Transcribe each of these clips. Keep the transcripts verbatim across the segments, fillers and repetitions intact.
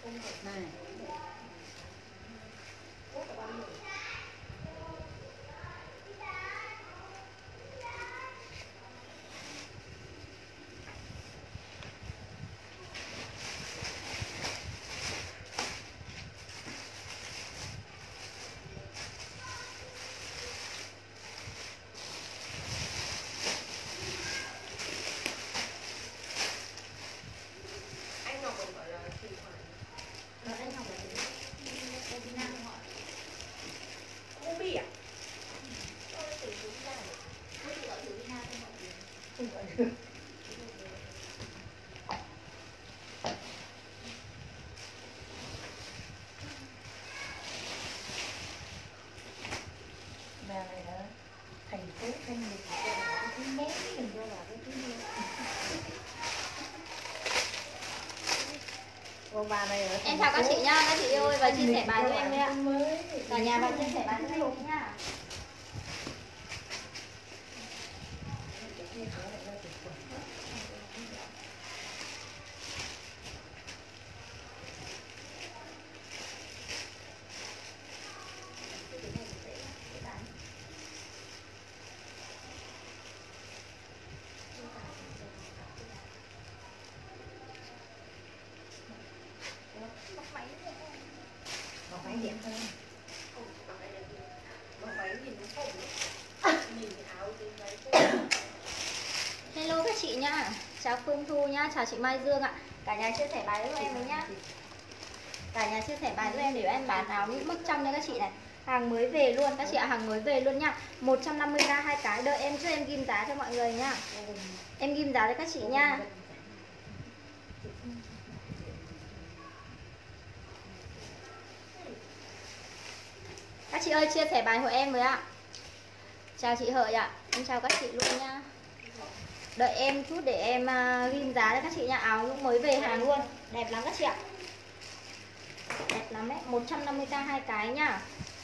Này. Em chào các chị nhá, các chị ơi và chia sẻ bài cho em đi ạ. Cả nhà vào chia sẻ bài cho em nhá. Hello các chị nhá. Chào Phương Thu nhá, chào chị Mai Dương ạ. Cả nhà chia sẻ bài giúp em với nhá. Cả nhà chia sẻ bài giúp em để em bán áo những mức trong nha các chị này. Hàng mới về luôn các chị ạ, hàng mới về luôn nha. một trăm năm mươi k hai cái, đợi em giúp em ghim giá cho mọi người nhá. Em ghim giá cho các chị nha. Các chị ơi chia sẻ bài hộ em với ạ. Chào chị Hợi ạ. Em chào các chị luôn nha. Đợi em chút để em uh, ghim giá cho các chị nha. Áo cũng mới về hàng luôn. Đẹp lắm các chị ạ. Đẹp lắm đấy. một trăm năm mươi k hai cái nha.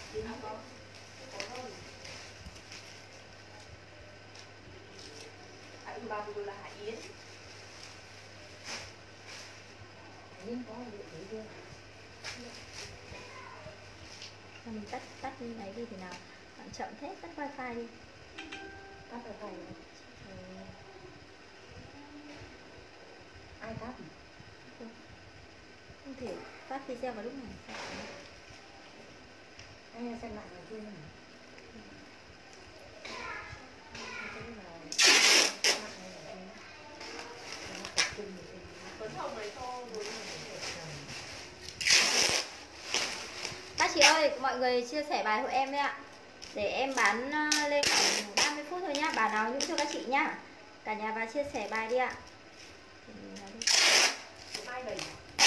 Mình tắt tắt ấy đi thì nào. Bạn chậm thế, tắt wifi đi. Tắt wifi đi. Ai tắt? Không, không thể phát video vào lúc này. Ai xem lại là thôi. Các chị ơi, mọi người chia sẻ bài hộ em đấy ạ. Để em bán lên khoảng ba mươi phút thôi nhá. Bán áo những cho các chị nhá. Cả nhà vào chia sẻ bài đi ạ. Mai bảy.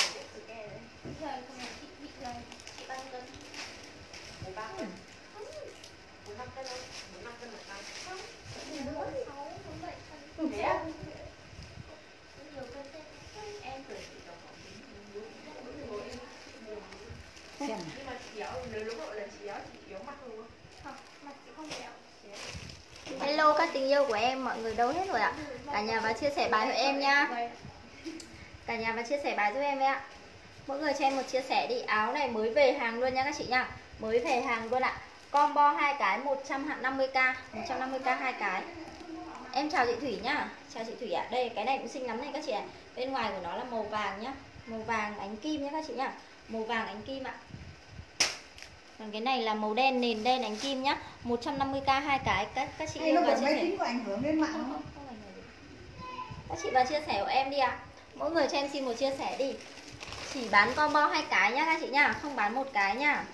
Xem. Nhưng mà chị yếu, nếu lúc độ là chị yếu, chị yếu mặt không? Không, mặt chị không béo. Hello các tình yêu của em, mọi người đâu hết rồi ạ? Cả nhà vào chia sẻ bài hộ em nha. Cả nhà vào chia sẻ bài giúp em đấy ạ. Mỗi người cho em một chia sẻ đi. Áo này mới về hàng luôn nha các chị nha. Mới về hàng luôn ạ. Combo hai cái một trăm năm mươi k, một trăm năm mươi k hai cái. Em chào chị Thủy nhá. Chào chị Thủy ạ. Đây cái này cũng xinh lắm này các chị ạ. Bên ngoài của nó là màu vàng nhá. Màu vàng ánh kim nhá các chị nhá. Màu vàng ánh kim ạ. Còn cái này là màu đen, nền đen ánh kim nhá. một trăm năm mươi k hai cái. Các các chị vào chia sẻ. Có ảnh hưởng đến mạng không? Không, không ảnh hưởng. Các chị vào chia sẻ của em đi ạ. Mỗi người cho em xin một chia sẻ đi. Chỉ bán combo hai cái nhá các chị nhá, không bán một cái nhá.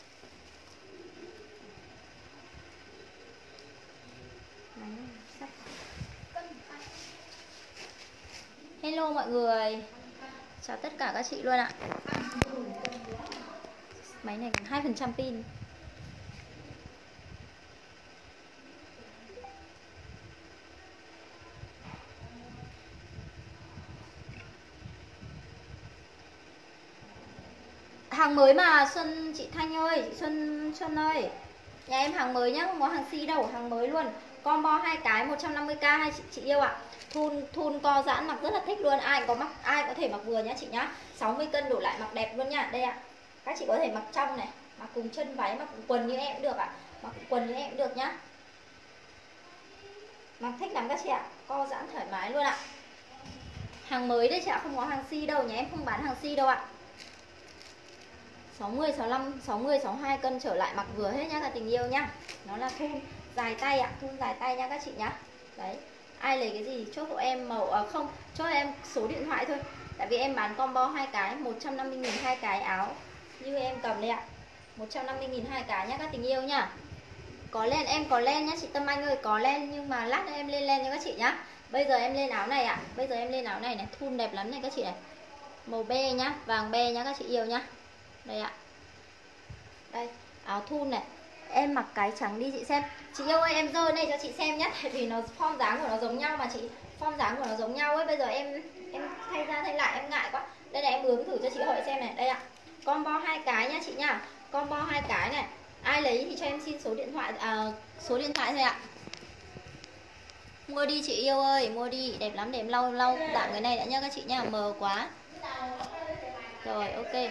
Hello mọi người. Chào tất cả các chị luôn ạ. Máy này còn hai phần trăm pin. Hàng mới mà Xuân, chị Thanh ơi, chị Xuân Xuân ơi. Nhà em hàng mới nhá, không có hàng si đâu, hàng mới luôn. Combo hai cái một trăm năm mươi k hai chị, chị yêu ạ. Thun thun co giãn mặc rất là thích luôn, ai có mặc ai có thể mặc vừa nhá chị nhá. sáu mươi cân đổ lại mặc đẹp luôn nha. Đây ạ. Các chị có thể mặc trong này, mặc cùng chân váy, mặc cùng quần như em cũng được ạ. Mặc cùng quần như em cũng được nhá. Mặc thích lắm các chị ạ, co giãn thoải mái luôn ạ. Hàng mới đấy chị ạ, không có hàng si đâu, nhà em không bán hàng si đâu ạ. sáu mươi, sáu mươi lăm, sáu mươi, sáu mươi hai cân trở lại mặc vừa hết nhá các tình yêu nhá. Nó là thun dài tay ạ, thun dài tay nha các chị nhá. Đấy, ai lấy cái gì chốt hộ em màu à, không, chốt em số điện thoại thôi. Tại vì em bán combo hai cái, một trăm năm mươi nghìn hai cái áo như em cầm đây ạ. một trăm năm mươi nghìn hai cái nhá các tình yêu nhá. Có len, em có len nhá chị Tâm Anh ơi, có len nhưng mà lát nữa em lên len cho các chị nhá. Bây giờ em lên áo này ạ. Bây giờ em lên áo này này, thun đẹp lắm này các chị này. Màu be nhá, vàng be nhá các chị yêu nhá. Đây ạ. Đây, áo thun này. Em mặc cái trắng đi chị xem. Chị yêu ơi, em dơ này cho chị xem nhá. Tại vì nó form dáng của nó giống nhau mà chị. Form dáng của nó giống nhau ấy. Bây giờ em em thay ra thay lại em ngại quá. Đây này, em bướm thử cho chị Hợi xem này. Đây ạ. Combo hai cái nhá chị nhá. Combo hai cái này. Ai lấy thì cho em xin số điện thoại à, số điện thoại thôi ạ. Mua đi chị yêu ơi, mua đi, đẹp lắm, đẹp lau lau dạng cái này đã nhá các chị nhá, mờ quá. Rồi, ok.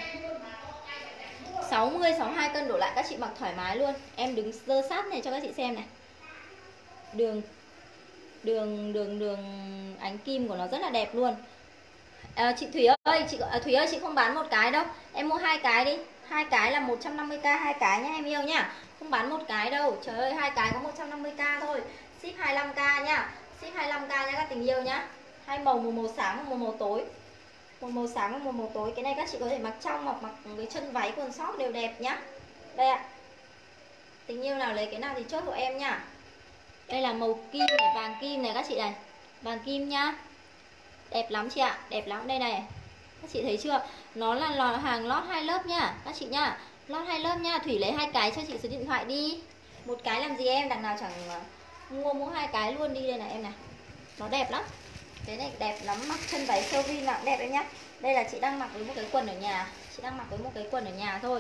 sáu mươi, sáu mươi hai cân đổ lại các chị mặc thoải mái luôn. Em đứng dơ sát này cho các chị xem này. Đường đường đường đường ánh kim của nó rất là đẹp luôn. À, chị Thủy ơi, chị à, Thủy ơi chị không bán một cái đâu. Em mua hai cái đi. Hai cái là một trăm năm mươi k hai cái nhá em yêu nhá. Không bán một cái đâu. Trời ơi, hai cái có một trăm năm mươi k thôi. Ship hai mươi lăm k nhá. Ship hai mươi lăm k nhá các tình yêu nhá. Hai màu, một màu sáng, một màu tối. Một màu sáng và một màu tối. Cái này các chị có thể mặc trong hoặc mặc với chân váy quần sót đều đẹp nhá. Đây ạ. Tình yêu nào lấy cái nào thì chốt của em nhá. Đây là màu kim này, vàng kim này các chị này. Vàng kim nhá. Đẹp lắm chị ạ, đẹp lắm đây này. Các chị thấy chưa? Nó là lò hàng lót hai lớp nhá, các chị nhá. Lót hai lớp nhá, Thủy lấy hai cái cho chị số điện thoại đi. Một cái làm gì em, đằng nào chẳng mua mua hai cái luôn đi đây này em này. Nó đẹp lắm. Cái này đẹp lắm, mặc chân váy sơ vi mặc đẹp em nhá. Đây là chị đang mặc với một cái quần ở nhà, chị đang mặc với một cái quần ở nhà thôi.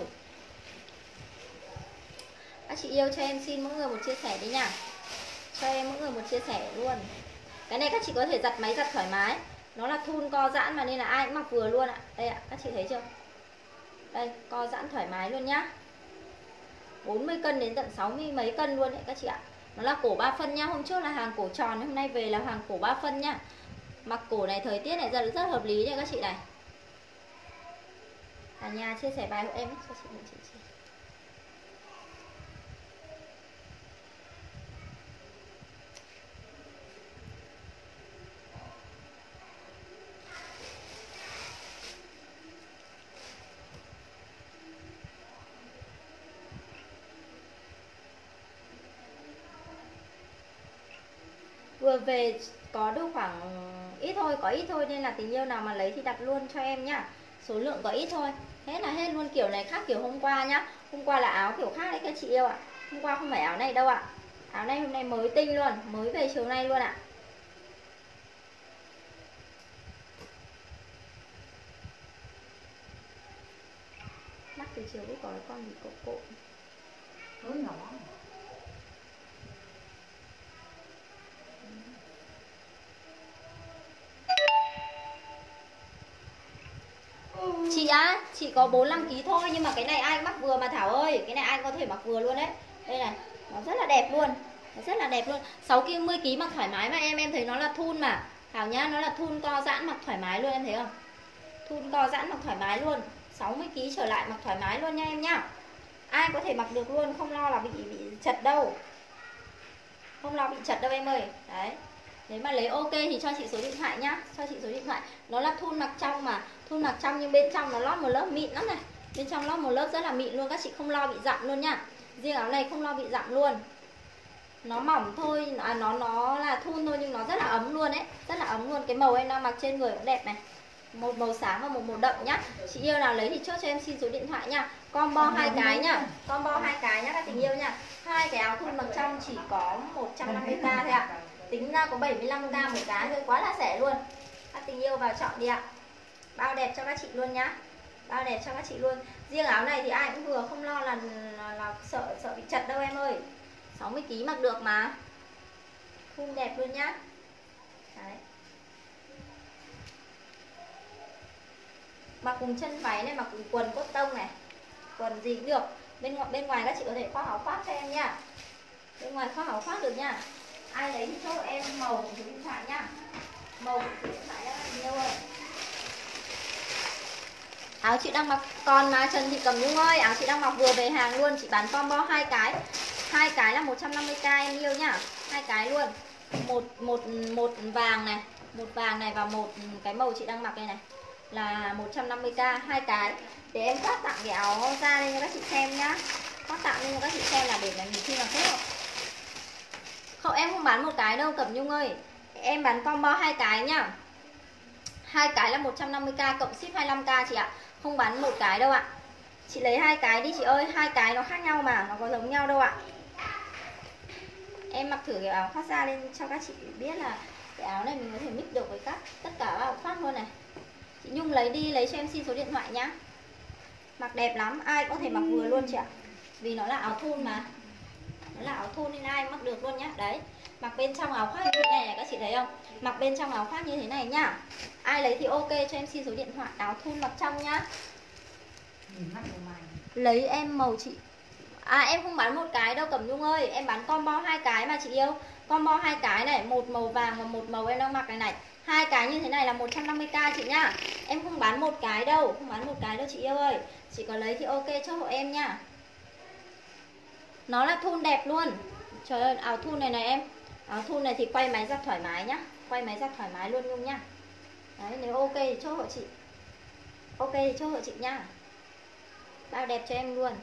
Các chị yêu cho em xin mỗi người một chia sẻ đi nha. Cho em mỗi người một chia sẻ luôn. Cái này các chị có thể giặt máy giặt thoải mái. Nó là thun co giãn mà nên là ai cũng mặc vừa luôn ạ. Đây ạ, các chị thấy chưa? Đây, co giãn thoải mái luôn nhá. bốn mươi cân đến tận sáu mươi mấy cân luôn đấy các chị ạ. Nó là cổ ba phân nhá. Hôm trước là hàng cổ tròn, hôm nay về là hàng cổ ba phân nhá. Mặc cổ này thời tiết này rất rất hợp lý này các chị này. Cả nhà chia sẻ bài hộ em cho chị một chị chia. Vừa về có được khoảng ít thôi, có ít thôi nên là tình yêu nào mà lấy thì đặt luôn cho em nhá. Số lượng có ít thôi. Thế là hết luôn, kiểu này khác kiểu hôm qua nhá. Hôm qua là áo kiểu khác đấy các chị yêu ạ. Hôm qua không phải áo này đâu ạ. Áo này hôm nay mới tinh luôn, mới về chiều nay luôn ạ. Mắt từ chiều cũng có cái con gì cộ cộ. Mới nhỏ. Chị á, chị có bốn mươi lăm ki lô gam thôi. Nhưng mà cái này ai mặc vừa mà Thảo ơi. Cái này ai có thể mặc vừa luôn đấy. Đây này, nó rất là đẹp luôn. Nó rất là đẹp luôn. Sáu mươi ki lô gam mặc thoải mái mà em. Em thấy nó là thun mà Thảo nhá, nó là thun co giãn mặc thoải mái luôn, em thấy không? Thun co giãn mặc thoải mái luôn. Sáu mươi ki lô gam trở lại mặc thoải mái luôn nha em nhá. Ai có thể mặc được luôn, không lo là bị bị chật đâu. Không lo bị chật đâu em ơi. Đấy. Nếu mà lấy ok thì cho chị số điện thoại nhá. Cho chị số điện thoại. Nó là thun mặc trong mà. Thun mặc trong nhưng bên trong nó lót một lớp mịn lắm này. Bên trong lót một lớp rất là mịn luôn. Các chị không lo bị dặm luôn nhá. Riêng áo này không lo bị dặm luôn. Nó mỏng thôi, à, nó nó là thun thôi nhưng nó rất là ấm luôn ấy. Rất là ấm luôn. Cái màu em đang mặc trên người cũng đẹp này. Một màu sáng và một màu đậm nhá. Chị yêu nào lấy thì chốt cho em xin số điện thoại nha. Combo hai cái nhá. Combo hai cái nhá các tình yêu nha. Hai cái áo thun mặc trong chỉ có một trăm năm mươi k thôi ạ. Tính ra có bảy mươi lăm k một cái thôi, quá là rẻ luôn. Các tình yêu vào chọn đi ạ. Bao đẹp cho các chị luôn nhá. Bao đẹp cho các chị luôn. Riêng áo này thì ai cũng vừa, không lo là, là, là sợ sợ bị chật đâu em ơi. sáu mươi ki lô gam mặc được mà. Thun đẹp luôn nhá. Đấy. Mặc cùng chân váy này, mặc cùng quần cốt tông này, quần gì cũng được. Bên ngoài bên ngoài các chị có thể khoác áo khoác cho em nha. Bên ngoài khoác áo khoác được nha. Ai lấy thì cho em màu của số điện thoại nha. Màu của số điện thoại là nhiều ơi. Áo chị đang mặc còn mà Trần Thị Cẩm Nhung ơi, áo chị đang mặc vừa về hàng luôn, chị bán combo hai cái. Hai cái là một trăm năm mươi k em yêu nhá. Hai cái luôn. Một một một vàng này, một vàng này và một cái màu chị đang mặc đây này là một trăm năm mươi k, hai cái. Để em khoác tặng cái áo ra lên cho các chị xem nhá. Khoác tặng lên cho các chị xem là để là mình khi nào kết hợp. Không, em không bán một cái đâu Cẩm Nhung ơi. Em bán combo hai cái nhá. Hai cái là một trăm năm mươi k cộng ship hai mươi lăm k chị ạ. Không bán một cái đâu ạ. Chị lấy hai cái đi chị ơi, hai cái nó khác nhau mà, nó có giống nhau đâu ạ. Em mặc thử cái áo khoác ra lên cho các chị biết là cái áo này mình có thể mix được với các tất cả các áo khoác luôn này. Chị Nhung lấy đi, lấy cho em xin số điện thoại nhá. Mặc đẹp lắm, ai cũng có thể mặc vừa luôn chị ạ. Vì nó là áo thun mà. Nó là áo thun nên ai mặc được luôn nhá. Đấy, mặc bên trong áo khoác như thế này, này các chị thấy không? Mặc bên trong áo khoác như thế này nhá. Ai lấy thì ok cho em xin số điện thoại. Áo thun mặc trong nhá. Lấy em màu chị. À em không bán một cái đâu Cẩm Nhung ơi. Em bán combo hai cái mà chị yêu. Combo hai cái này, một màu vàng và một màu em đang mặc này này. Hai cái như thế này là một trăm năm mươi k chị nhá. Em không bán một cái đâu, không bán một cái đâu chị yêu ơi. Chị có lấy thì ok cho hộ em nhá. Nó là thun đẹp luôn. Trời ơi, áo thun này này em. Áo thun này thì quay máy giặt thoải mái nhá. Quay máy giặt thoải mái luôn Nhung nhá. Đấy, nếu ok thì cho hộ chị. Ok thì cho hộ chị nhá. Bao đẹp cho em luôn.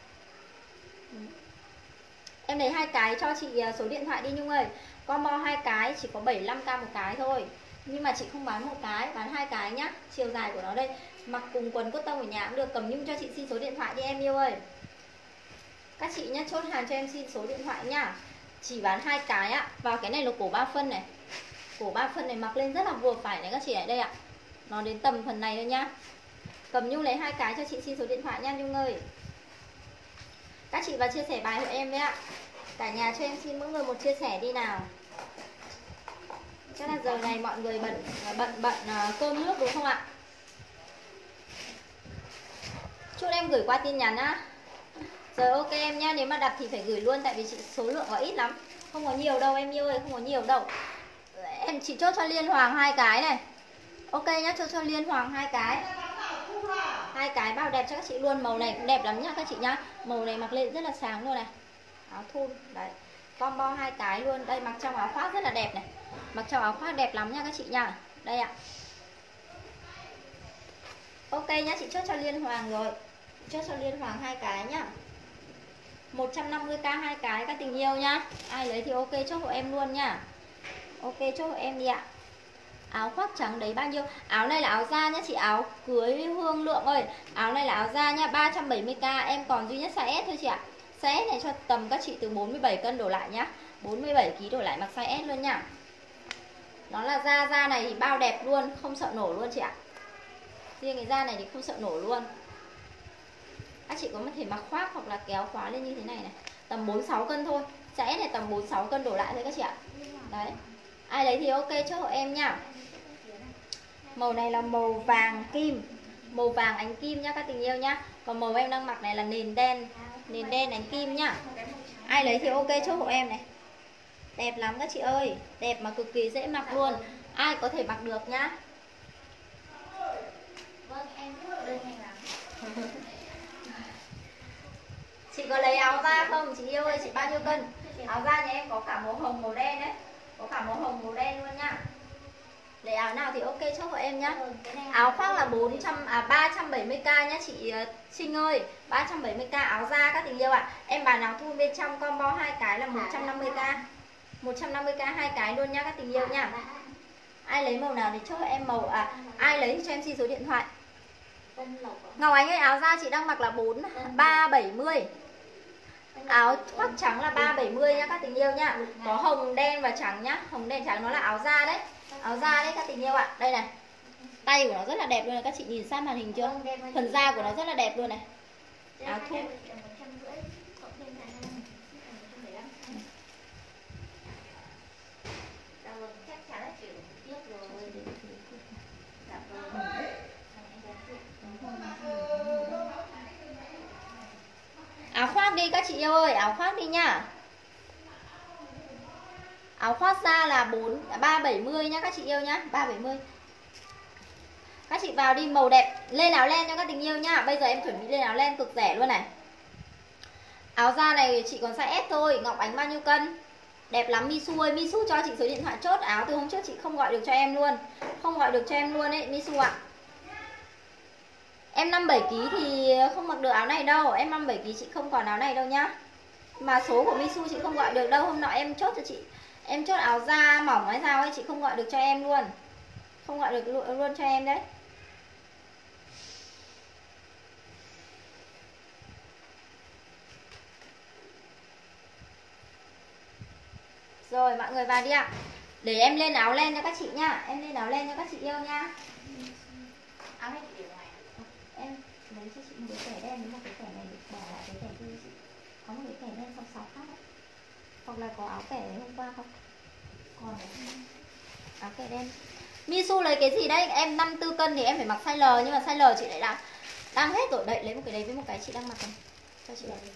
Em lấy hai cái cho chị số điện thoại đi Nhung ơi. Combo hai cái chỉ có bảy mươi lăm k một cái thôi. Nhưng mà chị không bán một cái, bán hai cái nhá. Chiều dài của nó đây. Mặc cùng quần cốt tông ở nhà cũng được. Cầm Nhung cho chị xin số điện thoại đi em yêu ơi. Các chị nhá, chốt hàng cho em xin số điện thoại nhá. Chỉ bán hai cái ạ. Và cái này là cổ ba phân này. Cổ ba phân này mặc lên rất là vừa phải này các chị ở đây ạ. Nó đến tầm phần này thôi nhá. Cầm Nhung lấy hai cái cho chị xin số điện thoại nha Nhung ơi. Các chị vào chia sẻ bài của em đấy ạ. Cả nhà cho em xin mỗi người một chia sẻ đi nào. Chắc là giờ này mọi người bận bận bận uh, cơm nước đúng không ạ? Chúc em gửi qua tin nhắn á. Rồi ok em nhá, nếu mà đặt thì phải gửi luôn tại vì chị số lượng có ít lắm. Không có nhiều đâu em yêu ơi, không có nhiều đâu. Em chỉ chốt cho Liên Hoàng hai cái này. Ok nhá, chốt cho Liên Hoàng hai cái. Hai cái bao đẹp cho các chị luôn, màu này cũng đẹp lắm nhá các chị nhá. Màu này mặc lên rất là sáng luôn này. Áo thun, đấy. Combo hai cái luôn. Đây mặc trong áo khoác rất là đẹp này. Mặc trong áo khoác đẹp lắm nha các chị nha. Đây ạ. Ok nhá, chị chốt cho Liên Hoàng rồi. Chốt cho Liên Hoàng hai cái nhá. một trăm năm mươi k hai cái các tình yêu nhá. Ai lấy thì ok chốt hộ em luôn nhá. Ok chốt hộ em đi ạ. Áo khoác trắng đấy bao nhiêu? Áo này là áo da nhá chị, áo cưới Hương Lượng ơi. Áo này là áo da nha, ba trăm bảy mươi k, em còn duy nhất size S thôi chị ạ. Size S này cho tầm các chị từ bốn mươi bảy cân đổ lại nhá. bốn mươi bảy ki lô gam đổ lại mặc size S luôn nhá. Nó là da, da này thì bao đẹp luôn, không sợ nổ luôn chị ạ. Riêng cái da này thì không sợ nổ luôn. Các chị có thể mặc khoác hoặc là kéo khóa lên như thế này này. Tầm bốn mươi sáu cân thôi. Size S này tầm bốn mươi sáu cân đổ lại thôi các chị ạ. Đấy. Ai lấy thì ok cho hộ em nhá. Màu này là màu vàng kim. Màu vàng ánh kim nhá các tình yêu nhá. Còn màu em đang mặc này là nền đen. Nền đen ánh kim nhá. Ai lấy thì ok cho hộ em này. Đẹp lắm các chị ơi. Đẹp mà cực kỳ dễ mặc luôn. Ai có thể mặc được nhá. Vâng em đơn hàng lắm. Chị có lấy áo da không? Chị yêu ơi, chị bao nhiêu cân? Áo da nhà em có cả màu hồng màu đen đấy. Có cả màu hồng màu đen luôn nhá. Lấy áo nào thì ok cho hộ em nhá. Áo khoác là bốn trăm à ba trăm bảy mươi k nhá chị Trinh ơi. ba trăm bảy mươi k áo da các tình yêu ạ. À. Em bán áo thun bên trong combo hai cái là một trăm năm mươi k. một trăm năm mươi k hai cái luôn nhá các tình yêu nhá. Ai lấy màu nào thì chốt em màu à ai lấy cho em xin số điện thoại. Ngọc Ánh ơi, áo da chị đang mặc là bốn ba bảy mươi. Áo khoác trắng là ba bảy mươi nhá các tình yêu nhá. Có hồng đen và trắng nhá. Hồng đen trắng nó là áo da đấy. Áo da đấy các tình yêu ạ. Đây này. Tay của nó rất là đẹp luôn này, các chị nhìn sát màn hình chưa? Phần da của nó rất là đẹp luôn này. Áo thun. đi các chị yêu ơi, áo khoác đi nhá. Áo khoác da là bốn ba bảy mươi nhá các chị yêu nhá, ba bảy mươi. Các chị vào đi, màu đẹp. Lên áo len cho các tình yêu nhá. Bây giờ em chuẩn bị lên áo len cực rẻ luôn này. Áo da này chị còn size S thôi. Ngọc Ánh bao nhiêu cân? Đẹp lắm Misu ơi. Misu cho chị số điện thoại chốt áo từ hôm trước chị không gọi được cho em luôn. Không gọi được cho em luôn ấy Misu ạ. Em năm bảy ký thì không mặc được áo này đâu. Em năm bảy ký chị không còn áo này đâu nhá. Mà số của Misu chị không gọi được đâu. Hôm nọ em chốt cho chị, em chốt áo da mỏng hay sao ấy, chị không gọi được cho em luôn. Không gọi được luôn, luôn cho em đấy. Rồi mọi người vào đi ạ. Để em lên áo len cho các chị nha. Em lên áo len cho các chị yêu nha. Áo này chị để ngoài. Em lấy cho chị một cái thẻ đen với một cái thẻ này để bỏ lại cái thẻ kia chị. Có một cái thẻ đen sọc sọc khác ấy. Hoặc là có áo kẻ hôm qua không? Còn áo kẻ đen. Misu lấy cái gì đấy? Em năm mươi tư cân thì em phải mặc size L. Nhưng mà size L chị lại đang đang hết rồi. Đợi lấy một cái đấy với một cái chị đang mặc này. Cho chị lấy.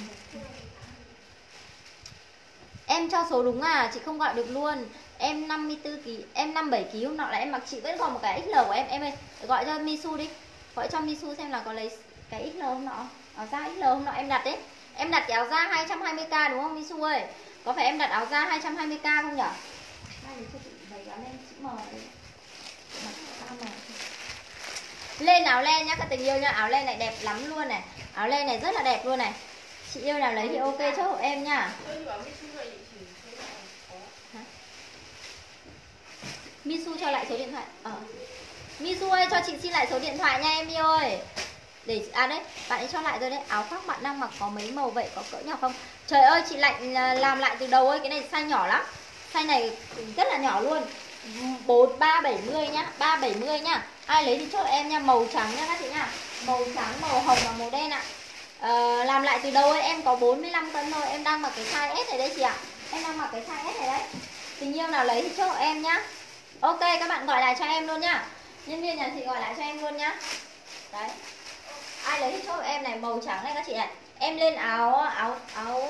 Em cho số đúng à? Chị không gọi được luôn. Em năm mươi tư ký, em năm mươi bảy ký hôm nọ là em mặc, chị vẫn còn một cái ích lờ của em. Em ơi, gọi cho Misu đi. Gọi cho Misu xem là có lấy cái ích lờ hôm nọ. Áo da ích lờ hôm nọ em đặt đấy. Em đặt cái áo da hai trăm hai mươi k đúng không Misu ơi? Có phải em đặt áo da hai trăm hai mươi k không nhở? Lên áo len nhá các tình yêu nhá. Áo len này đẹp lắm luôn này. Áo len này rất là đẹp luôn này. Chị yêu nào lấy thì ok chốt hộ em nhá. Misu cho lại số điện thoại. Ờ. Misu ơi cho chị xin lại số điện thoại nha em yêu ơi. Để à đấy, bạn ấy cho lại rồi đấy. Áo khoác bạn đang mặc có mấy màu vậy, có cỡ nhỏ không? Trời ơi chị Lạnh làm lại từ đầu ơi, cái này size nhỏ lắm. Size này rất là nhỏ luôn. bốn ba bảy mươi nhá, ba bảy mươi nhá. Ai lấy thì chốt em nha, màu trắng nha các chị nha. Màu trắng, màu hồng và màu đen ạ. À, làm lại từ đầu ơi, em có bốn mươi lăm cân thôi, em đang mặc cái size S này đấy chị ạ. Em đang mặc cái size S này đấy. Tình yêu nào lấy thì chốt em nhá. Ok, các bạn gọi lại cho em luôn nhá. Nhân viên nhà chị gọi lại cho em luôn nhá. Đấy. Ai lấy thì chốt em này, màu trắng này các chị này. Em lên áo áo áo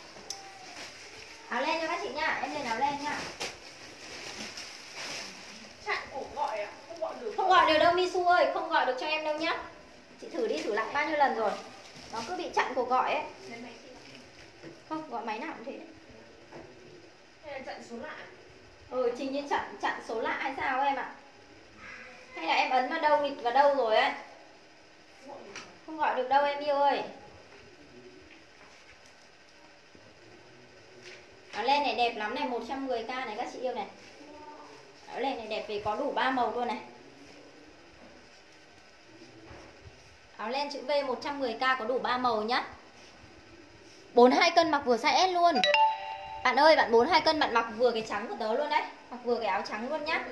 áo len cho các chị nhá. Em lên áo len nhá. Chặn cổ gọi ạ, không gọi được. Không gọi được đâu Misu ơi, không gọi được cho em đâu nhá. Chị thử đi, thử lại bao nhiêu lần rồi. Nó cứ bị chặn cuộc gọi ấy. Không, gọi máy nào cũng thế đấy. Hay là chặn số lạ? Ừ, trình nhiên chặn chặn số lạ hay sao em ạ? Hay là em ấn vào đâu, nghịch vào đâu rồi ấy? Không gọi được đâu em yêu ơi. Áo len này đẹp lắm này, một trăm mười k này các chị yêu này. Áo len này đẹp vì có đủ ba màu luôn này. Áo len chữ V một trăm mười k có đủ ba màu nhá. bốn mươi hai cân mặc vừa size S luôn. Bạn ơi, bạn bốn mươi hai cân bạn mặc vừa cái trắng của tớ luôn đấy. Mặc vừa cái áo trắng luôn nhá.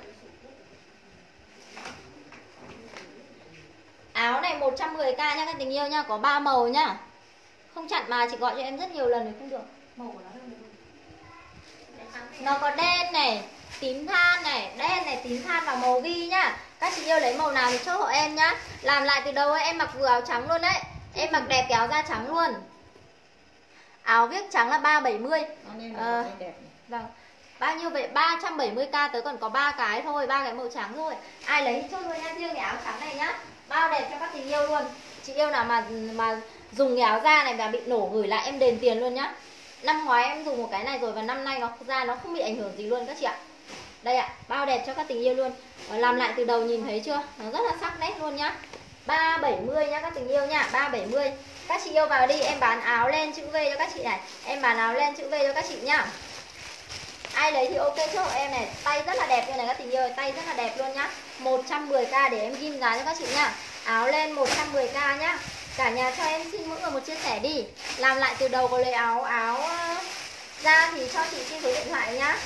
Áo này một trăm mười k nhá các tình yêu nhá, có ba màu nhá. Không chặn mà chị gọi cho em rất nhiều lần rồi không được. Màu của nó đâu được. Nó có đen này, tím than này, đen này, tím than và màu ghi nhá. Các chị yêu lấy màu nào thì chốt hộ em nhá. Làm lại từ đầu ấy, em mặc vừa áo trắng luôn đấy. Em mặc đẹp cái áo da trắng luôn. Áo viết trắng là ba bảy mươi. Ờ, vâng. Bao nhiêu vậy? ba trăm bảy mươi k, tớ còn có ba cái thôi, ba cái màu trắng thôi. Ai lấy thì chốt luôn nha, riêng cái áo trắng này nhá. Bao đẹp cho các tình yêu luôn. Chị yêu nào mà mà dùng cái áo da này và bị nổ gửi lại em đền tiền luôn nhá. Năm ngoái em dùng một cái này rồi và năm nay nó da nó không bị ảnh hưởng gì luôn các chị ạ. Đây ạ, bao đẹp cho các tình yêu luôn. Làm lại từ đầu nhìn thấy chưa? Nó rất là sắc nét luôn nhá. ba bảy mươi nhá các tình yêu nha, ba bảy mươi. Các chị yêu vào đi, em bán áo len chữ V cho các chị này. Em bán áo len chữ V cho các chị nhá. Ai lấy thì ok cho em này, tay rất là đẹp như này các tình yêu, tay rất là đẹp luôn nhá. một trăm mười k để em ghim giá cho các chị nhá. Áo len một trăm mười k nhá. Cả nhà cho em xin mỗi người một chia sẻ đi. Làm lại từ đầu có lấy áo áo ra thì cho chị xin số điện thoại nhá.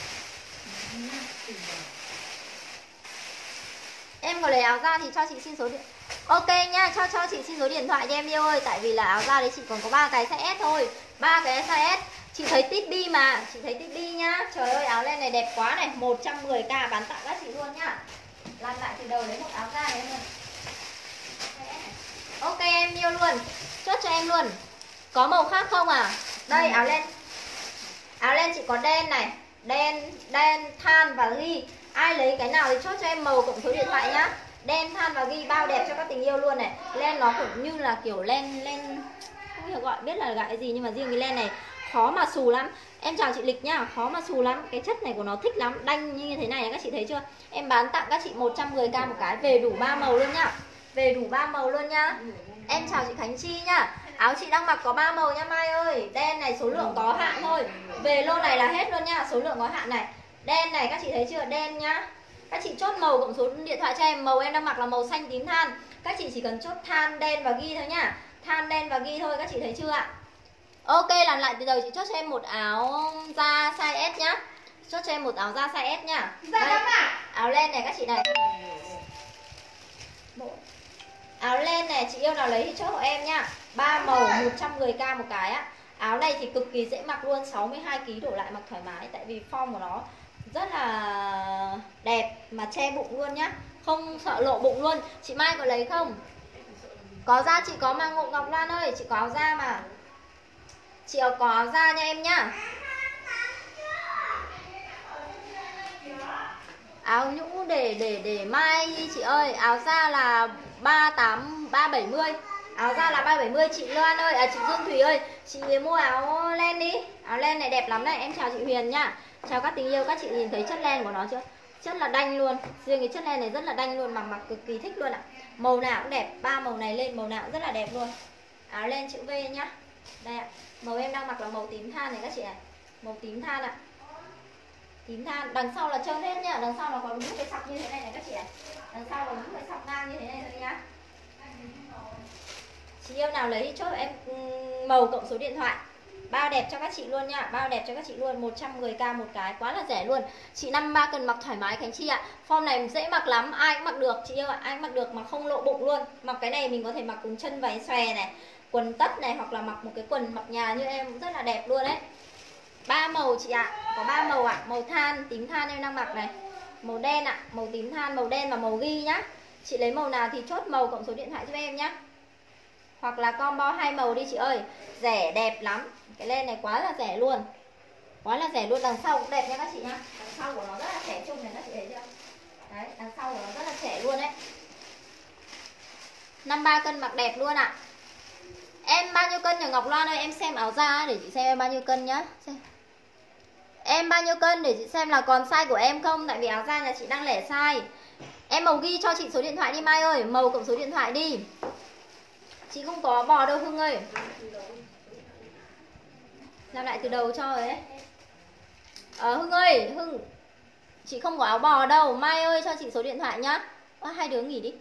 Em có lấy áo ra thì cho chị xin số điện. Ok nhá, cho cho chị xin số điện thoại cho em yêu ơi, tại vì là áo da đấy chị còn có ba cái size S thôi, ba cái size S. Chị thấy tít bi mà, chị thấy tít bi nhá. Trời ơi áo len này đẹp quá này, một trăm mười k bán tặng các chị luôn nhá. Làm lại từ đầu lấy một áo da này luôn. Ok em yêu luôn, chốt cho em luôn. Có màu khác không à? Đây áo len. Áo len chị có đen này, đen, đen, than và ghi. Ai lấy cái nào thì chốt cho em màu cộng số điện thoại nhá. Đen, than và ghi bao đẹp cho các tình yêu luôn này. Len nó cũng như là kiểu len len không hiểu gọi biết là gọi gì, nhưng mà riêng cái len này khó mà xù lắm. Em chào chị Lịch nhá, khó mà xù lắm. Cái chất này của nó thích lắm, đanh như thế này các chị thấy chưa? Em bán tặng các chị một trăm mười k một cái, về đủ ba màu luôn nhá. Về đủ ba màu luôn nhá. Em chào chị Khánh Chi nhá. Áo chị đang mặc có ba màu nha Mai ơi. Đen này số lượng có hạn thôi. Về lô này là hết luôn nha, số lượng có hạn này. Đen này các chị thấy chưa? Đen nhá. Các chị chốt màu cộng số điện thoại cho em. Màu em đang mặc là màu xanh tím than. Các chị chỉ cần chốt than, đen và ghi thôi nhá. Than, đen và ghi thôi, các chị thấy chưa ạ? Ok, làm lại từ đầu, chị chốt cho em một áo da size S nhá. Chốt cho em một áo da size S nhá. Đây, áo len này các chị này. Áo len này, chị yêu nào lấy thì chốt hộ em nhá. Ba màu một trăm mười k một cái á. Áo này thì cực kỳ dễ mặc luôn, sáu mươi hai ki lô gam đổ lại mặc thoải mái. Tại vì form của nó rất là đẹp mà che bụng luôn nhá. Không sợ lộ bụng luôn. Chị Mai có lấy không? Có da chị có mà Ngộ Ngọc Lan ơi. Chị có áo da mà. Chị có áo da nha em nhá. Áo nhũ để để để Mai chị ơi. Áo da là ba tám ba bảy mươi. Áo da là ba bảy mươi chị Loan ơi, à chị Dương Thùy ơi, chị mua áo len đi. Áo len này đẹp lắm này. Em chào chị Huyền nhá. Chào các tình yêu, các chị nhìn thấy chất len của nó chưa? Chất là đanh luôn. Riêng cái chất len này rất là đanh luôn, mà mặc cực kỳ thích luôn ạ. Màu nào cũng đẹp, ba màu này lên màu nào cũng rất là đẹp luôn. Áo len chữ V nhá. Đây ạ. Màu em đang mặc là màu tím than này các chị này. Màu tím than ạ. Tím than, đằng sau là trơn hết nhá, đằng sau nó có đúng cái sọc như thế này này các chị này. Đằng sau là đúng cái sọc ngang như thế này thôi nhá. Chị yêu nào lấy chốt em màu cộng số điện thoại. Bao đẹp cho các chị luôn nha, bao đẹp cho các chị luôn, một trăm mười k một cái, quá là rẻ luôn. Chị năm mươi ba cần mặc thoải mái Khánh Chi ạ. Form này dễ mặc lắm, ai cũng mặc được chị yêu ạ, ai cũng mặc được mà không lộ bụng luôn. Mặc cái này mình có thể mặc cùng chân váy xòe này, quần tất này, hoặc là mặc một cái quần mặc nhà như em cũng rất là đẹp luôn đấy. Ba màu chị ạ, có ba màu ạ, màu than, tím than em đang mặc này, màu đen ạ, màu tím than, màu đen và màu ghi nhá. Chị lấy màu nào thì chốt màu cộng số điện thoại giúp em nhá. Hoặc là combo hai màu đi chị ơi. Rẻ đẹp lắm. Cái len này quá là rẻ luôn. Quá là rẻ luôn. Đằng sau cũng đẹp nha các chị nhá. Đằng sau của nó rất là trẻ trung này các chị thấy chưa? Đấy, đằng sau của nó rất là trẻ luôn đấy. năm mươi ba cân mặc đẹp luôn ạ. Em bao nhiêu cân nhỉ Ngọc Loan ơi? Em xem áo da để chị xem em bao nhiêu cân nhá. Xem. Em bao nhiêu cân để chị xem là còn size của em không. Tại vì áo da nhà chị đang lẻ size. Em màu ghi cho chị số điện thoại đi Mai ơi. Màu cộng số điện thoại đi. Chị không có bò đâu Hưng ơi. Làm lại từ đầu cho rồi đấy. Ờ Hưng ơi, Hưng chị không có áo bò đâu. Mai ơi cho chị số điện thoại nhá. Ơ, hai đứa nghỉ đi.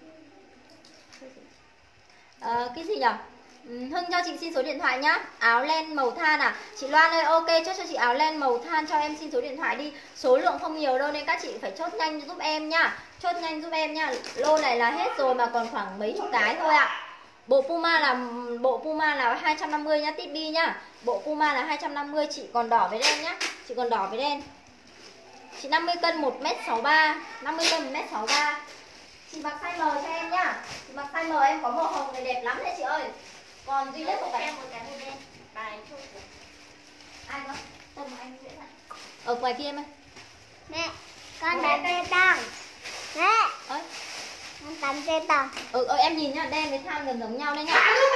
Ờ, cái gì nhỉ? Hưng cho chị xin số điện thoại nhá. Áo len màu than à? Chị Loan ơi, ok, chốt cho chị áo len màu than, cho em xin số điện thoại đi. Số lượng không nhiều đâu nên các chị phải chốt nhanh giúp em nhá. Chốt nhanh giúp em nhá. Lô này là hết rồi mà còn khoảng mấy chục cái thôi ạ. Bộ Puma là bộ Puma là hai trăm năm mươi nhá, tip đi nhá. Bộ Puma là hai trăm năm mươi, chị còn đỏ với đen nhá. Chị còn đỏ với đen. Chị năm mươi cân một mét sáu ba, năm mươi cân một mét sáu ba. Chị mặc size M cho em nhá. Chị mặc size M em có màu hồng này đẹp lắm đấy chị ơi. Còn duy nhất một cái em một cái màu đen. Bài chốt của ai đó? Tâm anh dễ này. Ở ngoài kia em ơi. Mẹ, con đánh dê tầng. Mẹ, ơi. con đánh dê tầng. Ừ, ừ em nhìn nhá, đen với than gần giống nhau đấy nhá.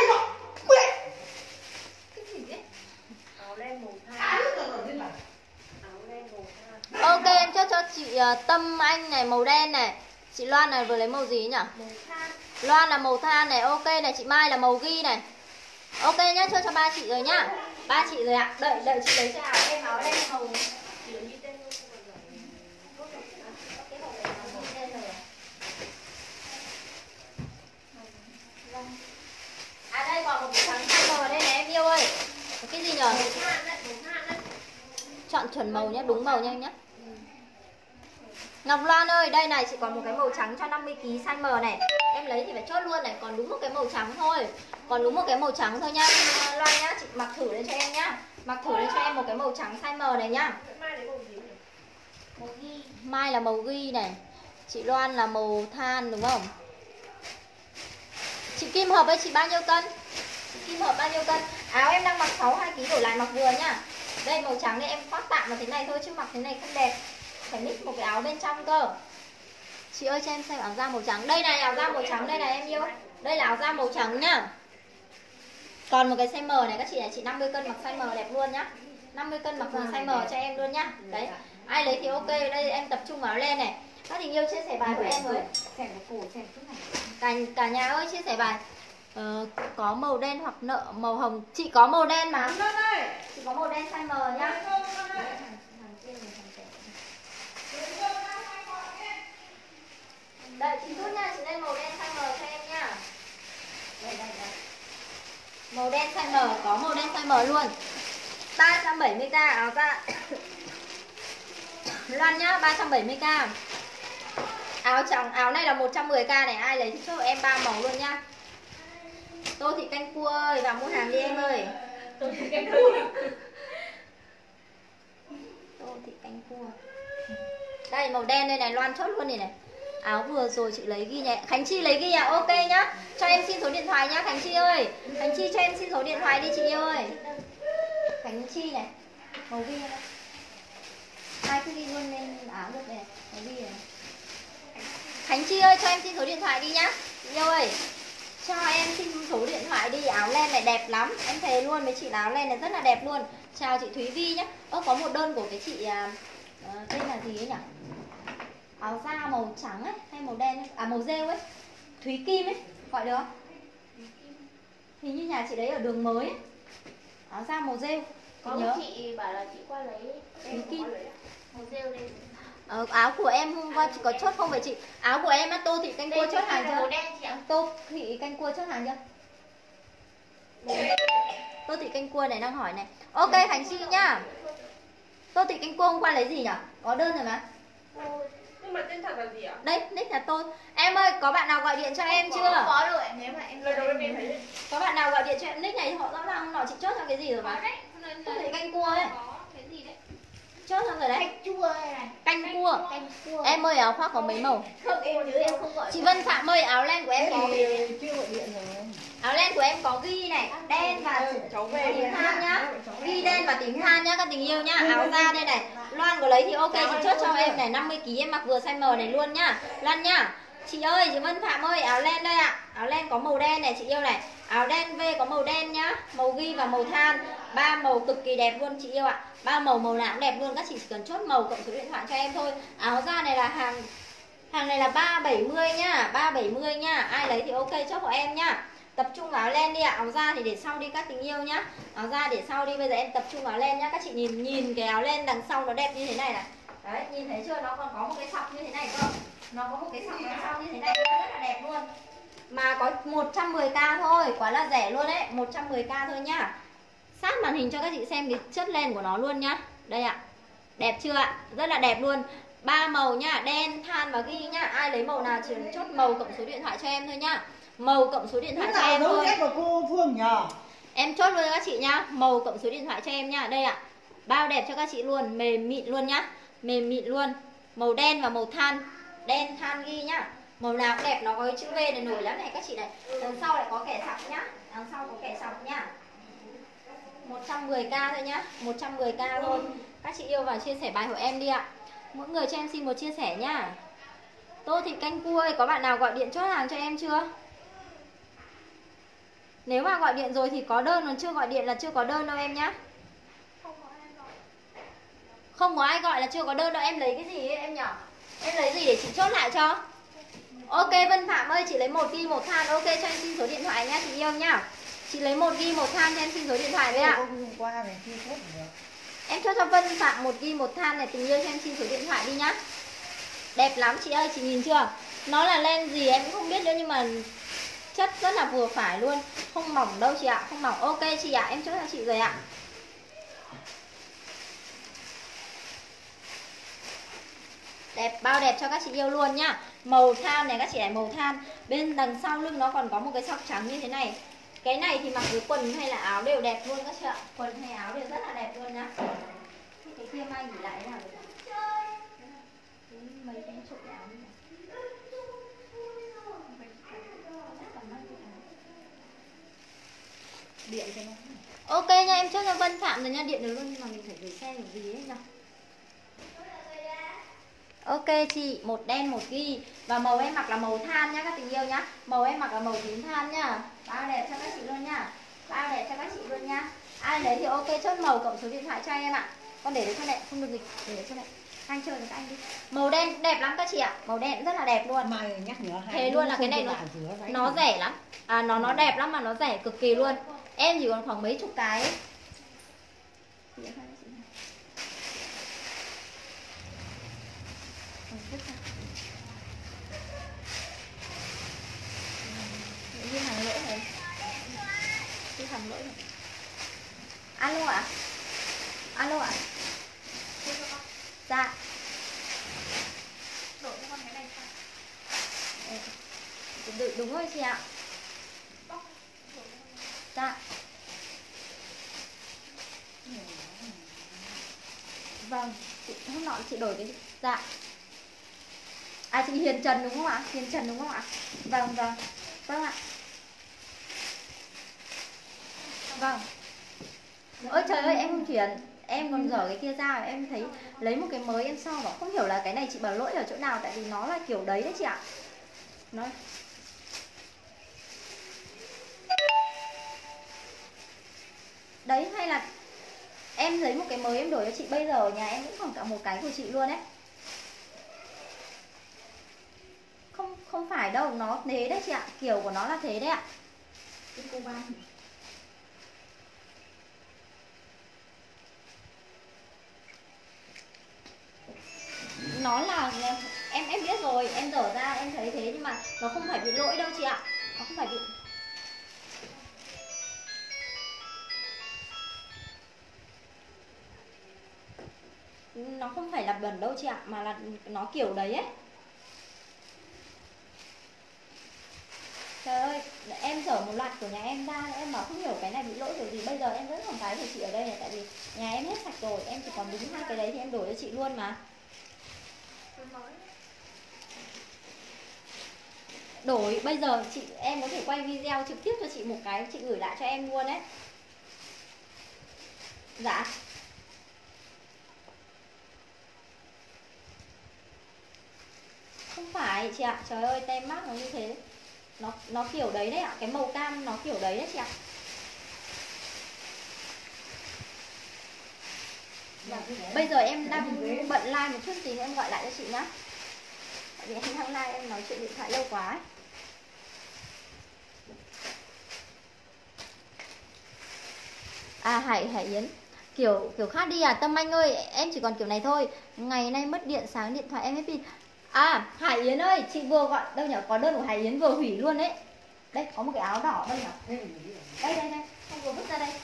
Cái gì đấy? Áo len màu than. Áo len màu than. Ok em chốt cho chị uh, Tâm Anh này màu đen này. Chị Loan này vừa lấy màu gì nhỉ? Màu than. Loan là màu than này, ok này, chị Mai là màu ghi này. Ok nhá, chốt cho ba chị rồi nhá. Ba chị rồi ạ. Đợi đợi chị lấy cho áo em áo đen màu. À đây còn một cái trắng size M đây này em yêu ơi. Cái gì nhờ? Chọn chuẩn màu nhé, đúng màu nha em nhé. Ngọc Loan ơi, đây này chị còn một cái màu trắng cho năm mươi ki lô gam size M này. Em lấy thì phải chốt luôn này, còn đúng một cái màu trắng thôi. Còn đúng một cái màu trắng thôi nhá Loan nhá, chị mặc thử lên cho em nhá. Mặc thử lên cho em một cái màu trắng size M này nhá. Màu ghi. Mai là màu ghi này. Chị Loan là màu than đúng không? Chị Kim hợp với chị bao nhiêu cân? Chị Kim hợp bao nhiêu cân? Áo em đang mặc sáu mươi hai ki lô gam đổi lại mặc vừa nhá. Đây màu trắng đây em khoác tạm vào thế này thôi chứ mặc thế này không đẹp. Phải mix một cái áo bên trong cơ. Chị ơi cho em xem áo da màu trắng. Đây này áo da màu trắng đây này em yêu. Đây là áo da màu trắng nhá. Còn một cái size M này các chị này, chị năm mươi cân mặc size M đẹp luôn nhá. năm mươi cân mặc vừa size M cho em luôn nhá. Đấy. Ai lấy thì ok, đây em tập trung vào lên này. Các tình yêu chia sẻ bài của em với. Cả cả nhà ơi chia sẻ bài. Ờ, có màu đen hoặc nợ màu hồng. Chị có màu đen mà. Chị có màu đen size M nhá. Đợi chị chút nha, chị lên màu đen size M cho em nha. Đây đây đây. Màu đen size M, có màu đen size M luôn. ba trăm bảy mươi k áo da Loan nhá, ba trăm bảy mươi k. Áo trắng, áo này là một trăm mười k này, ai lấy thì cho em ba màu luôn nhá. Tô Thị Canh Cua ơi, vào mua hàng đi em ơi. Tô Thị Canh Cua. Tô Thị Canh Cua. Đây màu đen đây này, Loan chốt luôn này này. Áo vừa rồi chị lấy ghi nhé. Khánh Chi lấy ghi à, ok nhá. Cho em xin số điện thoại nhá Khánh Chi ơi. Khánh Chi cho em xin số điện thoại đi chị yêu ơi. Khánh Chi này. Màu ghi này. Ai cứ ghi luôn lên áo được này. Màu ghi này. Khánh Chi ơi cho em xin số điện thoại đi nhá. Chị yêu ơi. Cho em xin số điện thoại đi, áo len này đẹp lắm. Em thề luôn với chị là áo len này rất là đẹp luôn. Chào chị Thúy Vi nhá. Ơ có một đơn của cái chị à, tên là gì ấy nhỉ? Áo da màu trắng ấy hay màu đen ấy, à màu rêu ấy, Thúy Kim ấy, gọi được không? Hình như nhà chị đấy ở Đường Mới ấy. Áo da màu rêu. Có nhớ. Chị bảo là chị qua lấy Thúy Kim. màu rêu đây. Ờ, áo của em hôm qua chị có chốt không vậy chị? Áo của em á, Tô Thị Canh Cua chốt hàng chưa? Màu đen chị ạ. Tô Thị Canh Cua chốt hàng chưa? Tô Thị Canh Cua này đang hỏi này. Ok Khánh Chi nhá. Tô Thị Canh Cua hôm qua lấy gì nhỉ? Có đơn rồi mà. Nhưng mà tên thật là gì ạ? Đây, nick là tôi. Em ơi, có bạn nào gọi điện cho em chưa? Có rồi, nếu mà em lần đầu em nhìn thấy. Có bạn nào gọi điện cho em nick này họ rõ ràng họ chị chốt cho cái gì rồi mà. Tôi thấy canh cua ấy. Cái gì đấy? Chốt xong rồi đấy. Canh chua này. Canh cua. Canh chua. Em ơi áo khoác có mấy màu? Không em nhớ em không gọi. Chị Vân Phạm ơi áo len của em có chưa gọi điện rồi. áo len của em có ghi này, đen và Cháu về tím than nhá. Ghi đen và tím than nhá các tình yêu nhá. Áo da đây này. Loan có lấy thì ok chị chốt cho em này, năm mươi ki lô gam em mặc vừa size M này luôn nhá. Loan nhá. Chị ơi, chị Vân Phạm ơi, áo len đây ạ. Áo len có màu đen này chị yêu này. Áo đen V có màu đen nhá, màu ghi và màu than. Ba màu cực kỳ đẹp luôn chị yêu ạ. Ba màu màu nào cũng đẹp luôn, các chị chỉ cần chốt màu cộng số điện thoại cho em thôi. Áo da này là hàng hàng này là ba bảy mươi nhá, ba bảy mươi nhá. Ai lấy thì ok chốt của em nhá. Tập trung vào áo len đi ạ. Áo da thì để sau đi các tình yêu nhá. Áo da để sau đi, bây giờ em tập trung vào áo len nhá. Các chị nhìn nhìn cái áo len đằng sau nó đẹp như thế này này. Đấy, nhìn thấy chưa? Nó còn có một cái sọc như thế này cơ. Nó có một cái sọc đằng sau như thế này rất là đẹp luôn. Mà có một trăm mười k thôi, quá là rẻ luôn đấy, một trăm mười k thôi nhá. Sát màn hình cho các chị xem cái chất len của nó luôn nhá. Đây ạ. Đẹp chưa ạ? Rất là đẹp luôn. Ba màu nhá, đen, than và ghi nhá. Ai lấy màu nào chỉ chốt màu cộng số điện thoại cho em thôi nhá. Màu cộng số điện thoại cho em thôi. của cô Phương nhỉ? Em chốt luôn các chị nhá. Màu cộng số điện thoại cho em nhá. Đây ạ. Bao đẹp cho các chị luôn, mềm mịn luôn nhá. Mềm mịn luôn. Màu đen và màu than. Đen than ghi nhá. Màu nào cũng đẹp, nó có cái chữ V này nổi lắm này các chị này. Đằng sau lại có kẻ sọc nhá. Đằng sau có kẻ sọc nhá. một trăm mười k thôi nhá. một trăm mười k thôi. Các chị yêu vào chia sẻ bài của em đi ạ. Mỗi người cho em xin một chia sẻ nhá. Tô Thị Canh Cua ơi, có bạn nào gọi điện chốt hàng cho em chưa? Nếu mà gọi điện rồi thì có đơn, còn chưa gọi điện là chưa có đơn đâu em nhá. Không có ai gọi là chưa có đơn đâu. Em lấy cái gì ấy, em nhỏ? Em lấy gì để chị chốt lại cho? Ok Vân Phạm ơi, chị lấy một ghi một than. Ok cho em xin số điện thoại nhá chị yêu nhá. Chị lấy một ghi một than cho em xin số điện thoại với ạ. Hôm qua này chưa chốt được. Em chốt cho Vân Phạm một ghi một than này, tình yêu cho em xin số điện thoại đi nhá. Đẹp lắm chị ơi, chị nhìn chưa? Nó là len gì em cũng không biết nữa nhưng mà chất rất là vừa phải luôn. Không mỏng đâu chị ạ, không mỏng. Ok chị ạ, em chốt cho chị rồi ạ. Đẹp, bao đẹp cho các chị yêu luôn nhá. Màu than này các chị này, màu than. Bên đằng sau lưng nó còn có một cái sọc trắng như thế này. Cái này thì mặc với quần hay là áo đều đẹp luôn các chị ạ. Quần hay áo đều rất là đẹp luôn nhá. Cái kia may nghỉ lại thế nào được? Mấy cái chỗ áo này. Điện cho nó. Ok nha, em chốt cho Vân Phạm rồi nha, điện được luôn nhưng mà mình phải gửi xe kiểu gì ấy nhỉ. Ok chị, một đen một ghi. Và màu em mặc là màu than nhá các tình yêu nhá. Màu em mặc là màu tím than nhá. Bao đẹp cho các chị luôn nhá. Bao đẹp cho các chị luôn nhá. Ai lấy thì ok, chốt màu cộng số điện thoại cho em ạ. Con để đấy cho mẹ, không được dịch, để đấy cho mẹ. Anh chơi với các anh đi. Màu đen cũng đẹp lắm các chị ạ. Màu đen rất là đẹp luôn. Mai nhắc nhở hai Thế luôn là cái này nó nó rẻ lắm. À nó nó đẹp lắm mà nó rẻ cực kỳ luôn. Em chỉ còn khoảng mấy chục cái ấy. Ghi hàng lỗi rồi. Ghi hàng lỗi rồi. Alo ạ? Alo ạ? Dạ. Đổi cho con cái này sao? Đúng, đúng rồi chị ạ. Dạ. Vâng, chị, hôm nọ chị đổi cái. Dạ. À chị Hiền Trần đúng không ạ? Hiền Trần đúng không ạ? Vâng vâng. Vâng ạ. Vâng. Ôi trời ơi em không chuyển. Em còn dở cái kia ra, em thấy lấy một cái mới em so bảo không hiểu là cái này chị bảo lỗi ở chỗ nào. Tại vì nó là kiểu đấy đấy chị ạ. Nó đấy hay là em lấy một cái mới em đổi cho chị. Bây giờ ở nhà em vẫn còn cả một cái của chị luôn ấy. Không không phải đâu, nó thế đấy chị ạ. Kiểu của nó là thế đấy ạ. Cái cô ban Nó là em em biết rồi, em dở ra em thấy thế nhưng mà nó không phải bị lỗi đâu chị ạ. Nó không phải bị. Nó không phải là bẩn đâu chị ạ, mà là nó kiểu đấy ấy. Trời ơi, em dở một loạt của nhà em ra, em bảo không hiểu cái này bị lỗi kiểu gì. Bây giờ em vẫn còn cái của chị ở đây này, tại vì nhà em hết sạch rồi, em chỉ còn đúng hai cái đấy thì em đổi cho chị luôn mà. Đổi, bây giờ chị em có thể quay video trực tiếp cho chị một cái, chị gửi lại cho em luôn đấy. Dạ. Không phải chị ạ, trời ơi tem mác nó như thế. Nó nó kiểu đấy đấy ạ, cái màu cam nó kiểu đấy đấy chị ạ. Vâng. Bây giờ em đang bận like một chút gì nữa em gọi lại cho chị nhá. Tại vì em đang like em nói chuyện điện thoại lâu quá ấy. À Hải Hải Yến kiểu kiểu khác đi à. Tâm Anh ơi em chỉ còn kiểu này thôi. Ngày nay mất điện sáng điện thoại em hết pin. À Hải Yến ơi chị vừa gọi đâu nhỉ, có đơn của Hải Yến vừa hủy luôn đấy. Đây có một cái áo đỏ đây nhỉ. Đây đây đây không vừa vứt ra đây.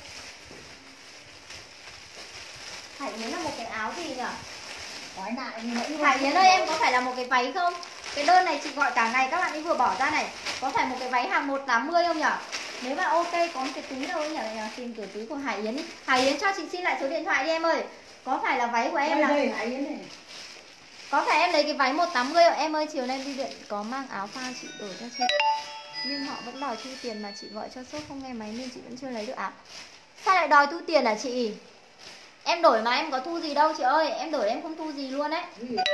Hải Yến là một cái áo gì nhỉ? Nói lại Hải Yến ơi em có phải là một cái váy không? Cái đơn này chị gọi cả ngày các bạn ấy vừa bỏ ra này. Có phải một cái váy hàng một tám mươi không nhỉ? Nếu mà ok có một cái túi đâu nhỉ? Tìm cửa túi của Hải Yến đi. Hải Yến cho chị xin lại số điện thoại đi em ơi. Có phải là váy của em là đây, Hải Yến này. Có phải em lấy cái váy một tám mươi không? Em ơi chiều nay đi điện có mang áo pha chị đổi cho chị. Nhưng họ vẫn đòi thu tiền mà chị gọi cho sốt không nghe máy nên chị vẫn chưa lấy được áo. Sao lại đòi thu tiền hả chị? Em đổi mà em có thu gì đâu chị ơi. Em đổi em không thu gì luôn đấy.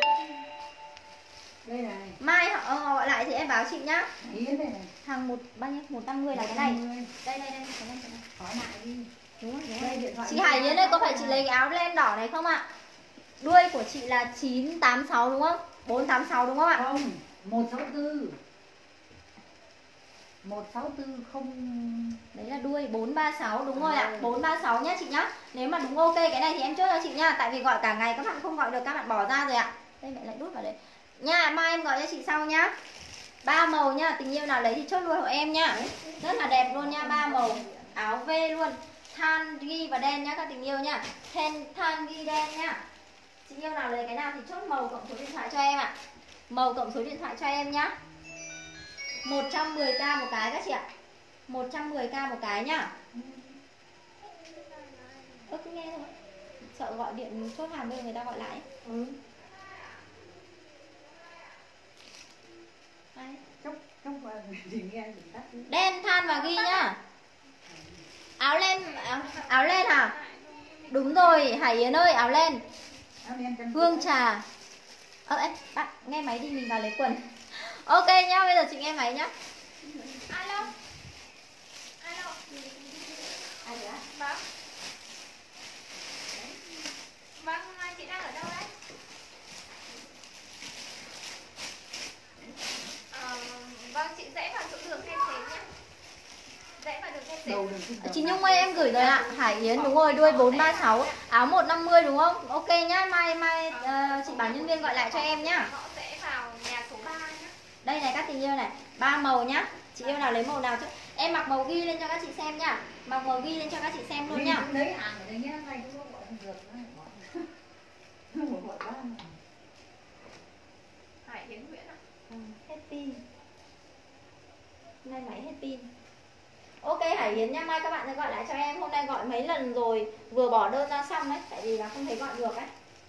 Đây này. Mai họ, họ gọi lại thì em báo chị nhá. Yến đây này. Hàng một bao nhiêu? một trăm năm mươi là cái này. Đây đây đây. Hỏi lại đi. Đúng rồi, đúng rồi. Đây, điện thoại Chị Hải Yến ơi có phải chị lấy cái áo len đỏ này không ạ? Đuôi của chị là chín tám sáu đúng không? bốn tám sáu đúng không ạ? Không, một sáu tư. một sáu tư không. Đấy là đuôi bốn ba sáu đúng rồi ạ. bốn ba sáu nhá chị nhá. Nếu mà đúng ok cái này thì em chốt cho chị nha. Tại vì gọi cả ngày các bạn không gọi được, các bạn bỏ ra rồi ạ. Đây mẹ lại đút vào đây. Nha, mai em gọi cho chị sau nhá. Ba màu nhá, tình yêu nào lấy thì chốt luôn hộ em nhá. Rất là đẹp luôn nha, ba màu. Áo V luôn. Than ghi và đen nhá các tình yêu nhá. Than than ghi đen nhá. Chị yêu nào lấy cái nào thì chốt màu cộng số điện thoại cho em ạ. Màu cộng số điện thoại cho em nhá. một trăm mười k một cái các chị ạ. một trăm mười k một cái nhá. Ơ cứ nghe thôi. Sợ gọi điện chốt hàng bây giờ người ta gọi lại. Ừ. Đây. Chốc chốc vào thì nghe mình tắt. Đen than và ghi nhá. Áo len, áo, áo len à? Đúng rồi, Hải Yến ơi, áo len. Áo len chân Hương trà. Ơ em, bạn nghe máy đi, mình vào lấy quần. Ok nhá, bây giờ chị nghe máy nhá. Alo. Alo. Ai đấy ạ? Vâng. Vâng, chị đang ở đâu đấy? Ờ, vâng, chị rẽ vào chỗ đường Khe Xến nhé. Rẽ vào đường Khe Xến. đầu đường Chị Nhung ơi, em gửi rồi ạ. Hải Yến đúng rồi, đuôi bốn ba sáu, áo một năm mươi đúng không? Ok nhá, mai mai uh, chị bảo nhân viên gọi lại cho em nhá. Họ sẽ vào nhà số ba nhá. Đây này các tình yêu này, ba màu nhá. Chị yêu nào lấy màu nào chứ? Em mặc màu ghi lên cho các chị xem nhá. Mặc màu ghi lên cho các chị xem luôn nhá. lấy hàng ở đây nhá, này cũng có gọi không được nữa. Gọi ba này. Hải Yến Nguyễn ạ. Ừ, hết pin. Nay máy hết pin. Ok Hải Yến nha, mai các bạn sẽ gọi lại cho em. Hôm nay gọi mấy lần rồi, vừa bỏ đơn ra xong đấy, tại vì là không thấy gọi được ấy.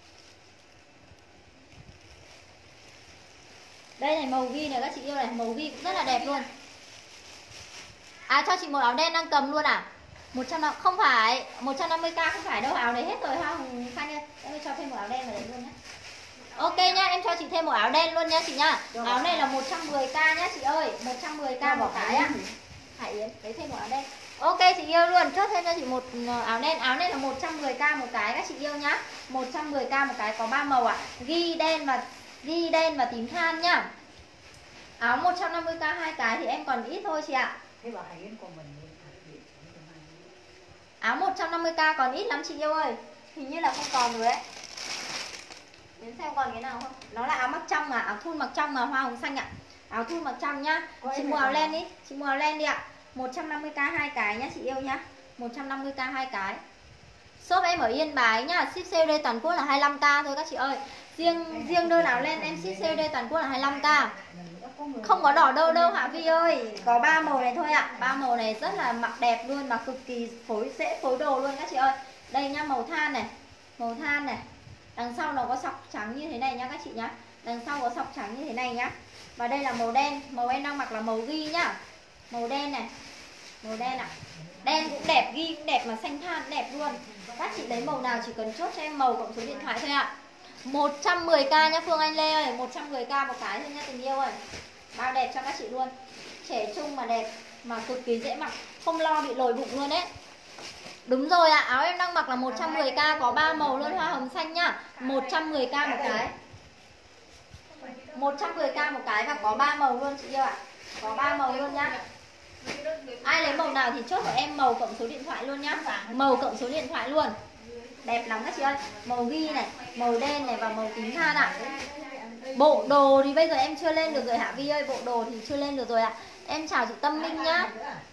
Đây này, màu ghi này các chị yêu này, màu ghi cũng rất là đẹp luôn. À cho chị một áo đen đang cầm luôn à? một trăm năm mươi, không phải, một trăm năm mươi k không phải đâu, áo đấy hết rồi ha Hùng Khanh ơi. Em cho thêm một áo đen vào đấy luôn nhé. Ok nhá, em cho chị thêm một áo đen luôn nha chị nhá. Áo này là một trăm mười k nhá chị ơi, một trăm mười k một cái á. Hải Yến, lấy thêm một áo đen. Ok chị yêu luôn, chốt thêm cho chị một áo đen. Áo này là một trăm mười k một cái các chị yêu nhá. một trăm mười k một cái, có ba màu ạ. À. Ghi đen và ghi đen và tím than nhá. Áo một trăm năm mươi k hai cái thì em còn ít thôi chị ạ. Thế bảo Hải Yến của mình. Áo một trăm năm mươi k còn ít lắm chị yêu ơi. Hình như là không còn rồi đấy. Đến xem còn cái nào không. Nó là áo mặc trong mà, áo thun mặc trong mà, hoa hồng xanh ạ. Áo thun mặc trong nhá. Chị mua áo len đi, chị mua áo len đi ạ. một trăm năm mươi k hai cái nhá chị yêu nhá. một trăm năm mươi k hai cái. Shop em ở Yên Bái nhá, ship xê ô đê toàn quốc là hai mươi lăm k thôi các chị ơi. Riêng riêng đơn áo len em ship xê ô đê toàn quốc là hai mươi lăm k. Không có đỏ đâu đâu Hạ Vi ơi. Có ba màu này thôi ạ. Ba màu này rất là mặc đẹp luôn, mà cực kỳ phối dễ phối đồ luôn các chị ơi. Đây nhá, màu than này. Màu than này. Đằng sau nó có sọc trắng như thế này nhá các chị nhá. Đằng sau có sọc trắng như thế này nhá. Và đây là màu đen, màu em đang mặc là màu ghi nhá. Màu đen này. Màu đen ạ. Đen cũng đẹp, ghi cũng đẹp, mà xanh than cũng đẹp luôn. Các chị lấy màu nào chỉ cần chốt cho em màu cộng số điện thoại thôi ạ. một trăm mười k nhá Phương Anh Lê ơi, một trăm mười k một cái thôi nhá tình yêu ơi. Bao đẹp cho các chị luôn. Trẻ trung mà đẹp, mà cực kỳ dễ mặc, không lo bị lồi bụng luôn đấy. Đúng rồi ạ, à, áo em đang mặc là một trăm mười k, có ba màu luôn, hoa hồng xanh nhá. một trăm mười k một cái. một trăm mười k một cái và có ba màu luôn chị yêu ạ. À. Có ba màu luôn nhá. Ai lấy màu nào thì chốt của em màu cộng số điện thoại luôn nhá. Màu cộng số điện thoại luôn. Đẹp lắm các chị ơi. Màu ghi này, màu đen này và màu tím than ạ. À. Bộ đồ thì bây giờ em chưa lên được rồi Hạ Vi ơi, bộ đồ thì chưa lên được rồi ạ. À. Em chào chị Tâm Minh nhá.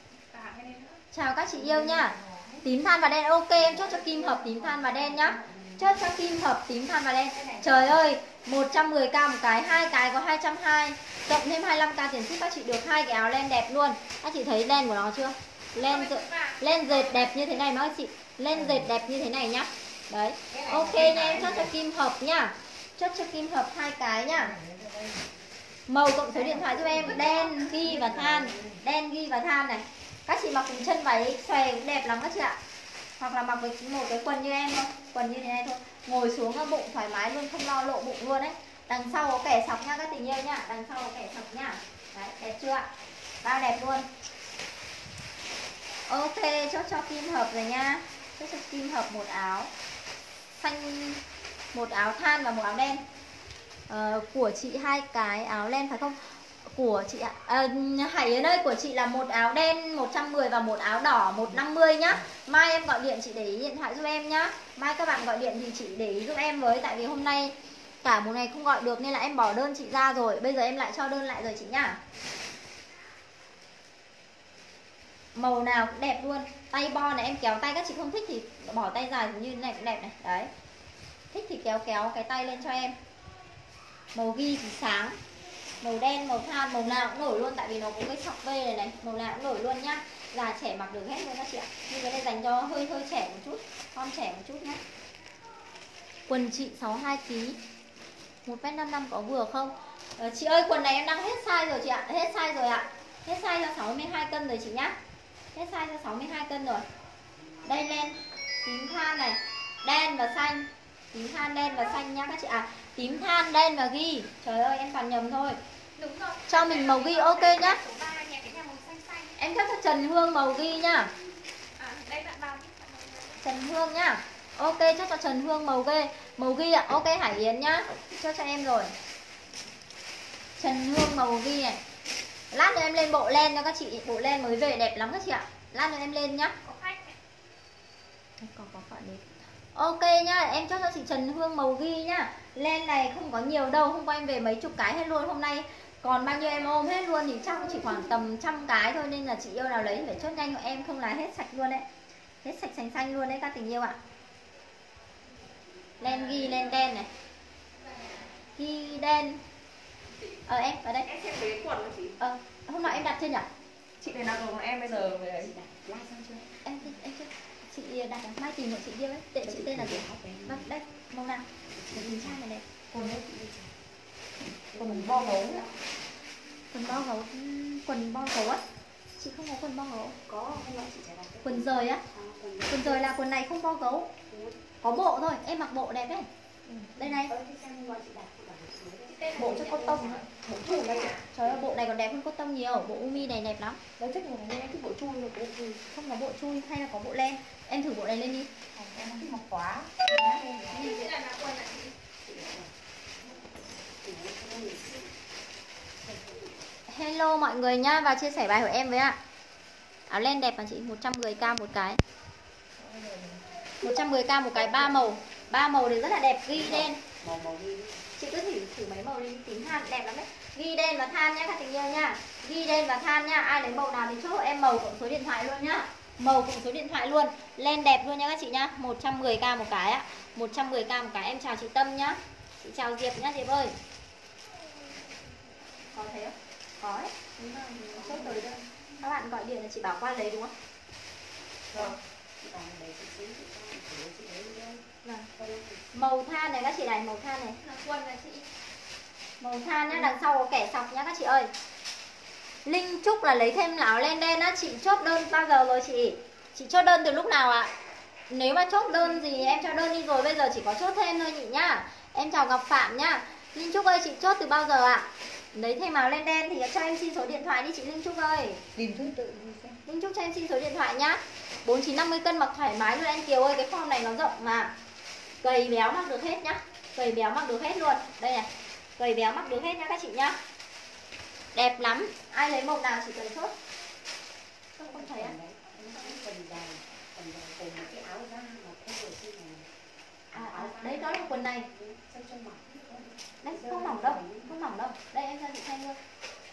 Chào các chị yêu nhá. Tím than và đen, ok em chốt cho Kim hợp tím than và đen nhá. Chốt cho Kim hợp tím than và đen. Trời ơi, một trăm mười k một cái, hai cái có hai trăm hai mươi, cộng thêm hai mươi lăm k tiền ship các chị được hai cái áo len đẹp luôn. Các chị thấy len của nó chưa? Len len dệt đẹp như thế này mà các chị. Len dệt đẹp như thế này nhá. Đấy. Ok nha, em chốt cho Kim hợp nhá. Chốt cho Kim hợp hai cái nhá. Màu cộng số điện thoại giúp em, đen ghi và than, đen ghi và than này. Các chị mặc cùng chân váy xòe cũng đẹp lắm các chị ạ. Hoặc là mặc với một cái quần như em thôi, quần như thế này thôi, ngồi xuống ở bụng thoải mái luôn, không lo lộ bụng luôn đấy. Đằng sau có kẻ sọc nha các tình yêu nhá, đằng sau có kẻ sọc nhá. Đấy, đẹp chưa ạ? Bao đẹp luôn. Ok, chốt cho Kim hợp rồi nha. Chốt cho Kim hợp một áo xanh, một áo than và một áo đen. Ờ, của chị hai cái áo len phải không? Của chị ạ, à, Hải Yến ơi, của chị là một áo đen một trăm mười và một áo đỏ một trăm năm mươi nhá. Mai em gọi điện chị để ý điện thoại giúp em nhá. Mai các bạn gọi điện thì chị để ý giúp em với. Tại vì hôm nay cả một ngày không gọi được nên là em bỏ đơn chị ra rồi. Bây giờ em lại cho đơn lại rồi chị nhá. Màu nào cũng đẹp luôn. Tay bo này em kéo tay, các chị không thích thì bỏ tay dài như thế này cũng đẹp này. Đấy. Thích thì kéo kéo cái tay lên cho em. Màu ghi thì sáng, màu đen, màu than, màu nào cũng nổi luôn. Tại vì nó có cái sọc V này này, màu nào cũng nổi luôn nhá. Già trẻ mặc được hết luôn các chị ạ. Nhưng cái này dành cho hơi hơi trẻ một chút, con trẻ một chút nhá. Quần chị sáu mươi hai ki, một mét năm mươi lăm có vừa không? Ờ, chị ơi, quần này em đang hết size rồi chị ạ. Hết size rồi ạ. Hết size cho sáu mươi hai cân rồi chị nhá. Hết size cho sáu mươi hai cân rồi. Đây lên tím than này, đen và xanh. Tím than đen và xanh nhá các chị. À, tím than đen và ghi. Trời ơi em toàn nhầm thôi. Đúng rồi. Cho mình màu ghi ok nhá. Số ba nhà cái nhà màu xanh xanh. Em chốt cho Trần Hương màu ghi nhá. À, đây bạn vào. Trần Hương nhá. Ok, chốt cho Trần Hương màu ghi. Màu ghi ạ. Ok Hải Yến nhá. Chốt cho em rồi. Trần Hương màu ghi này. Lát nữa em lên bộ len cho các chị. Bộ len mới về đẹp lắm các chị ạ. Lát nữa em lên nhá. Có khách này. Có có phận đi. Ok nhá, em chốt cho chị Trần Hương màu ghi nhá. Len này không có nhiều đâu, hôm qua em về mấy chục cái hết luôn. Hôm nay còn bao nhiêu em ôm hết luôn thì chắc chỉ khoảng tầm trăm cái thôi. Nên là chị yêu nào lấy thì phải chốt nhanh của em, không là hết sạch luôn đấy. Hết sạch xanh xanh luôn đấy các tình yêu ạ. Len ghi, len đen này. Ghi đen. Ờ em, ở đây. Em xem cái quần của chị. Ờ, hôm nọ em đặt chưa nhỉ? Chị này đặt rồi mà em bây giờ về ấy. Like xong chưa? Em, em chưa. Chị đặt à? Mai tìm một chị kia ấy. Tệ chị tên là gì? Vâng, đây, màu nào? Để nhìn trang này này. Quần đấy chị. Quần bo gấu ạ. Quần bo gấu, quần bo gấu á? Chị không có quần bo gấu. Có, không gọi chị trả đặt. Quần rời á? Quần rời là quần này không bo gấu. Có bộ thôi, em mặc bộ đẹp đấy. Đây này. Bộ cho cotton tông. Bộ chui đây. Trời ơi, bộ này còn đẹp hơn cotton tông nhiều. Bộ umi này đẹp lắm. Đấy chắc là nên em thích bộ chui rồi bộ chui. Không có bộ chui hay là có bộ len. Em thử bộ này lên đi. Em thích mặc quá. Cái này là quần ạ chị. Hello mọi người nhá, và chia sẻ bài của em với ạ. Áo len đẹp mà chị, một trăm mười k một cái. một trăm mười k một cái, ba màu. Ba màu thì rất là đẹp, ghi đen. Màu màu ghi. Chị cứ thử thử mấy màu đi, tím than đẹp lắm đấy. Ghi đen và than nhá các tình yêu nha. Ghi đen và than nha, ai lấy màu nào thì chốt hộ em màu cộng số điện thoại luôn nhá. Màu cộng số điện thoại luôn. Len đẹp luôn nha các chị nhá, một trăm mười k một cái ạ. một trăm mười k một cái. Em chào chị Tâm nhá. Chị chào Diệp nhá Diệp ơi. Có thế không? Có đấy. Đúng rồi, chốt tới đây. Các bạn gọi điện là chị bảo qua lấy đúng không? Vâng. Vâng. Màu than này các chị này, màu than này. Là quần là chị. Màu than nhá, đằng sau có kẻ sọc nhá các chị ơi. Linh Trúc là lấy thêm áo len đen á. Chị chốt đơn bao giờ rồi chị? Chị chốt đơn từ lúc nào ạ? À? Nếu mà chốt đơn gì em cho đơn đi rồi, bây giờ chỉ có chốt thêm thôi nhỉ nhá. Em chào Ngọc Phạm nhá. Linh Trúc ơi, chị chốt từ bao giờ ạ? À? Lấy thêm áo len đen thì cho em xin số điện thoại đi chị Linh Trúc ơi. Tìm thứ tự đi xem. Linh Trúc cho em xin số điện thoại nhá. Bốn chín năm mươi cân mặc thoải mái luôn anh Kiều ơi. Cái form này nó rộng mà. Gầy béo mặc được hết nhá. Gầy béo mặc được hết luôn. Đây này. Gầy béo mặc được hết nhá các chị nhá. Đẹp lắm. Ai lấy màu nào chỉ cần chốt. Không không thấy à? Quần dài, quần dài cùng một cái áo da mà thay đổi như này. À, à đấy đó là quần này. Sao cho mặc. Đấy không mỏng đâu, không mỏng đâu. Đây em cho chị xem luôn.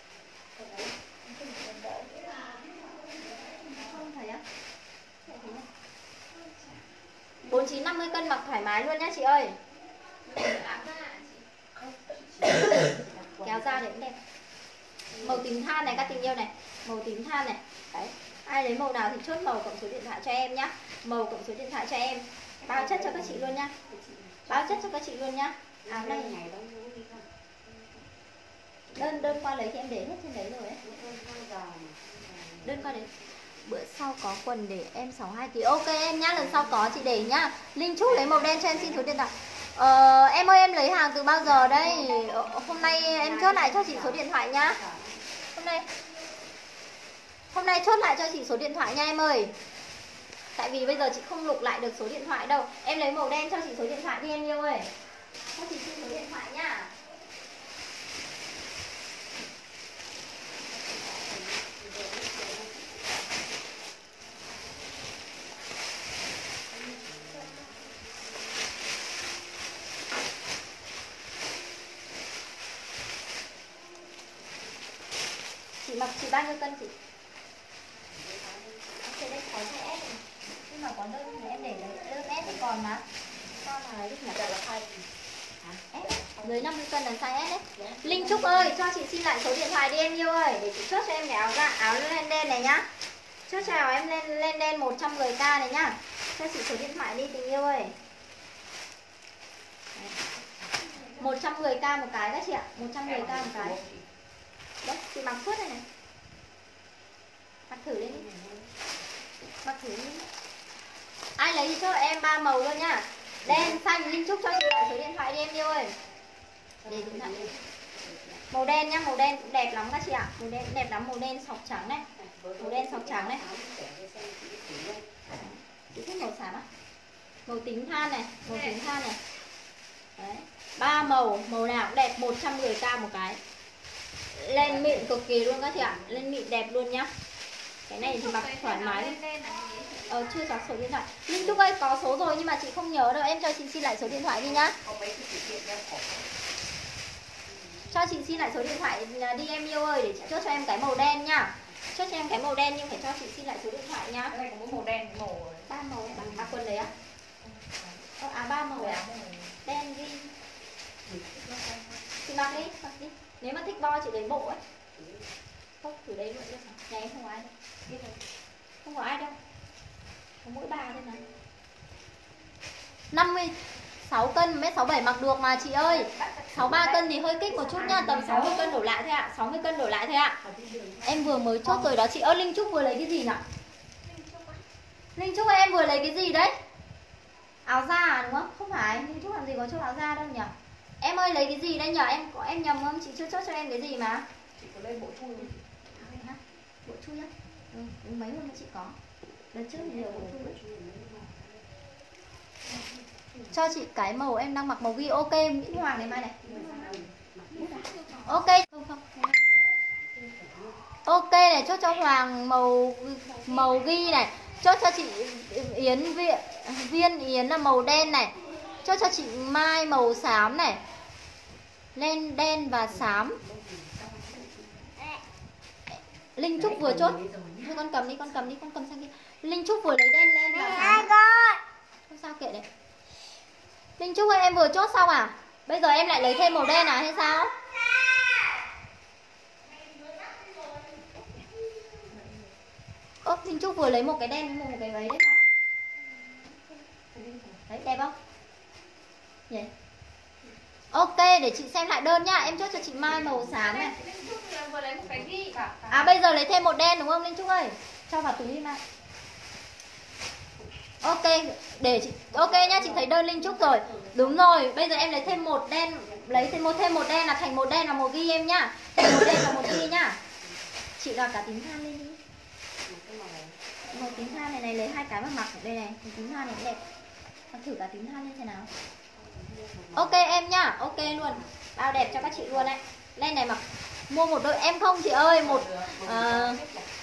Không thấy á? Bốn chín năm mươi cân mặc thoải mái luôn nhá chị ơi. Kéo ra để cũng đẹp. Màu tím than này các tình yêu này. Màu tím than này. Đấy. Ai lấy màu nào thì chốt màu cộng số điện thoại cho em nhá. Màu cộng số điện thoại cho em. Bao chất cho các chị luôn nhá. Bao chất cho các chị luôn nhá. Áo này đơn đơn qua lấy thì em để hết trên đấy rồi ấy. Đơn qua đấy. Bữa sau có quần để em sáu mươi hai ki lô gam. Ok em nhá, lần sau có chị để nhá. Linh Trúc lấy màu đen cho em xin số điện thoại. Ờ, em ơi em lấy hàng từ bao giờ đây? Hôm nay em chốt lại cho chị số điện thoại nhá. Hôm nay Hôm nay chốt lại cho chị số điện thoại nha em ơi. Tại vì bây giờ chị không lục lại được số điện thoại đâu. Em lấy màu đen cho chị số điện thoại đi em yêu ơi. Cho chị xin số điện thoại nhá. Chị mặc chị bao nhiêu cân chị? Ok đây có size S. Nhưng mà có đơn thì em để đơn S thì còn mà. Con là lúc nào là size gì? S. Dưới năm mươi cân là size S đấy. Linh Trúc ơi, cho chị xin lại số điện thoại đi em yêu ơi. Để chị chốt cho em cái áo da, áo len đen này nhá. Chốt cho áo em lên lên đen một trăm mười k này nhá. Cho chị số điện thoại đi tình yêu ơi. một trăm mười k một cái các chị ạ. một trăm mười k một cái. Đấy, chị mặc suốt này này. Mặc thử lên đi. Mặc thử đi. ai lấy thì chốt em ba màu luôn nhá. Đen, xanh, Linh Trúc cho chị lại số điện thoại đi em yêu ơi. Để điện thoại. Màu đen nhá, màu đen cũng đẹp lắm các chị ạ. Màu đen đẹp lắm, màu đen sọc trắng này. Màu đen sọc trắng này. Chị thích màu xám á? Màu tím than này, màu tím than này. Đấy. Ba màu, màu nào cũng đẹp, một trăm mười k một cái. Lên mịn cực kỳ luôn các chị ạ. Lên mịn đẹp luôn nhá. Cái này thì mặc thoải mái. Ờ chưa có số điện thoại. Linh Trúc ơi có số rồi nhưng mà chị không nhớ đâu. Em cho chị xin lại số điện thoại đi nhá. Cho chị xin lại số điện thoại đi em yêu ơi, để chị chốt cho em cái màu đen nhá. Chốt cho em cái màu đen nhưng phải cho chị xin lại số điện thoại nhá. Cái này có mỗi màu đen, màu Ba màu em mặc quần đấy á? Ờ, à ba màu à? Đen ghi. Chị mặc đi, mặc đi. Nếu mà thích bo chị lấy bộ ấy. Không, thử đấy luôn được. Nhà em không có ai đâu. Biết rồi. Không có ai đâu. Có mỗi ba thôi mà. năm mươi sáu cân, mét sáu bảy mặc được mà chị ơi. sáu mươi ba cân thì hơi kích một chút nha, tầm sáu mươi cân đổ lại thôi ạ. À. sáu mươi cân đổ lại thôi ạ. À. Em vừa mới chốt rồi đó chị. Ơ Linh Trúc vừa lấy cái gì nhỉ? Linh Trúc ơi em vừa lấy cái gì đấy? Áo da à, đúng không? Không phải, Linh Trúc làm gì có chốt áo da đâu nhỉ? Em ơi lấy cái gì đấy nhỉ? Em có em nhầm không? Chị chưa chốt cho em cái gì mà. chị có lên bộ chui không? Bộ chui á? Ừ, mấy hôm nữa chị có. Lần trước thì nhiều bộ chui. Cho chị cái màu em đang mặc màu ghi. Ok, Mỹ Hoàng này mai này. Ok, không không. Ok này, chốt cho Hoàng màu màu ghi này. Chốt cho chị Yến viên, viên Yến là màu đen này. Chốt cho chị Mai màu xám này. Lên đen và xám. Linh Trúc vừa chốt. Thôi con cầm đi, con cầm đi, con cầm sang kia. Linh Trúc vừa lấy đen lên và xám. Không sao kệ đấy. Linh Trúc ơi em vừa chốt xong à? Bây giờ em lại lấy thêm màu đen à hay sao? Ơ Linh Trúc vừa lấy một cái đen một cái ấy đấy hả? Đấy đẹp không? Yeah. Ok để chị xem lại đơn nhá. Em chốt cho chị Mai màu xám này. À bây giờ lấy thêm một đen đúng không Linh Trúc ơi? Cho vào túi đi Mai. Ok để chị ok nhá, chị thấy đơn Linh Trúc rồi. Đúng rồi, bây giờ em lấy thêm một đen, lấy thêm một thêm một đen là thành một đen là một ghi em nhá. Thành một đen là một ghi nhá. Chị gặp cả tím than lên đi. Màu tím than này này lấy hai cái mà mặc ở đây này, tím than này cũng đẹp. Mặc thử cả tím than lên thế nào. Ok em nhá, ok luôn. Bao đẹp cho các chị luôn đấy. Lên này mặc mua một đôi em không chị ơi, một uh,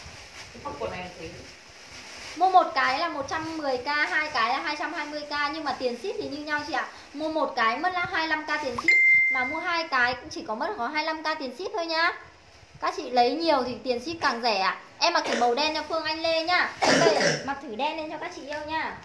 mua một cái là một trăm mười k, hai cái là hai trăm hai mươi k nhưng mà tiền ship thì như nhau chị ạ. Mua một cái mất là hai mươi lăm k tiền ship, mà mua hai cái cũng chỉ có mất có hai mươi lăm k tiền ship thôi nhá. Các chị lấy nhiều thì tiền ship càng rẻ ạ. À. Em mặc thử màu đen cho Phương Anh Lê nhá. Đây, mặc thử đen lên cho các chị yêu nhá.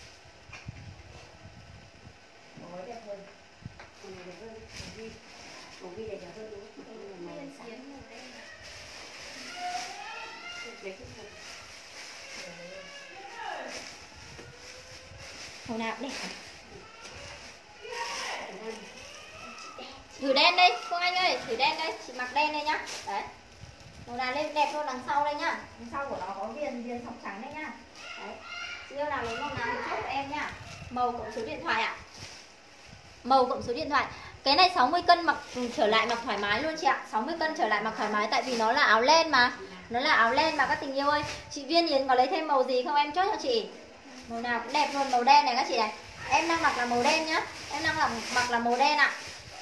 Màu nào cũng đẹp. Thử đen đi, Phương Anh ơi, thử đen đây, chị mặc đen đây nhá. Đấy. Màu nào lên đẹp luôn, đằng sau đây nhá. Đằng sau của nó có viền viền sọc trắng đây nhá. Đấy. Chị yêu nào lấy màu nào thì chốt của em nhá. Màu cộng số điện thoại ạ. À. Màu cộng số điện thoại. Cái này sáu mươi cân mặc trở lại mặc thoải mái luôn chị ạ. sáu mươi cân trở lại mặc thoải mái tại vì nó là áo len mà. Nó là áo len mà các tình yêu ơi. Chị Viên Yến có lấy thêm màu gì không em chốt cho chị. Màu nào cũng đẹp luôn, màu đen này các chị này. Em đang mặc là màu đen nhá. Em đang làm mặc là màu đen ạ.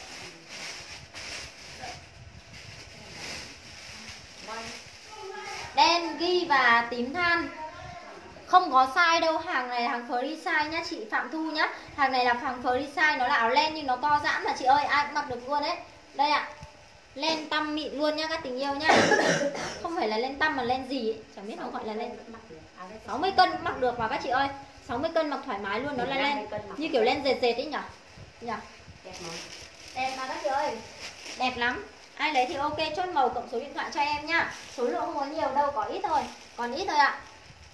Đen ghi và tím than. Không có size đâu, hàng này là hàng free size nhá chị Phạm Thu nhá. Hàng này là hàng free size, nó là áo len nhưng nó co giãn mà chị ơi, ai cũng mặc được luôn đấy. Đây ạ. À. Len tăm mịn luôn nhá các tình yêu nhá. Không phải là len tăm mà len gì ấy. Chẳng biết nó gọi là len. sáu mươi cân cũng mặc được mà các chị ơi. sáu mươi cân mặc thoải mái luôn, nó là len như kiểu len dệt dệt ấy nhỉ. Nhỉ? Đẹp mà các chị ơi. Đẹp lắm. Ai lấy thì ok, chốt màu cộng số điện thoại cho em nhá. Số lượng không có nhiều đâu, có ít thôi. Còn ít thôi ạ. À.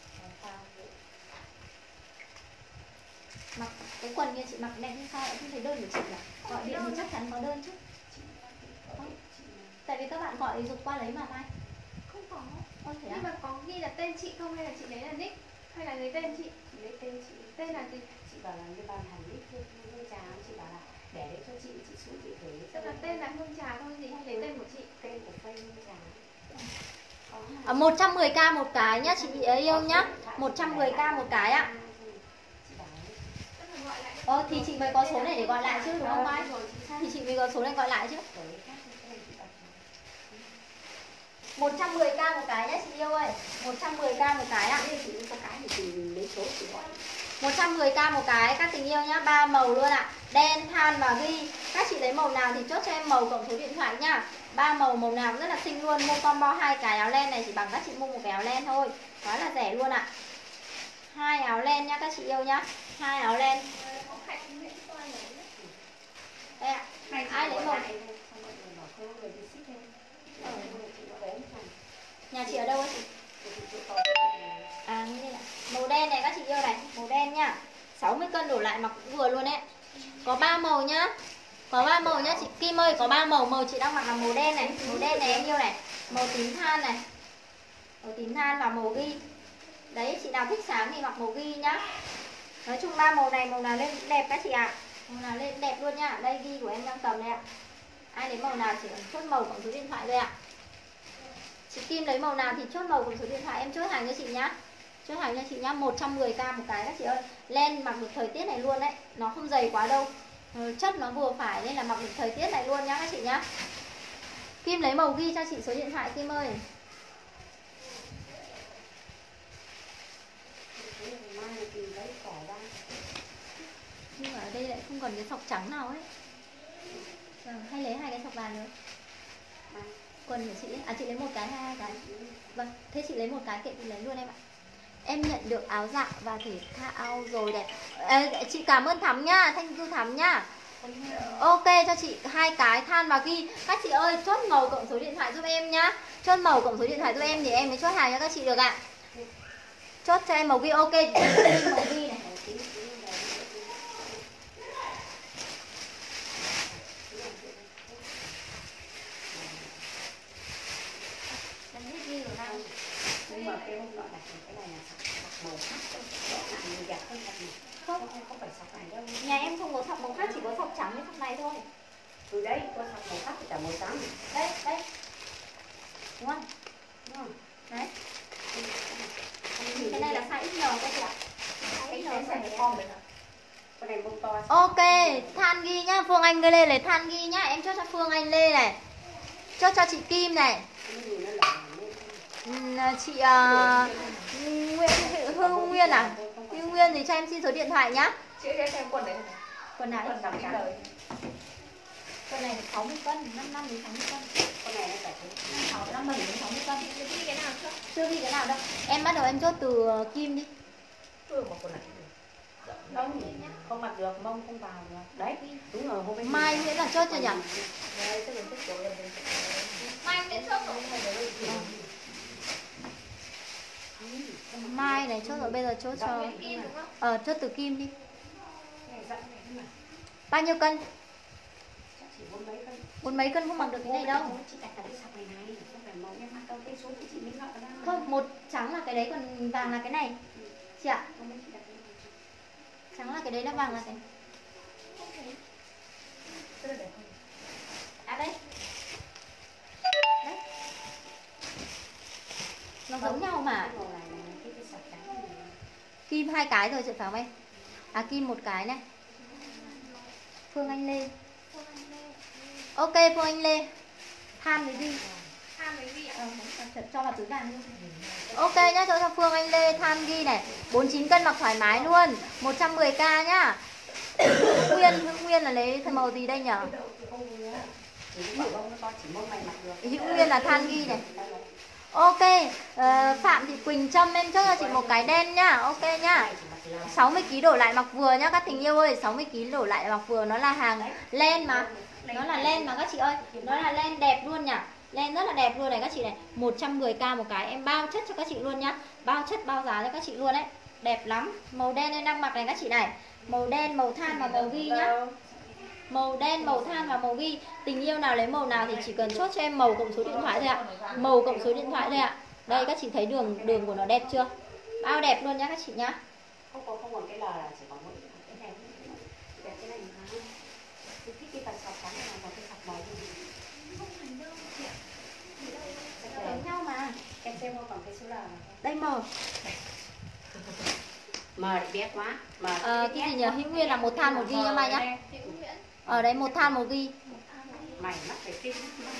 Mặc cái quần kia chị mặc đẹp như sao lại không thấy đơn của chị nhỉ? Gọi điện thì chắc chắn có đơn chứ. Không. Tại vì các bạn gọi dục qua lấy mà Mai. Không có. Ôi, thế nhưng à? mà có ghi là tên chị không hay là chị lấy là nick? Hay là lấy tên chị? Lấy tên chị. Tên là gì? Chị bảo là như bàn hẳn đi hương, hương trà, chị bảo là để đấy cho chị, chị xuống chị gửi. Tức là tên là Hương Trà thôi gì hay lấy tên của chị? Tên của Phây Hương Trà. À, một trăm mười k một cái nhá chị yêu nhá. một trăm mười k một cái ạ. Ờ thì chị mới có số này để gọi lại chứ đúng không Mai? Thì chị mới có số này gọi lại chứ. một trăm mười k một cái nhé chị yêu ơi. một trăm mười k một cái ạ. Chị có cái thì chị lấy số chị gọi. một trăm mười k một cái các tình yêu nhá, ba màu luôn ạ. Đen, than và ghi. Các chị lấy màu nào thì chốt cho em màu cộng số điện thoại nhá. Ba màu màu nào cũng rất là xinh luôn. Mua combo hai cái áo len này chỉ bằng các chị mua một cái áo len thôi. Quá là rẻ luôn ạ. Hai áo len nhá các chị yêu nhá. Hai áo len. Đây ạ. Ai lấy màu? Nhà chị ở đâu ấy chị? À như này. Màu đen này các chị yêu này, màu đen nhá. sáu mươi cân đổ lại mặc cũng vừa luôn đấy. Có ba màu nhá. Có ba màu nhá chị Kim ơi, có ba màu. Màu chị đang mặc là màu đen này, màu đen này em yêu này. Màu tím than này. Màu tím than và màu ghi. Đấy, chị nào thích sáng thì mặc màu ghi nhá. Nói chung ba màu này màu nào lên đẹp các chị ạ. À. Màu nào lên đẹp luôn nhá. Đây ghi của em đang cầm đây ạ. Ai lấy màu nào chỉ cần chốt màu cộng số điện thoại thôi ạ. Chị Kim lấy màu nào thì chốt màu cùng số điện thoại, em chốt hàng cho chị nhá. Chốt hàng cho chị nhá, một trăm mười k một cái các chị ơi. Len mặc được thời tiết này luôn đấy, nó không dày quá đâu. Chất nó vừa phải nên là mặc được thời tiết này luôn nhá các chị nhá. Kim lấy màu ghi cho chị số điện thoại Kim ơi. Nhưng mà ở đây lại không còn cái sọc trắng nào ấy. Vâng, hay lấy hai cái sọc vàng nữa. Quần của chị ấy. À chị lấy một cái hay hai cái? Vâng, thế chị lấy một cái kệ chị lấy luôn em ạ. Em nhận được áo dạ và thể thao rồi đẹp. Ê, chị cảm ơn Thắm nhá, thank you Thắm nhá. Ok cho chị hai cái than và ghi. Các chị ơi chốt màu cộng số điện thoại giúp em nhá. Chốt màu cộng số điện thoại giúp em thì em mới chốt hàng cho các chị được ạ. Chốt cho em màu ghi, ok chị màu ghi này. Nhưng mà cái hôm nọ đặt cái này là sọc màu khác thôi, rõ ràng mình giặt không đặt này. Không, không phải sọc này đâu. Nhà em không có sọc màu khác, chỉ có sọc trắng với sọc này thôi. Từ đấy có sọc màu khác thì cả màu trắng. Đây, đây. Đúng không? Đúng không? Đấy. Cái này là size ích lờ các chị ạ. Cái này sẽ con được. Con này bông to. Ok, Than ghi nhá, Phương Anh Lê lấy Than ghi nhá, em chốt cho Phương Anh Lê này. Chốt cho chị Kim này. Chị uh, Nguyễn Hương Nguyên à? Hương Nguyên thì cho em xin số điện thoại nhá. Chị ơi, xem quần đấy. Quần nào? Quần đằng trắng. Quần này sáu mươi cân, năm năm đến sáu mươi cân. Con này nó phải sáu năm bảy đến sáu mươi cân. Chưa ghi cái nào chưa? Chưa ghi cái nào đâu. Em bắt đầu em chốt từ Kim đi. Ừ, một quần này. không, không mặc được, mông không vào được. Đấy, đúng rồi, hôm Mai Nguyễn là chốt cho nhỉ? Đây, tức là thích chỗ lên. Mai Nguyễn chốt rồi. Mai này chốt rồi, bây giờ chốt cho Kim đúng không? Ờ, chốt từ Kim đi. Bao nhiêu cân? bốn mấy cân. Bốn mấy cân không mặc được cái này đâu. Chị đặt cái sọc này này, không phải màu em mặc đâu, cái số của chị mới ngợ ra. Không, một trắng là cái đấy, còn vàng là cái này. Chị ạ. Không biết chị đặt cái này. Trắng là cái đấy, là vàng là cái. À đây. Đấy. Nó giống nhau mà. Màu này là cái cái sọc trắng này. Kim hai cái rồi chị phải không em? À Kim một cái này. Phương Anh Lê. Ok Phương Anh Lê. Than với ghi. Than với ghi ạ. Ờ, cho vào túi vàng luôn. Ok nhá, cho cho Phương Anh Lê Than ghi này. bốn mươi chín cân mặc thoải mái luôn. một trăm mười k nhá. Hữu Nguyên, Hữu Nguyên là lấy thêm màu gì đây nhỉ? Hữu Nguyên là Than ghi này. Ok, uh, Phạm Thị Quỳnh Trâm em chốt cho chị một cái đen nhá. Ok nhá. sáu mươi ki lô gam đổ lại mặc vừa nhá các tình yêu ơi. sáu mươi ki lô gam đổ lại mặc vừa, nó là hàng len mà. Nó là len mà các chị ơi. Nó là len đẹp luôn nhỉ. Len rất là đẹp luôn này các chị này. một trăm mười k một cái, em bao chất cho các chị luôn nhá. Bao chất bao giá cho các chị luôn đấy. Đẹp lắm. Màu đen em đang mặc này các chị này. Màu đen, màu than và màu ghi nhá. Màu đen, màu than và màu ghi. Tình yêu nào lấy màu nào thì chỉ cần chốt cho em màu cộng số điện thoại thôi ạ. Màu cộng số điện thoại thôi ạ. Đây các chị thấy đường đường của nó đẹp chưa? Bao đẹp luôn nhá các chị nhá. Không có không còn cái lờ là chỉ có mỗi cái này. Đẹp cái này mà. Tôi thích cái phần sọc trắng này và cái sọc màu gì. Không thành đâu chị ạ. Giống nhau mà. Em xem còn cái số là Đây màu. mờ thì bé quá. Mờ Ờ, cái gì nhỉ? Hữu Nguyên là một than một ghi nhá Mai nhá. Ở đấy một than một ghi. mày mắt phải kinh.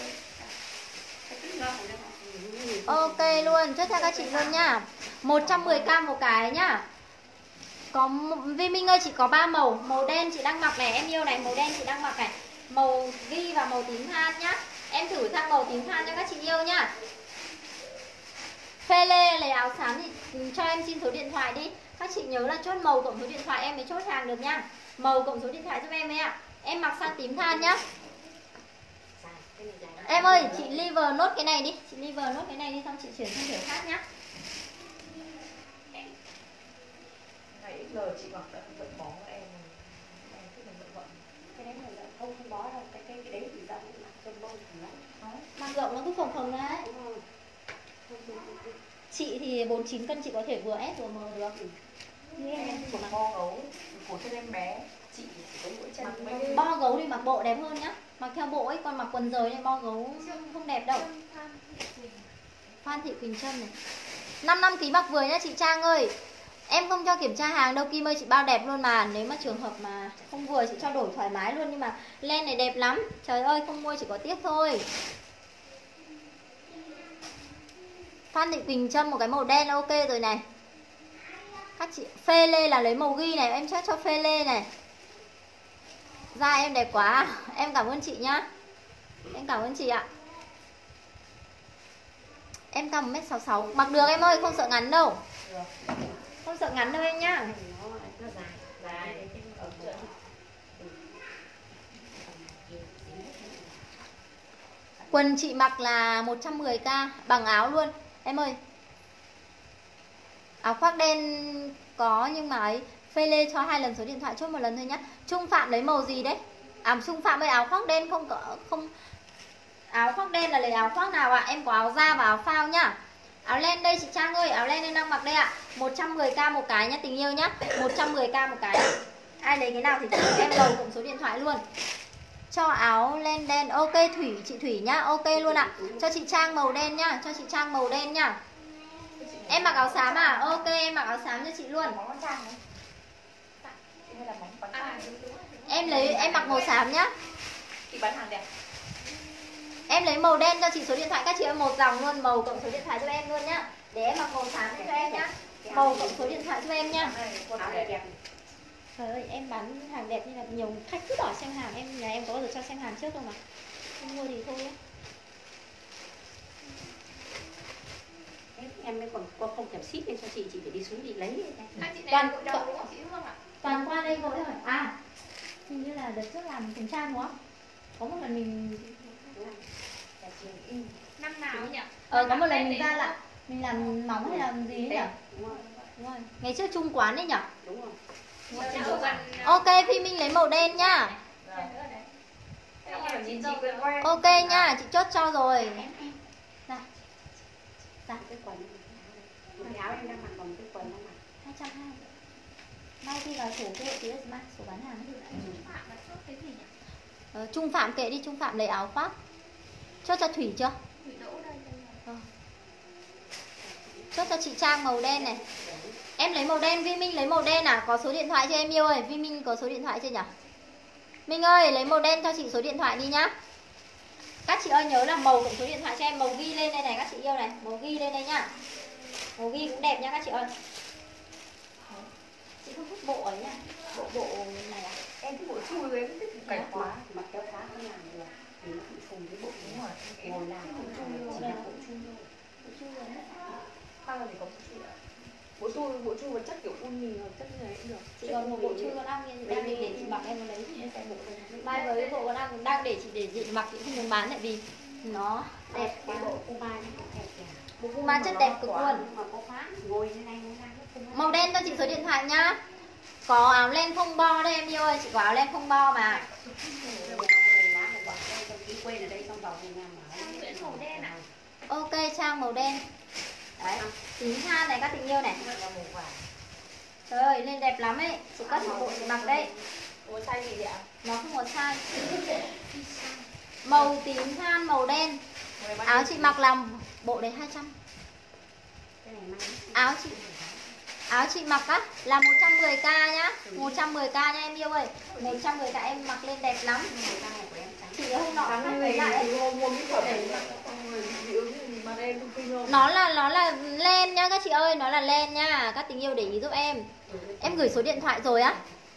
Ok luôn, chốt cho các chị luôn nhá. một trăm mười k một cái nhá. Có Vi Minh ơi, chị có ba màu. Màu đen chị đang mặc này, em yêu này, màu đen chị đang mặc này. Màu ghi và màu tím than nhá. Em thử sang màu tím than cho các chị yêu nhá. Phê Lê lấy áo xám thì cho em xin số điện thoại đi. Các chị nhớ là chốt màu cộng số điện thoại em mới chốt hàng được nhá. Màu cộng số điện thoại giúp em ấy ạ. Em mặc sang tím than nhá. Em ơi, chị liver nốt cái này đi. Chị liver nốt cái này đi, xong chị chuyển sang kiểu khác nhá. Ngày ích lờ chị mặc đã vẫn bó em. Em thích là vẫn bận. Cái đấy là không không bó đâu. Cái cái cái đấy thì rộng mà trông bông thì nó. Mặc rộng nó cứ phồng phồng đấy. Chị thì bốn mươi chín cân chị có thể vừa S vừa M được. Như em thì mặc bo gấu, cổ chân em bé. Chị chỉ có mỗi chân mấy. Bo gấu thì mặc bộ đẹp hơn nhá. Mặc theo bộ ấy, còn mặc quần rời nên bo gấu không đẹp đâu. Phan Thị Quỳnh Trâm này. năm năm ký mặc vừa nhá chị Trang ơi. Em không cho kiểm tra hàng đâu Kim ơi, chị bao đẹp luôn mà. Nếu mà trường hợp mà không vừa chị cho đổi thoải mái luôn. Nhưng mà len này đẹp lắm. Trời ơi, không mua chỉ có tiếc thôi. Phan Thị Quỳnh Trâm một cái màu đen ok rồi này. Các chị Phê Lê là lấy màu ghi này, em check cho Phê Lê này. Da em đẹp quá. Em cảm ơn chị nhá. Em cảm ơn chị ạ. Em cao một mét sáu mươi sáu. Mặc được em ơi, không sợ ngắn đâu. Không sợ ngắn đâu em nhá. Nó dài. Dài. Quần chị mặc là một trăm mười k bằng áo luôn. Em ơi. Áo khoác đen có nhưng mà ấy Phê Lê cho hai lần số điện thoại, chốt một lần thôi nhá. Trung Phạm lấy màu gì đấy? À Trung Phạm ơi, áo khoác đen không có không. Áo khoác đen là lấy áo khoác nào ạ? À? Em có áo da và áo phao nhá. Áo len đây chị Trang ơi, áo len em đang mặc đây ạ. À. một trăm mười k một cái nhá tình yêu nhá. một trăm mười k một cái. Ai lấy cái nào thì chị em đầu cộng số điện thoại luôn. Cho áo len đen. Ok Thủy, chị Thủy nhá. Ok luôn ạ. À. Cho chị Trang màu đen nhá. Cho chị Trang màu đen nhá. Em mặc áo xám à? Ok em mặc áo xám cho chị luôn. Em lấy em mặc màu xám nhá. Chị bán hàng đẹp. Em lấy màu đen cho chị số điện thoại các chị em một dòng luôn, màu cộng số điện thoại cho em luôn nhá. Để em mặc màu xám cho em nhá. Màu cộng số điện thoại cho em nhá. Áo này đẹp. Trời ơi, em bán hàng đẹp như là nhiều khách cứ đòi xem hàng, em nhà em có bao giờ cho xem hàng trước đâu mà. Không mua thì thôi á. Em mới còn có không kèm ship nên cho chị, chị phải đi xuống chị lấy. Toàn toàn, toàn qua đây rồi thôi. À, hình như là đợt trước làm kiểm tra đúng không? Có một lần mình Năm nào nhỉ? Ờ, có một lần mình ra là mình làm nóng hay làm gì ấy nhỉ? Đúng rồi. Đúng rồi. Ngày trước chung quán đấy nhỉ? Đúng rồi. Ok, Phi Minh lấy màu đen nhá. Ok nha, chị chốt cho rồi. Dạ. Dạ. Cái quần. Một cái áo em đang mặc còn một cái quần đang mặc. hai trăm hai mươi. Mai khi vào sổ kệ chị ơi, mai sổ bán hàng thì lại. Ờ, Trung Phạm kệ đi, Trung Phạm lấy áo khoác. Chốt cho Thủy chưa? Ờ. Chốt cho chị Trang màu đen này. Em lấy màu đen, Vi Minh lấy màu đen à? Có số điện thoại cho em yêu ơi. Vi Minh có số điện thoại chưa nhỉ? Minh ơi, lấy màu đen cho chị số điện thoại đi nhá. Các chị ơi nhớ là màu cộng số điện thoại cho em, màu ghi lên đây này các chị yêu này, màu ghi lên đây nhá. Màu ghi cũng đẹp nhá các chị ơi. Chị không thích bộ ấy nha. Bộ bộ này à? Em thích bộ chui với em thích cảnh quá. Mặc kéo khá không làm được. Thì nó bị phùng cái bộ Đúng rồi. ngồi làm không làm, chỉ là bộ chui thôi. Bộ chui rồi đấy. Bao giờ thì có bộ chui ạ? Bộ chui, bộ chui và chất kiểu uni hoặc chất như này cũng được. Chị còn một bộ chui con ong kia đang định để chị mặc em có lấy. Mai với bộ con ong đang để chị để chị mặc chị không muốn bán tại vì nó đẹp Cái quá. bộ Puma nó đẹp kìa. Bộ Puma chất đẹp cực luôn. Mà có khóa ngồi như này ngồi này. Màu đen cho chị số điện thoại nhá. Có áo len không bo đây em yêu ơi, chị có áo len không bo mà. Ok Trang màu đen. Đấy, tím than này các tình yêu này. Là màu vàng. Trời ơi, lên đẹp lắm ấy. Chị cất một bộ chị mặc đây. Ủa size gì vậy ạ? Nó không có size. Màu tím than, màu đen. Áo chị mặc làm bộ đấy hai trăm. Cái này mang Áo chị Áo chị mặc á là một trăm mười k nhá. một trăm mười k nha em yêu ơi. một trăm mười k em mặc lên đẹp lắm. cái này của em trắng. Chị hôm nọ Tháng khách này về lại ấy. thì mua mua mỹ phẩm này xong rồi dị ứng thì mà em không kinh không? Nó là nó là len nhá các chị ơi, nó là len nha. Các tình yêu để ý giúp em. Em gửi số điện thoại rồi á.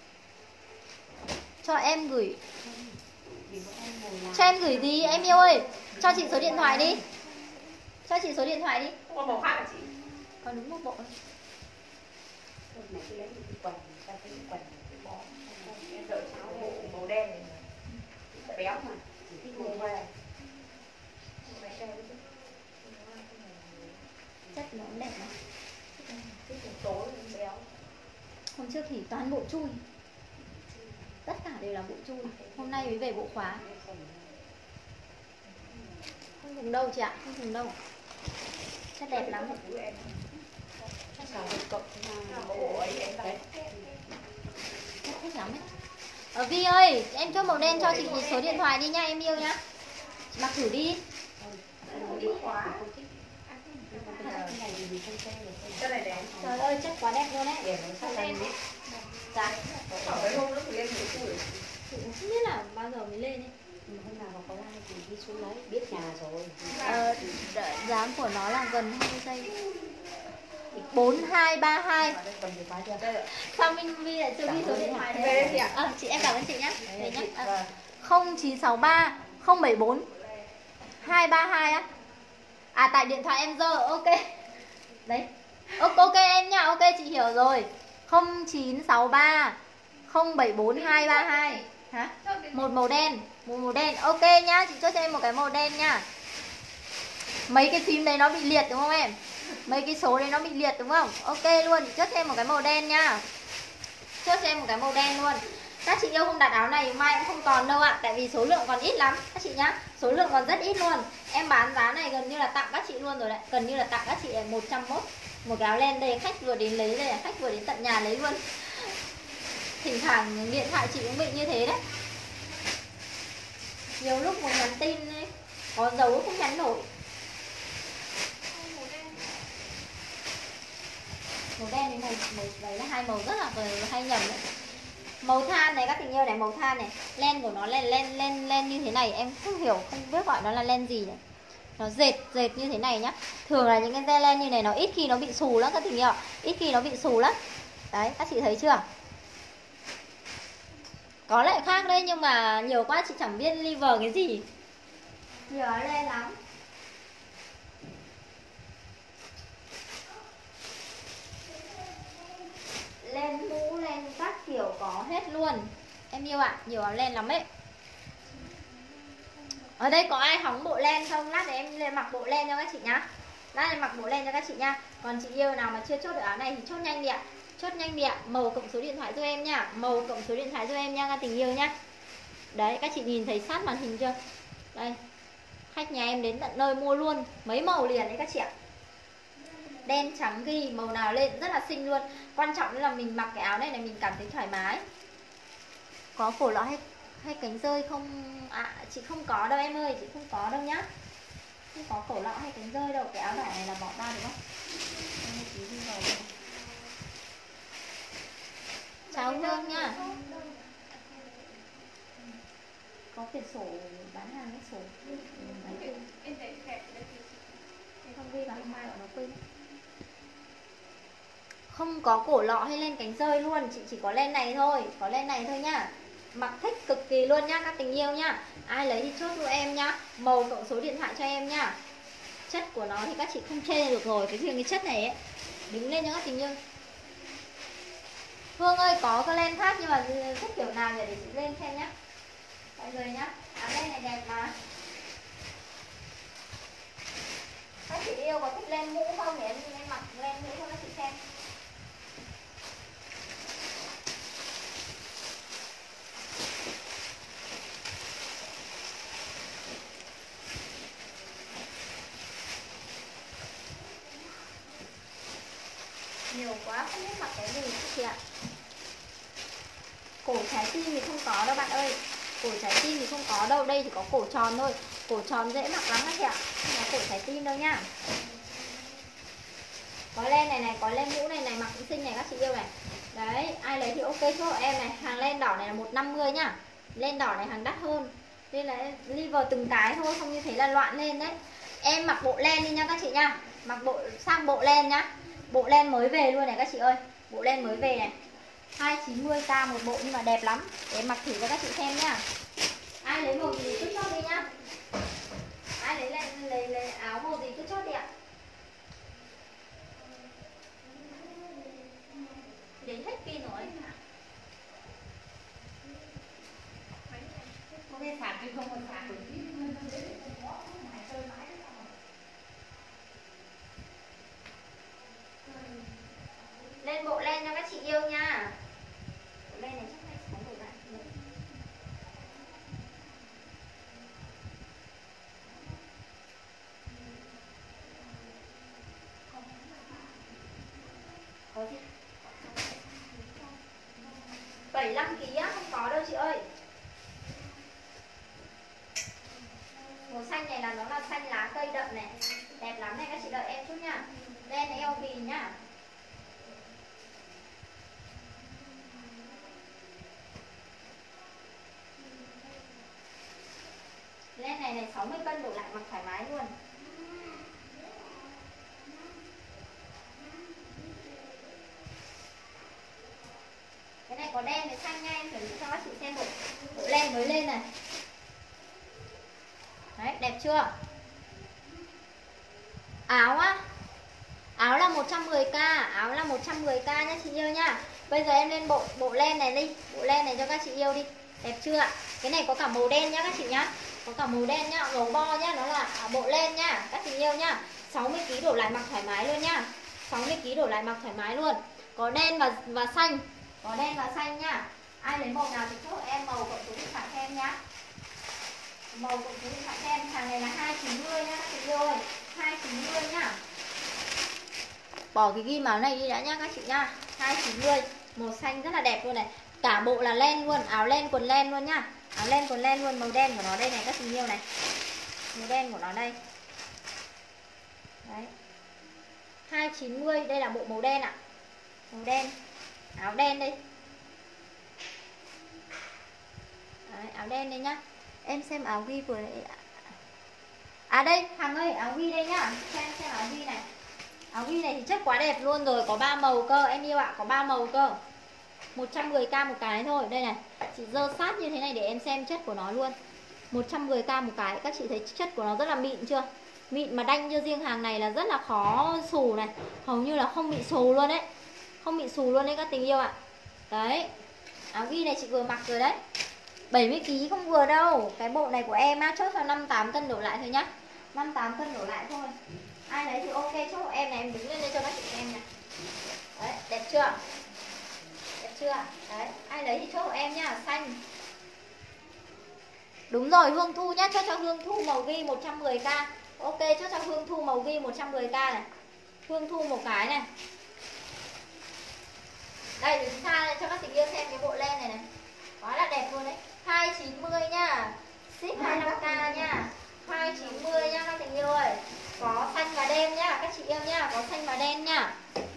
Cho em gửi. Vì bọn em ngồi làm. Cho em gửi gì em yêu ơi. Cho chị số điện thoại đi. Cho chị số điện thoại đi. Không có màu khác hả chị? Còn đúng một bộ thôi. Hôm nay tôi lấy cái quần, ta cái quần cái bó. Em đợi cháu bộ màu đen này. Béo mà, chỉ thích màu hoa. Chất nó cũng đẹp lắm. Thích tối béo. Hôm trước thì toàn bộ chui. Tất cả đều là bộ chui. Hôm nay mới về bộ khóa. Không dùng đâu chị ạ, không dùng đâu. Chất đẹp lắm. Sao được cộng thế nào? Bộ ấy em thấy. Chất thích lắm ấy. Ờ, Vi ơi, em chốt màu đen cho chị số điện thoại đi nha em yêu nhá. Chị mặc thử đi. Ít quá. Cái này thì mình không xem được. Cái này đẹp. Trời ơi, chất quá đẹp luôn ấy. Để nó sắc lên đi. Dạ. Khoảng mấy hôm nữa thì em mới tuổi. Chị cũng không biết là bao giờ mới lên ấy. Hôm nào mà có like thì đi xuống lấy, biết nhà rồi. Ờ, đ- dáng của nó là gần hai mươi giây. Bốn hai ba hai. Cầm chìa khóa chưa? Đây ạ. Sao Minh Vi lại chưa ghi số điện thoại Về thế? đây chị ạ. Ờ, chị em cảm ơn chị nhá. Đây nhá. Vâng. À, không chín sáu ba không bảy bốn hai ba hai á. À tại điện thoại em giờ, ok. Đấy. Ok, ok em nha, ok chị hiểu rồi. không chín sáu ba không bảy bốn hai ba hai. Hả? Một màu đen, một màu đen. Ok nhá, chị cho cho em một cái màu đen nha. Mấy cái phím đấy nó bị liệt đúng không em? Mấy cái số đấy nó bị liệt đúng không? Ok luôn, chị chốt cho em một cái màu đen nha. Chốt cho em một cái màu đen luôn. Các chị yêu không đặt áo này mai cũng không còn đâu ạ. Tại vì số lượng còn ít lắm các chị nhá. Số lượng còn rất ít luôn. Em bán giá này gần như là tặng các chị luôn rồi đấy. Gần như là tặng các chị một trăm mốt. Một cái áo len đây, khách vừa đến lấy đây, khách vừa đến tận nhà lấy luôn. Thỉnh thoảng điện thoại chị cũng bị như thế đấy. Nhiều lúc một nhắn tin ấy, có dấu không nhắn nổi. Màu đen với màu, màu đấy là hai màu rất là hay nhầm đấy. Màu than này các tình yêu này, màu than này, len của nó len len len len như thế này, em không hiểu, không biết gọi nó là len gì này. Nó dệt dệt như thế này nhá. Thường là những cái dây len như này nó ít khi nó bị xù lắm các tình yêu, ít khi nó bị xù lắm. Đấy, các chị thấy chưa? Có lại khác đấy nhưng mà nhiều quá chị chẳng biết liver cái gì. Nhiều len lắm. Len mũ, len các kiểu có hết luôn. Em yêu ạ, à, nhiều áo len lắm ấy. Ở đây có ai hóng bộ len không? Lát để em lên mặc bộ len cho các chị nhá. Lát em mặc bộ len cho các chị nha. Còn chị yêu nào mà chưa chốt được áo này thì chốt nhanh đi ạ. Chốt nhanh đi ạ. Màu cộng số điện thoại cho em nha. Màu cộng số điện thoại cho em nha các tình yêu nhá. Đấy, các chị nhìn thấy sát màn hình chưa? Đây. Khách nhà em đến tận nơi mua luôn. Mấy màu liền đấy các chị ạ. Đen trắng ghi, màu nào lên rất là xinh luôn. Quan trọng là mình mặc cái áo này là mình cảm thấy thoải mái. Có cổ lọ hay, hay cánh rơi không? À, chị không có đâu em ơi, chị không có đâu nhá. Không có cổ lọ hay cánh rơi đâu. Cái áo đỏ này là bỏ ra được không? Chào Hương nha. Có quyển sổ bán hàng cái sổ. Không ghi vào hôm mai bọn nó quên. Không có cổ lọ hay len cánh rơi luôn. Chị chỉ có len này thôi. Có len này thôi nhá. Mặc thích cực kỳ luôn nhá các tình yêu nhá. Ai lấy thì chốt giúp em nhá. Màu cộng số điện thoại cho em nhá. Chất của nó thì các chị không chê được rồi. Cái riêng cái chất này ấy, đứng lên cho các tình yêu. Hương ơi có cái len khác nhưng mà thích kiểu nào để chị lên xem nhá. Mọi người nhá. Áo len này đẹp mà. Các chị yêu có thích len mũ không để em, em mặc len mũ cho các chị xem. Nhiều quá không biết mặc cái gì các chị ạ. Cổ trái tim thì không có đâu bạn ơi. Cổ trái tim thì không có đâu. Đây thì có cổ tròn thôi. Cổ tròn dễ mặc lắm các chị ạ. Không có cổ trái tim đâu nhá. Có len này này, có len mũ này này, mặc cũng xinh này các chị yêu này. Đấy, ai lấy thì ok chốt của em này. Hàng len đỏ này là một trăm năm mươi nhá. Len đỏ này hàng đắt hơn. Nên là liver từng cái thôi, không như thế là loạn lên đấy. Em mặc bộ len đi nha các chị nha. Mặc bộ sang bộ len nhá. Bộ len mới về luôn này các chị ơi. Bộ len mới về này. hai trăm chín mươi k một bộ nhưng mà đẹp lắm. Để em mặc thử cho các chị xem nhá. Ai lấy màu gì cứ chốt đi nhá. Ai lấy len lấy, lấy áo màu gì cứ chốt đi ạ. Đến hết pin rồi. Có cái sạc chứ không có sạc được. Lên bộ len cho các chị yêu nha. Bộ len này chắc phải sóng đổi lại. Có gì? bảy mươi lăm ki lô gam á, không có đâu chị ơi. Màu xanh này là nó là xanh lá cây đậm này. Đẹp lắm này các chị đợi em chút nha. Len eo bì nhá. Len này này sáu mươi cân đổ lại mặc thoải mái luôn. Cái này có đen với xanh nha, em chuẩn bị cho các chị xem bộ, bộ len mới lên này. Đấy, đẹp chưa? Áo á. Áo là một trăm mười k, áo là một trăm mười k nhá chị yêu nhá. Bây giờ em lên bộ bộ len này đi, bộ len này cho các chị yêu đi. Đẹp chưa ạ? Cái này có cả màu đen nhá các chị nhá. Có cả màu đen nhá, gấu bo nhá, nó là bộ len nhá, các chị yêu nhá. sáu mươi ki lô gam đổ lại mặc thoải mái luôn nhá. sáu mươi ki lô gam đổ lại mặc thoải mái luôn. Có đen và và xanh. Có đen và xanh nhá. Ai lấy màu nào thì chốt em màu cộng số điện thoại cho em nhá. Màu cộng số điện thoại cho em. Hàng này là hai trăm chín mươi nhá các chị yêu ơi. hai trăm chín mươi nhá. Bỏ cái ghi màu này đi đã nhá các chị nhá. hai trăm chín mươi. Màu xanh rất là đẹp luôn này. Cả bộ là len luôn, áo len quần len luôn nhá. Áo len quần len luôn, màu đen của nó đây này các chị yêu này. Màu đen của nó đây. Đấy. hai trăm chín mươi, đây là bộ màu đen ạ. Màu đen. Áo đen đây. Đấy, áo đen đây nhá. Em xem áo ghi vừa đấy. À đây, Hằng ơi, áo ghi đây nhá. Xem xem áo ghi này. Áo ghi này thì chất quá đẹp luôn rồi, có ba màu cơ em yêu ạ, có ba màu cơ. một trăm mười k một cái thôi. Đây này, chị dơ sát như thế này để em xem chất của nó luôn. một trăm mười k một cái, các chị thấy chất của nó rất là mịn chưa? Mịn mà đanh như riêng hàng này là rất là khó xù này. Hầu như là không bị xù luôn đấy. Không bị xù luôn đấy các tình yêu ạ. Đấy. Áo ghi này chị vừa mặc rồi đấy. bảy mươi ki lô gam không vừa đâu. Cái bộ này của em á, chốt cho năm mươi tám cân đổ lại thôi nhá. năm mươi tám cân đổ lại thôi. Ai lấy thì ok, chốt của em này, em đứng lên đây cho các chị em này. Đấy, đẹp chưa? Đẹp chưa? Đấy, ai lấy thì chốt của em nhá, xanh. Đúng rồi, Hương Thu nhá, chốt cho Hương Thu màu ghi một trăm mười k. Ok, chốt cho Hương Thu màu ghi một trăm mười k này. Hương Thu một cái này. Đây, đứng xa cho các chị yêu xem cái bộ len này này. Quá là đẹp luôn đấy. hai trăm chín mươi nhá. Ship hai mươi lăm k nhá. hai trăm chín mươi nhá các tình yêu ơi. Có xanh và đen nhá, các chị yêu nhá, có xanh và đen nhá.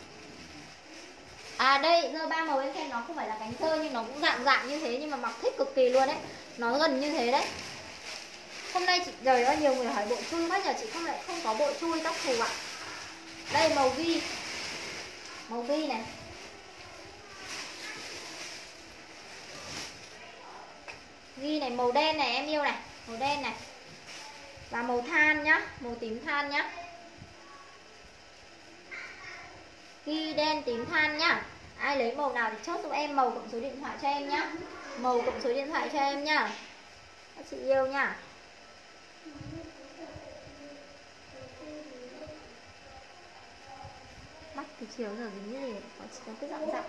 À đây, dơ ba màu em xem, nó không phải là cánh tơ nhưng nó cũng dạng dạng như thế, nhưng mà mặc thích cực kỳ luôn đấy. Nó gần như thế đấy. Hôm nay chị trời ơi, nhiều người hỏi bộ chui quá nhờ, chị không lại không có bộ chui tóc xù ạ. Đây màu ghi. Màu ghi này. Ghi này, màu đen này em yêu này, màu đen này. Và màu than nhá, màu tím than nhá. Ghi đen tím than nhá. Ai lấy màu nào thì chốt giúp em màu cộng số điện thoại cho em nhá. Màu cộng số điện thoại cho em nhá. Các chị yêu nhá. Mắt từ chiều giờ dính cái gì, có chỉ có cái dặn dặn.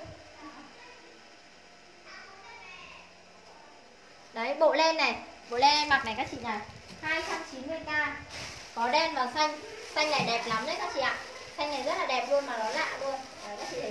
Đấy, bộ len này, bộ len em mặc này các chị này, hai trăm chín mươi k. Có đen và xanh. Xanh này đẹp lắm đấy các chị ạ. Xanh này rất là đẹp luôn mà nó lạ luôn. Đấy, các chị thấy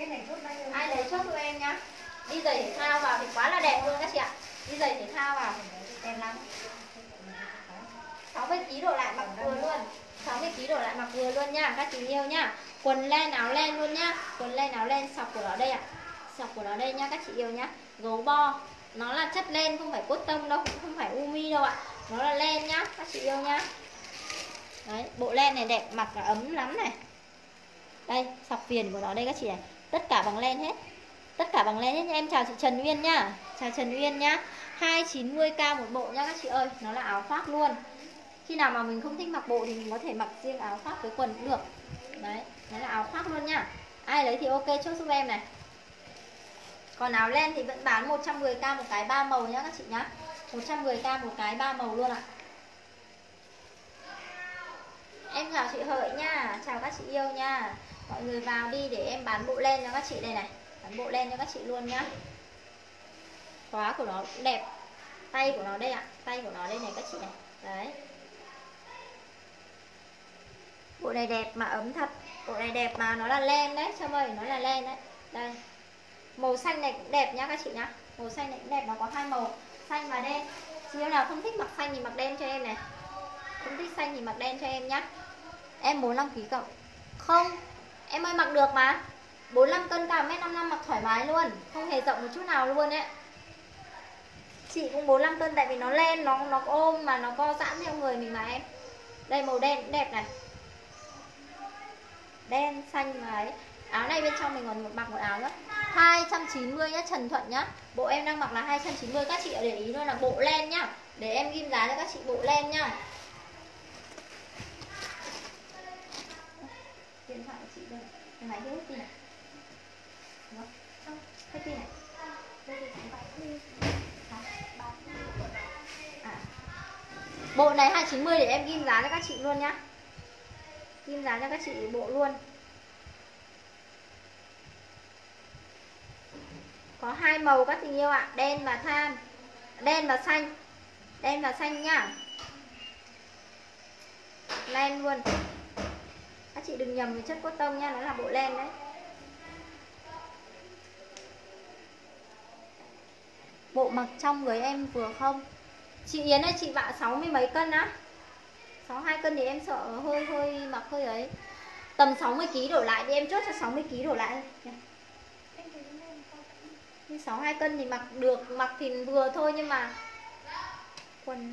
cái này chốt đây. Ai lấy chốt cho em nhá. Đi giày thể thao vào thì quá là đẹp luôn các chị ạ. Đi giày thể thao vào đẹp lắm. sáu mươi ki lô gam đổ lại mặc vừa luôn. sáu mươi ki lô gam đổ lại mặc vừa luôn nha các chị yêu nhá. Quần len áo len luôn nhá. Quần len áo len sọc của nó đây ạ. Sọc của nó đây nhá các chị yêu nhá. Gấu bo. Nó là chất len không phải cốt tông đâu, cũng không phải umi đâu ạ. Nó là len nhá các chị yêu nhá. Đấy, bộ len này đẹp, mặc là ấm lắm này. Đây, sọc viền của nó đây các chị này. Tất cả bằng len hết. Tất cả bằng len hết nha. Em chào chị Trần Uyên nhá. Chào Trần Uyên nhá. Hai trăm chín mươi k một bộ nha các chị ơi. Nó là áo khoác luôn. Khi nào mà mình không thích mặc bộ thì mình có thể mặc riêng áo khoác với quần cũng được. Đấy, nó là áo khoác luôn nhá. Ai lấy thì ok chốt giúp em này. Còn áo len thì vẫn bán một trăm mười k một cái ba màu nhá các chị nhá. một trăm mười k một cái ba màu luôn ạ. Em chào chị Hợi nha. Chào các chị yêu nha. Mọi người vào đi để em bán bộ len cho các chị đây này. Bán bộ len cho các chị luôn nhá. Khóa của nó cũng đẹp. Tay của nó đây ạ. Tay của nó đây này các chị này. Đấy. Bộ này đẹp mà ấm thật. Bộ này đẹp mà nó là len đấy. Trâm ơi, nó là len đấy. Đây. Màu xanh này cũng đẹp nhá các chị nhá. Màu xanh này cũng đẹp, nó có hai màu, xanh và đen. Chị yêu nào không thích mặc xanh thì mặc đen cho em này. Không thích xanh thì mặc đen cho em nhá. Em bốn mươi lăm ki lô gam cộng. Không, em ơi mặc được mà. bốn mươi lăm cân, cao một mét năm mươi lăm mặc thoải mái luôn. Không hề rộng một chút nào luôn ấy. Chị cũng bốn mươi lăm cân tại vì nó len, nó nó ôm mà nó co giãn theo người mình mà em. Đây màu đen cũng đẹp này. Đen, xanh mà ấy. Áo này bên trong mình còn một mặc một áo nữa. Hai trăm chín mươi nhá, Trần Thuận nhá. Bộ em đang mặc là hai trăm chín mươi. Các chị để ý luôn là bộ len nhá. Để em ghim giá cho các chị bộ len nhá. Điện thoại của chị đây. Cái máy hết pin này. Đúng không? Không, hết pin này. Đây thì cũng vậy. À. Bộ này hai trăm chín mươi để em ghim giá cho các chị luôn nhá. Ghim giá cho các chị bộ luôn. Có hai màu các tình yêu ạ, đen và than. Đen và xanh. Đen và xanh nhá. Len luôn. Các chị đừng nhầm với chất cốt tông nha, nó là bộ len đấy. Bộ mặc trong với em vừa không? Chị Yến ơi, chị vạ sáu mươi mấy cân á? sáu mươi hai cân thì em sợ hơi hơi mặc hơi ấy. Tầm sáu mươi ki lô gam đổ lại thì em chốt cho sáu mươi ki lô gam đổ lại. Nhưng sáu mươi hai cân thì mặc được, mặc thì vừa thôi nhưng mà quần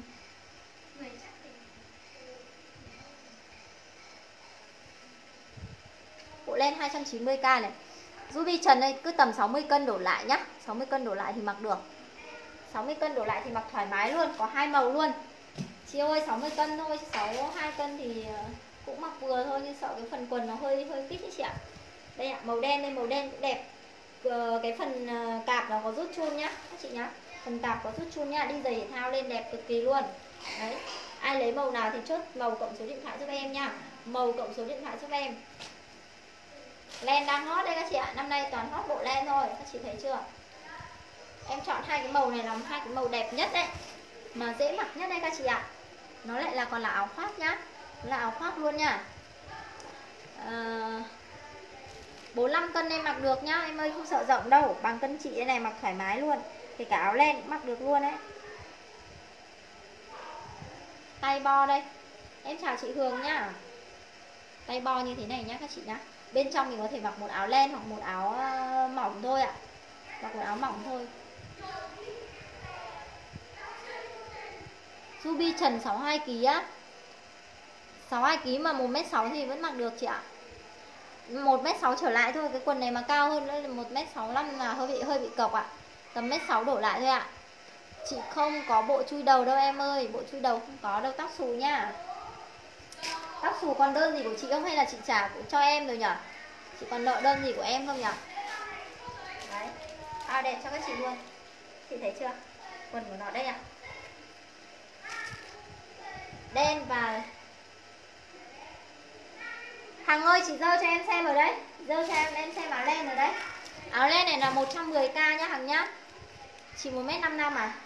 bộ len hai trăm chín mươi k này. Ruby Trần ơi, cứ tầm sáu mươi cân đổ lại nhá. sáu mươi cân đổ lại thì mặc được. sáu mươi cân đổ lại thì mặc thoải mái luôn, có hai màu luôn. Chị ơi sáu mươi cân thôi, sáu mươi hai cân thì cũng mặc vừa thôi nhưng sợ cái phần quần nó hơi hơi kít đấy chị ạ. Đây ạ, màu đen đây, màu đen cũng đẹp. Cái phần cạp nó có rút chun nhá các chị nhá. Phần cạp có rút chun nhá, đi giày thể thao lên đẹp cực kỳ luôn. Đấy. Ai lấy màu nào thì chốt màu cộng số điện thoại giúp em nhá. Màu cộng số điện thoại giúp em. Len đang hot đây các chị ạ. Năm nay toàn hot bộ len thôi, các chị thấy chưa? Em chọn hai cái màu này là hai cái màu đẹp nhất đấy, mà dễ mặc nhất đây các chị ạ. Nó lại là còn là áo khoác nhá. Nó là áo khoác luôn nha. à, bốn mươi lăm cân em mặc được nhá. Em ơi không sợ rộng đâu. Bằng cân chị đây này, mặc thoải mái luôn. Thì cả áo len cũng mặc được luôn đấy. Tay bo đây. Em chào chị Hường nhá. Tay bo như thế này nhá các chị nhá. Bên trong mình có thể mặc một áo len hoặc một áo mỏng thôi ạ. Mặc một áo mỏng thôi. Ruby Trần sáu mươi hai ki lô gam á. sáu mươi hai ki lô gam mà một mét sáu thì vẫn mặc được chị ạ. một mét sáu trở lại thôi. Cái quần này mà cao hơn nữa là một mét sáu mươi lăm là hơi bị hơi bị cộc ạ. Tầm một mét sáu đổ lại thôi ạ. Chị không có bộ chui đầu đâu em ơi. Bộ chui đầu không có đâu, tóc xù nha. Tóc xù còn đơn gì của chị không hay là chị trả cho em rồi nhở? Chị còn nợ đơn gì của em không nhở? Đấy. À đẹp cho các chị luôn. Chị thấy chưa? Quần của nó đây ạ. Đen và Hằng ơi, chị dơ cho em xem ở đấy. Dơ cho em, em xem áo len ở đấy. Áo len này là một trăm mười k nhá Hằng nhá. Chị một mét năm mươi lăm à.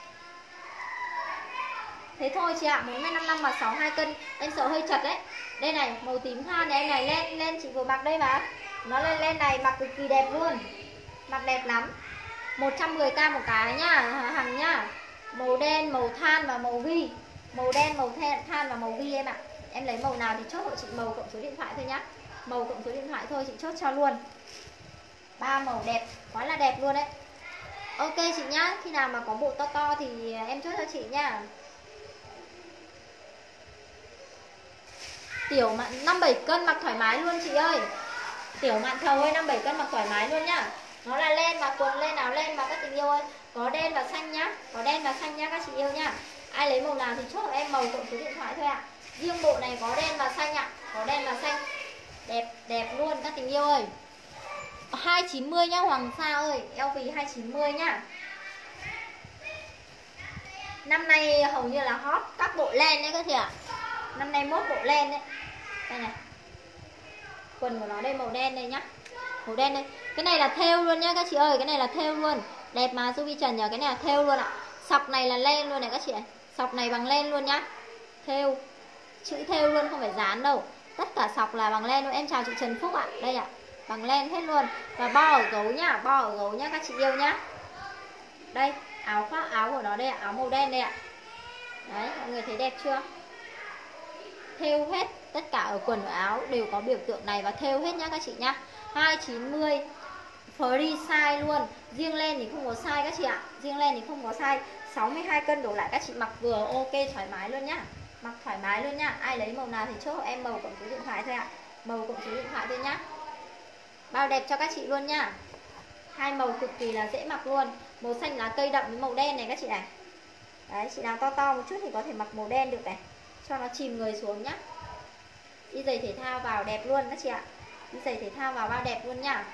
Thế thôi chị ạ, một mét năm mươi lăm mà sáu mươi hai cân. Em sợ hơi chật đấy. Đây này, màu tím than này em này, len len chị vừa mặc đây mà. Nó lên lên này mặc cực kỳ đẹp luôn. Mặc đẹp lắm. Một trăm mười k một cái nhá, Hằng nhá. Màu đen, màu than và màu ghi. Màu đen, màu than và màu ghi em ạ. Em lấy màu nào thì chốt hộ chị màu cộng số điện thoại thôi nhá. Màu cộng số điện thoại thôi chị chốt cho luôn. Ba màu đẹp, quá là đẹp luôn đấy. Ok chị nhá, khi nào mà có bộ to to thì em chốt cho chị nhá. Tiểu mạn năm bảy cân mặc thoải mái luôn chị ơi. Tiểu mạn thầu ơi, năm bảy cân mặc thoải mái luôn nhá. Nó là len mà quần lên áo len mà các tình yêu ơi. Có đen và xanh nhá, có đen và xanh nhá các chị yêu nhá. Ai lấy màu nào thì chốt em màu cộng số điện thoại thôi ạ. Riêng bộ này có đen và xanh ạ, có đen và xanh. Đẹp đẹp luôn các tình yêu ơi. Hai chín mươi nhá Hoàng Sa ơi, eo vì hai chín mươi nhá. Năm nay hầu như là hot các bộ len đấy các chị ạ. Năm nay mốt bộ len đấy. Đây này. Quần của nó đây màu đen đây nhá. Màu đen đây. Cái này là thêu luôn nhá các chị ơi, cái này là thêu luôn. Đẹp mà Ruby Trần nhờ, cái này là thêu luôn ạ. Sọc này là len luôn này các chị ạ. Sọc này bằng len luôn nhá. Thêu. Chữ thêu luôn không phải dán đâu. Tất cả sọc là bằng len luôn. Em chào chị Trần Phúc ạ. Đây ạ. Bằng len hết luôn. Và bo ở gấu nhá, bo ở gấu nhá các chị yêu nhá. Đây, áo khoác áo của nó đây ạ, áo màu đen đây ạ. Đấy, mọi người thấy đẹp chưa? Thêu hết, tất cả ở quần ở áo đều có biểu tượng này và thêu hết nhá các chị nhá. Hai chín mươi free size luôn. Riêng len thì không có size các chị ạ. Riêng len thì không có size. Sáu mươi hai cân đổ lại các chị mặc vừa ok thoải mái luôn nhá. Mặc thoải mái luôn nhá. Ai lấy màu nào thì chốt em màu cộng số điện thoại thôi ạ. Màu cộng số điện thoại thôi nhá. Bao đẹp cho các chị luôn nhá. Hai màu cực kỳ là dễ mặc luôn. Màu xanh lá cây đậm với màu đen này các chị này. Đấy, chị nào to to một chút thì có thể mặc màu đen được này. Cho nó chìm người xuống nhá. Đi giày thể thao vào đẹp luôn các chị ạ. Đi giày thể thao vào bao đẹp luôn nhá.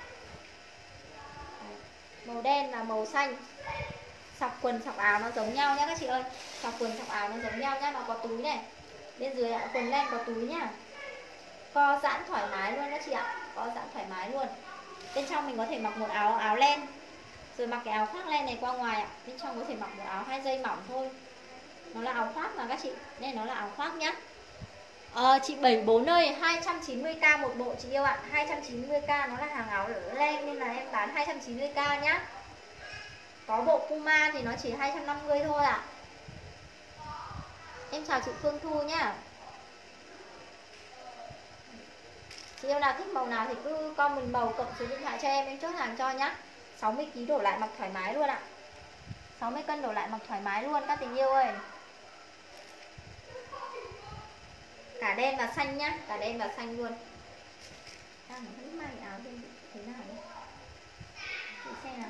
Màu đen và màu xanh. Sọc quần sọc áo nó giống nhau nhá các chị ơi. Sọc quần sọc áo nó giống nhau nhá. Nó có túi này. Bên dưới ạ, quần len có túi nhá. Co giãn thoải mái luôn các chị ạ. Co giãn thoải mái luôn. Bên trong mình có thể mặc một áo áo len, rồi mặc cái áo khoác len này qua ngoài ạ. Bên trong có thể mặc một áo hai dây mỏng thôi. Nó là áo khoác mà các chị. Nên nó là áo khoác nhá. Ờ, chị bảy bốn ơi, hai trăm chín mươi k một bộ chị yêu ạ. Hai trăm chín mươi k nó là hàng áo len nên là em bán hai trăm chín mươi k nhá. Có bộ Puma thì nó chỉ hai trăm năm mươi thôi ạ. Em chào chị Phương Thu nhá. Chị yêu nào thích màu nào thì cứ comment màu cộng số điện thoại cho em, em chốt hàng cho nhá. Sáu mươi ki lô gam đổ lại mặc thoải mái luôn ạ. Sáu mươi cân đổ lại mặc thoải mái luôn các tình yêu ơi. Cả đen và xanh nhá, cả đen và xanh luôn. Đang không may áo bên thế nào đấy. Chị xem nào.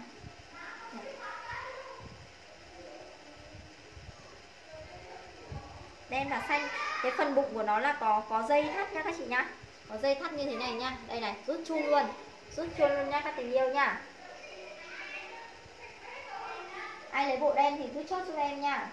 Đen và xanh. Cái phần bụng của nó là có có dây thắt nhá các chị nhá. Có dây thắt như thế này nhá. Đây này, rút chun luôn. Rút chun luôn nhá các tình yêu nhá. Ai lấy bộ đen thì cứ chốt cho em nha.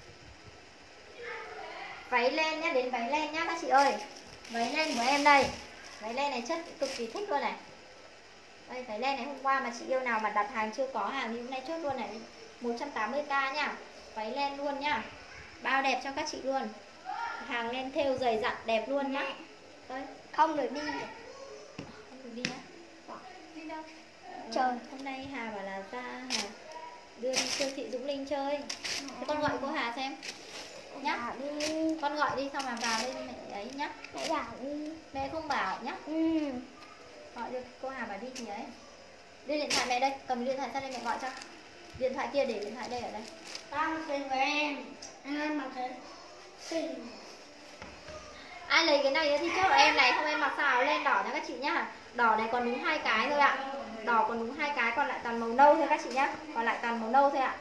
Váy len nhá, đến váy len nhá các chị ơi. Váy len của em đây. Váy len này chất cực kỳ thích luôn này. Đây, váy len này hôm qua mà chị yêu nào mà đặt hàng chưa có hàng thì hôm nay chốt luôn này. Một trăm tám mươi k nhá. Váy len luôn nhá. Bao đẹp cho các chị luôn. Hàng len thêu dày dặn đẹp luôn nhá. Đây. Không được đi. Không được đi nhá. Đi đâu? Trời, hôm nay Hà bảo là ra Hà đưa đi siêu thị Dũng Linh chơi. Thế con gọi cô Hà xem nhá. Đi. Con gọi đi xong mà vào đây mẹ ấy nhá. Mẹ bảo đi. Mẹ không bảo nhá. Ừ. Gọi được cô Hà bảo đi thì ấy. Đưa điện thoại mẹ đây, cầm điện thoại ra đây mẹ gọi cho. Điện thoại kia để điện thoại đây ở đây. Tao mặc tiền với em. Em mặc cái xinh. Ai lấy cái này thì chốt em này, không em mặc sao áo len đỏ nha các chị nhá. Đỏ này còn đúng hai cái thôi ạ. Đỏ còn đúng hai cái, còn lại toàn màu nâu thôi các chị nhá. Còn lại toàn màu nâu thôi ạ.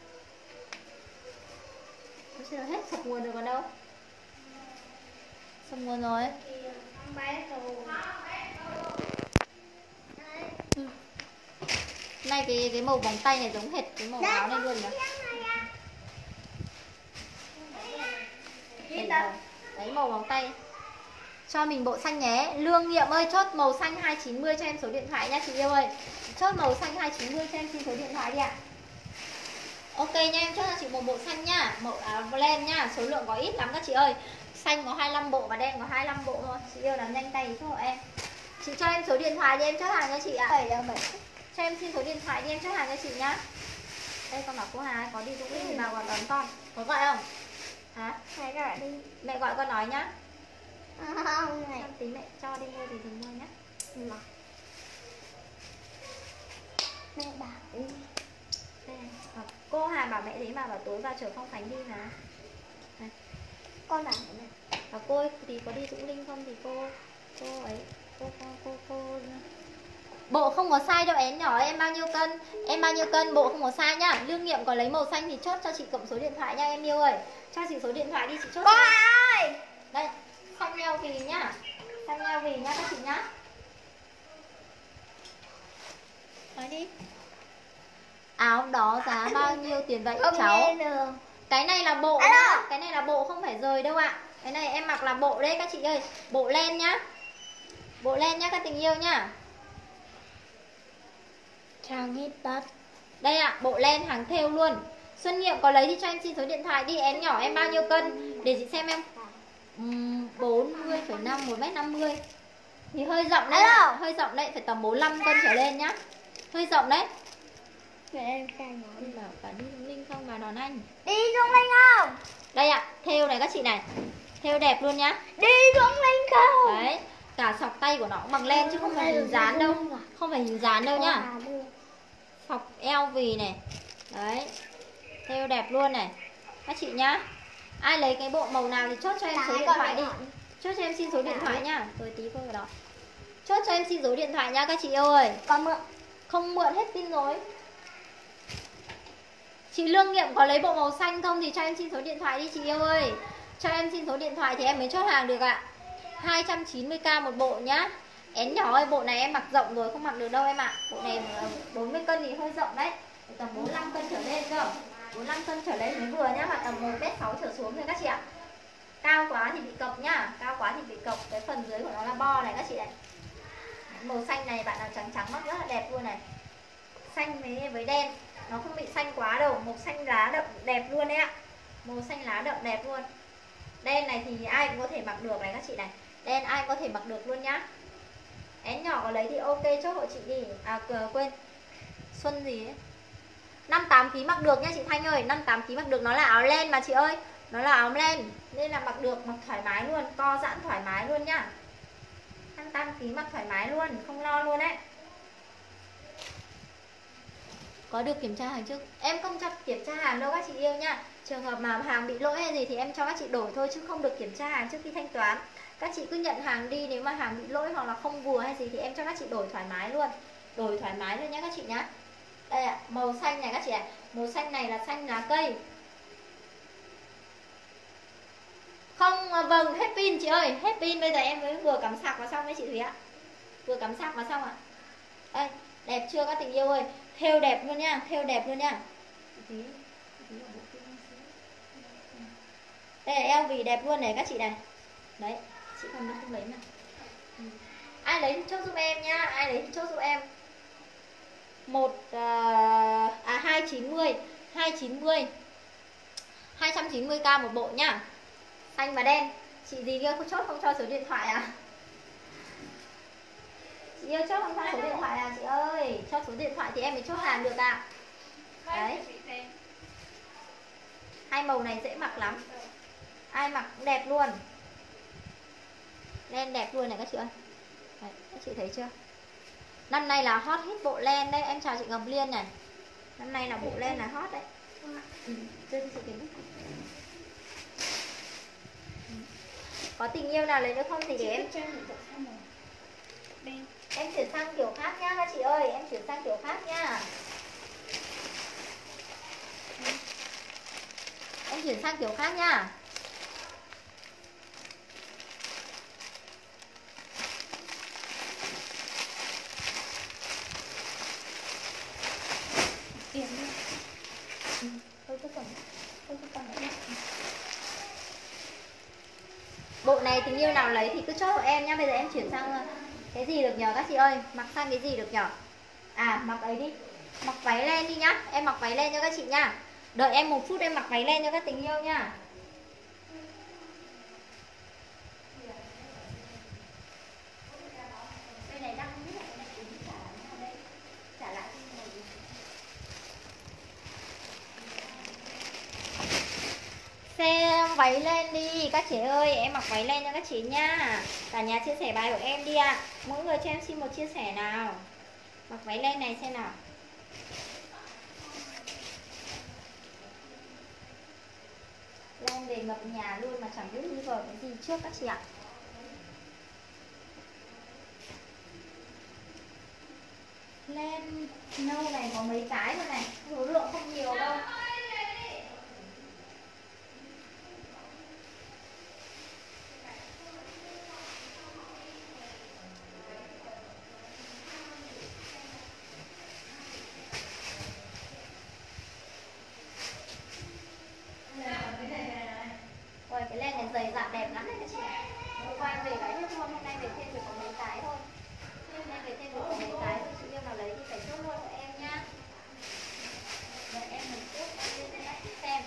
Chưa hết sập nguồn rồi còn đâu. Sập nguồn rồi. Ừ. Này cái cái màu vòng tay này giống hệt cái màu áo này luôn nhỉ. Đấy, màu vòng tay. Cho mình bộ xanh nhé. Lương Nghiệm ơi, chốt màu xanh hai chín mươi cho em số điện thoại nha chị yêu ơi. Chốt màu xanh hai chín mươi cho em xin số điện thoại đi ạ. Ok nha, em chốt cho chị một bộ xanh nhá. Màu áo blend nhá. Số lượng có ít lắm các chị ơi. Xanh có hai mươi lăm bộ và đen có hai mươi lăm bộ thôi. Chị yêu làm nhanh tay giúp hộ em. Chị cho em số điện thoại đi, em chốt hàng cho chị ạ. bảy là bảy. Cho em xin số điện thoại đi, em chốt hàng cho chị nhá. Đây con bảo cô Hà có đi Dũng Linh thì vào gọi đón con. Có gọi không? Hả? Mẹ gọi đi. Mẹ gọi con nói nhá. Không này. Tí mẹ cho đi mua gì thì mua nhá. Mà. Mẹ bảo đi. Đây này. Cô Hà bảo mẹ thế mà bảo tối vào chở Phong Khánh đi mà. Đây. Con bảo này. Và cô thì có đi Dũng Linh không thì cô cô ấy cô cô cô, cô... Bộ không có sai đâu én nhỏ, em bao nhiêu cân? Em bao nhiêu cân, bộ không có sai nhá. Lương Nghiệm có lấy màu xanh thì chốt cho chị cộng số điện thoại nha em yêu ơi. Cho chị số điện thoại đi chị chốt. Cô ơi. Đây, xanh eo vì nhá. Xanh eo vì nhá các chị nhá. Nói đi. Áo đó giá bao nhiêu tiền vậy Không cháu? nghe được. Cái này là bộ nhá. Cái này là bộ không phải rời đâu ạ. Cái này em mặc là bộ đấy các chị ơi. Bộ len nhá. Bộ len nhá các tình yêu nhá. Trang hết đất. Đây ạ, bộ len hàng thêu luôn. Xuân Nghiệm có lấy thì cho em xin số điện thoại đi. Én nhỏ em bao nhiêu cân để chị xem em. uhm, bốn mươi phẩy năm, một mét năm mươi. Thì hơi rộng đấy. Hơi rộng đấy, phải tầm bốn mươi lăm cân trở lên nhá. Hơi rộng đấy. Mẹ em cài nó. Em bảo cả đi Dũng Linh không mà đón anh. Đi Dũng Linh không? Đây ạ, thêu này các chị này. Thêu đẹp luôn nhá. Đi Dũng Linh không? Đấy, cả sọc tay của nó cũng bằng len chứ không phải hình dán đâu. Không phải hình dán đâu nhá. Sọc eo vì này. Đấy. Thêu đẹp luôn này. Các chị nhá. Ai lấy cái bộ màu nào thì chốt cho em số điện thoại đi. Chốt cho em xin số điện thoại nhá. Rồi tí cô vào đó. Chốt cho em xin số điện thoại nha các chị yêu ơi. Con mượn. Không mượn hết pin rồi. Chị Lương Nghiệm có lấy bộ màu xanh không thì cho em xin số điện thoại đi chị yêu ơi. Cho em xin số điện thoại thì em mới chốt hàng được ạ. Hai trăm chín mươi k một bộ nhá. Én nhỏ ơi, bộ này em mặc rộng rồi không mặc được đâu em ạ. Bộ này bốn mươi cân thì hơi rộng đấy. Tầm bốn mươi lăm cân trở lên cơ. bốn mươi lăm cân trở lên mới vừa nhá. Mà tầm một mét sáu trở xuống thôi các chị ạ. Cao quá thì bị cộc nhá. Cao quá thì bị cộc. Cái phần dưới của nó là bo này các chị này. Màu xanh này bạn nào trắng trắng mắt rất là đẹp luôn này. Xanh với, với đen. Nó không bị xanh quá đâu. Màu xanh lá đậm đẹp luôn đấy ạ. Màu xanh lá đậm đẹp luôn. Đen này thì ai cũng có thể mặc được này các chị này. Đen ai cũng có thể mặc được luôn nhá. Én nhỏ có lấy thì ok chốt hộ chị đi. À quên. Xuân gì ấy. năm tám ký mặc được nhá chị Thanh ơi. năm tám ký mặc được, nó là áo len mà chị ơi. Nó là áo len nên là mặc được, mặc thoải mái luôn. Co giãn thoải mái luôn nhá. năm tám ký mặc thoải mái luôn, không lo luôn đấy. Có được kiểm tra hàng trước. Em không cho kiểm tra hàng đâu các chị yêu nha. Trường hợp mà hàng bị lỗi hay gì thì em cho các chị đổi thôi, chứ không được kiểm tra hàng trước khi thanh toán. Các chị cứ nhận hàng đi, nếu mà hàng bị lỗi hoặc là không vừa hay gì thì em cho các chị đổi thoải mái luôn. Đổi thoải mái luôn nhá các chị nhá. Đây ạ, màu xanh này các chị ạ. Màu xanh này là xanh lá cây. Không, vâng, hết pin chị ơi. Hết pin, bây giờ em mới vừa cắm sạc vào xong đấy chị Thúy ạ. Vừa cắm sạc vào xong ạ. Đây, đẹp chưa các tình yêu ơi. Thêu đẹp luôn nha, thêu đẹp luôn nha. Đây là eo vì đẹp luôn này các chị này. Đấy, chị không biết không lấy mà. Ai lấy thì chốt giúp em nhá, ai lấy thì chốt giúp em. Một à hai chín mươi, hai chín mươi. hai trăm chín mươi k một bộ nhá. Xanh và đen. Chị gì kia không chốt không cho số điện thoại à? Chị yêu chốt không cho số điện thoại à chị ơi. Cho số điện thoại thì em mới chốt hàng được ạ. Đấy. Hai màu này dễ mặc lắm. Ai mặc cũng đẹp luôn. Len đẹp luôn này các chị ơi. Đấy, các chị thấy chưa? Năm nay là hot hết bộ len đấy. Em chào chị Ngọc Liên này. Năm nay là bộ len là hot đấy. Ừ, đưa cho chị cái bút. Có tình yêu nào lấy được không thì để em Em chuyển sang kiểu khác nhá các chị ơi. Em chuyển sang kiểu khác nhá. Em chuyển sang kiểu khác nhá. Tiền đi. Ừ, thôi cứ cầm. Thôi cứ cầm đấy. Bộ này tình yêu nào lấy thì cứ chốt của em nhá. Bây giờ em chuyển sang cái gì được nhờ các chị ơi? Mặc sang cái gì được nhờ? À mặc ấy đi. Mặc váy len đi nhá. Em mặc váy len cho các chị nhá. Đợi em một phút em mặc váy len cho các tình yêu nhá. váy lên đi các chị ơi, em mặc váy lên cho các chị nha. Cả nhà chia sẻ bài của em đi ạ. À. Mỗi người cho em xin một chia sẻ nào. Mặc váy lên này xem nào. Lên về ngập nhà luôn mà chẳng biết đi vào cái gì trước các chị ạ. Lên nâu này có mấy cái rồi này, số lượng không nhiều đâu. Ôi cái len này dày dặn đẹp lắm đấy các chị. Hôm qua em về cái hết luôn, hôm nay về thêm được có mấy cái thôi. Hôm nay về thêm được có mấy cái thôi, chị yêu nào lấy thì phải chốt luôn cho em nhá. Đợi em một chút, em lên đây chị xem.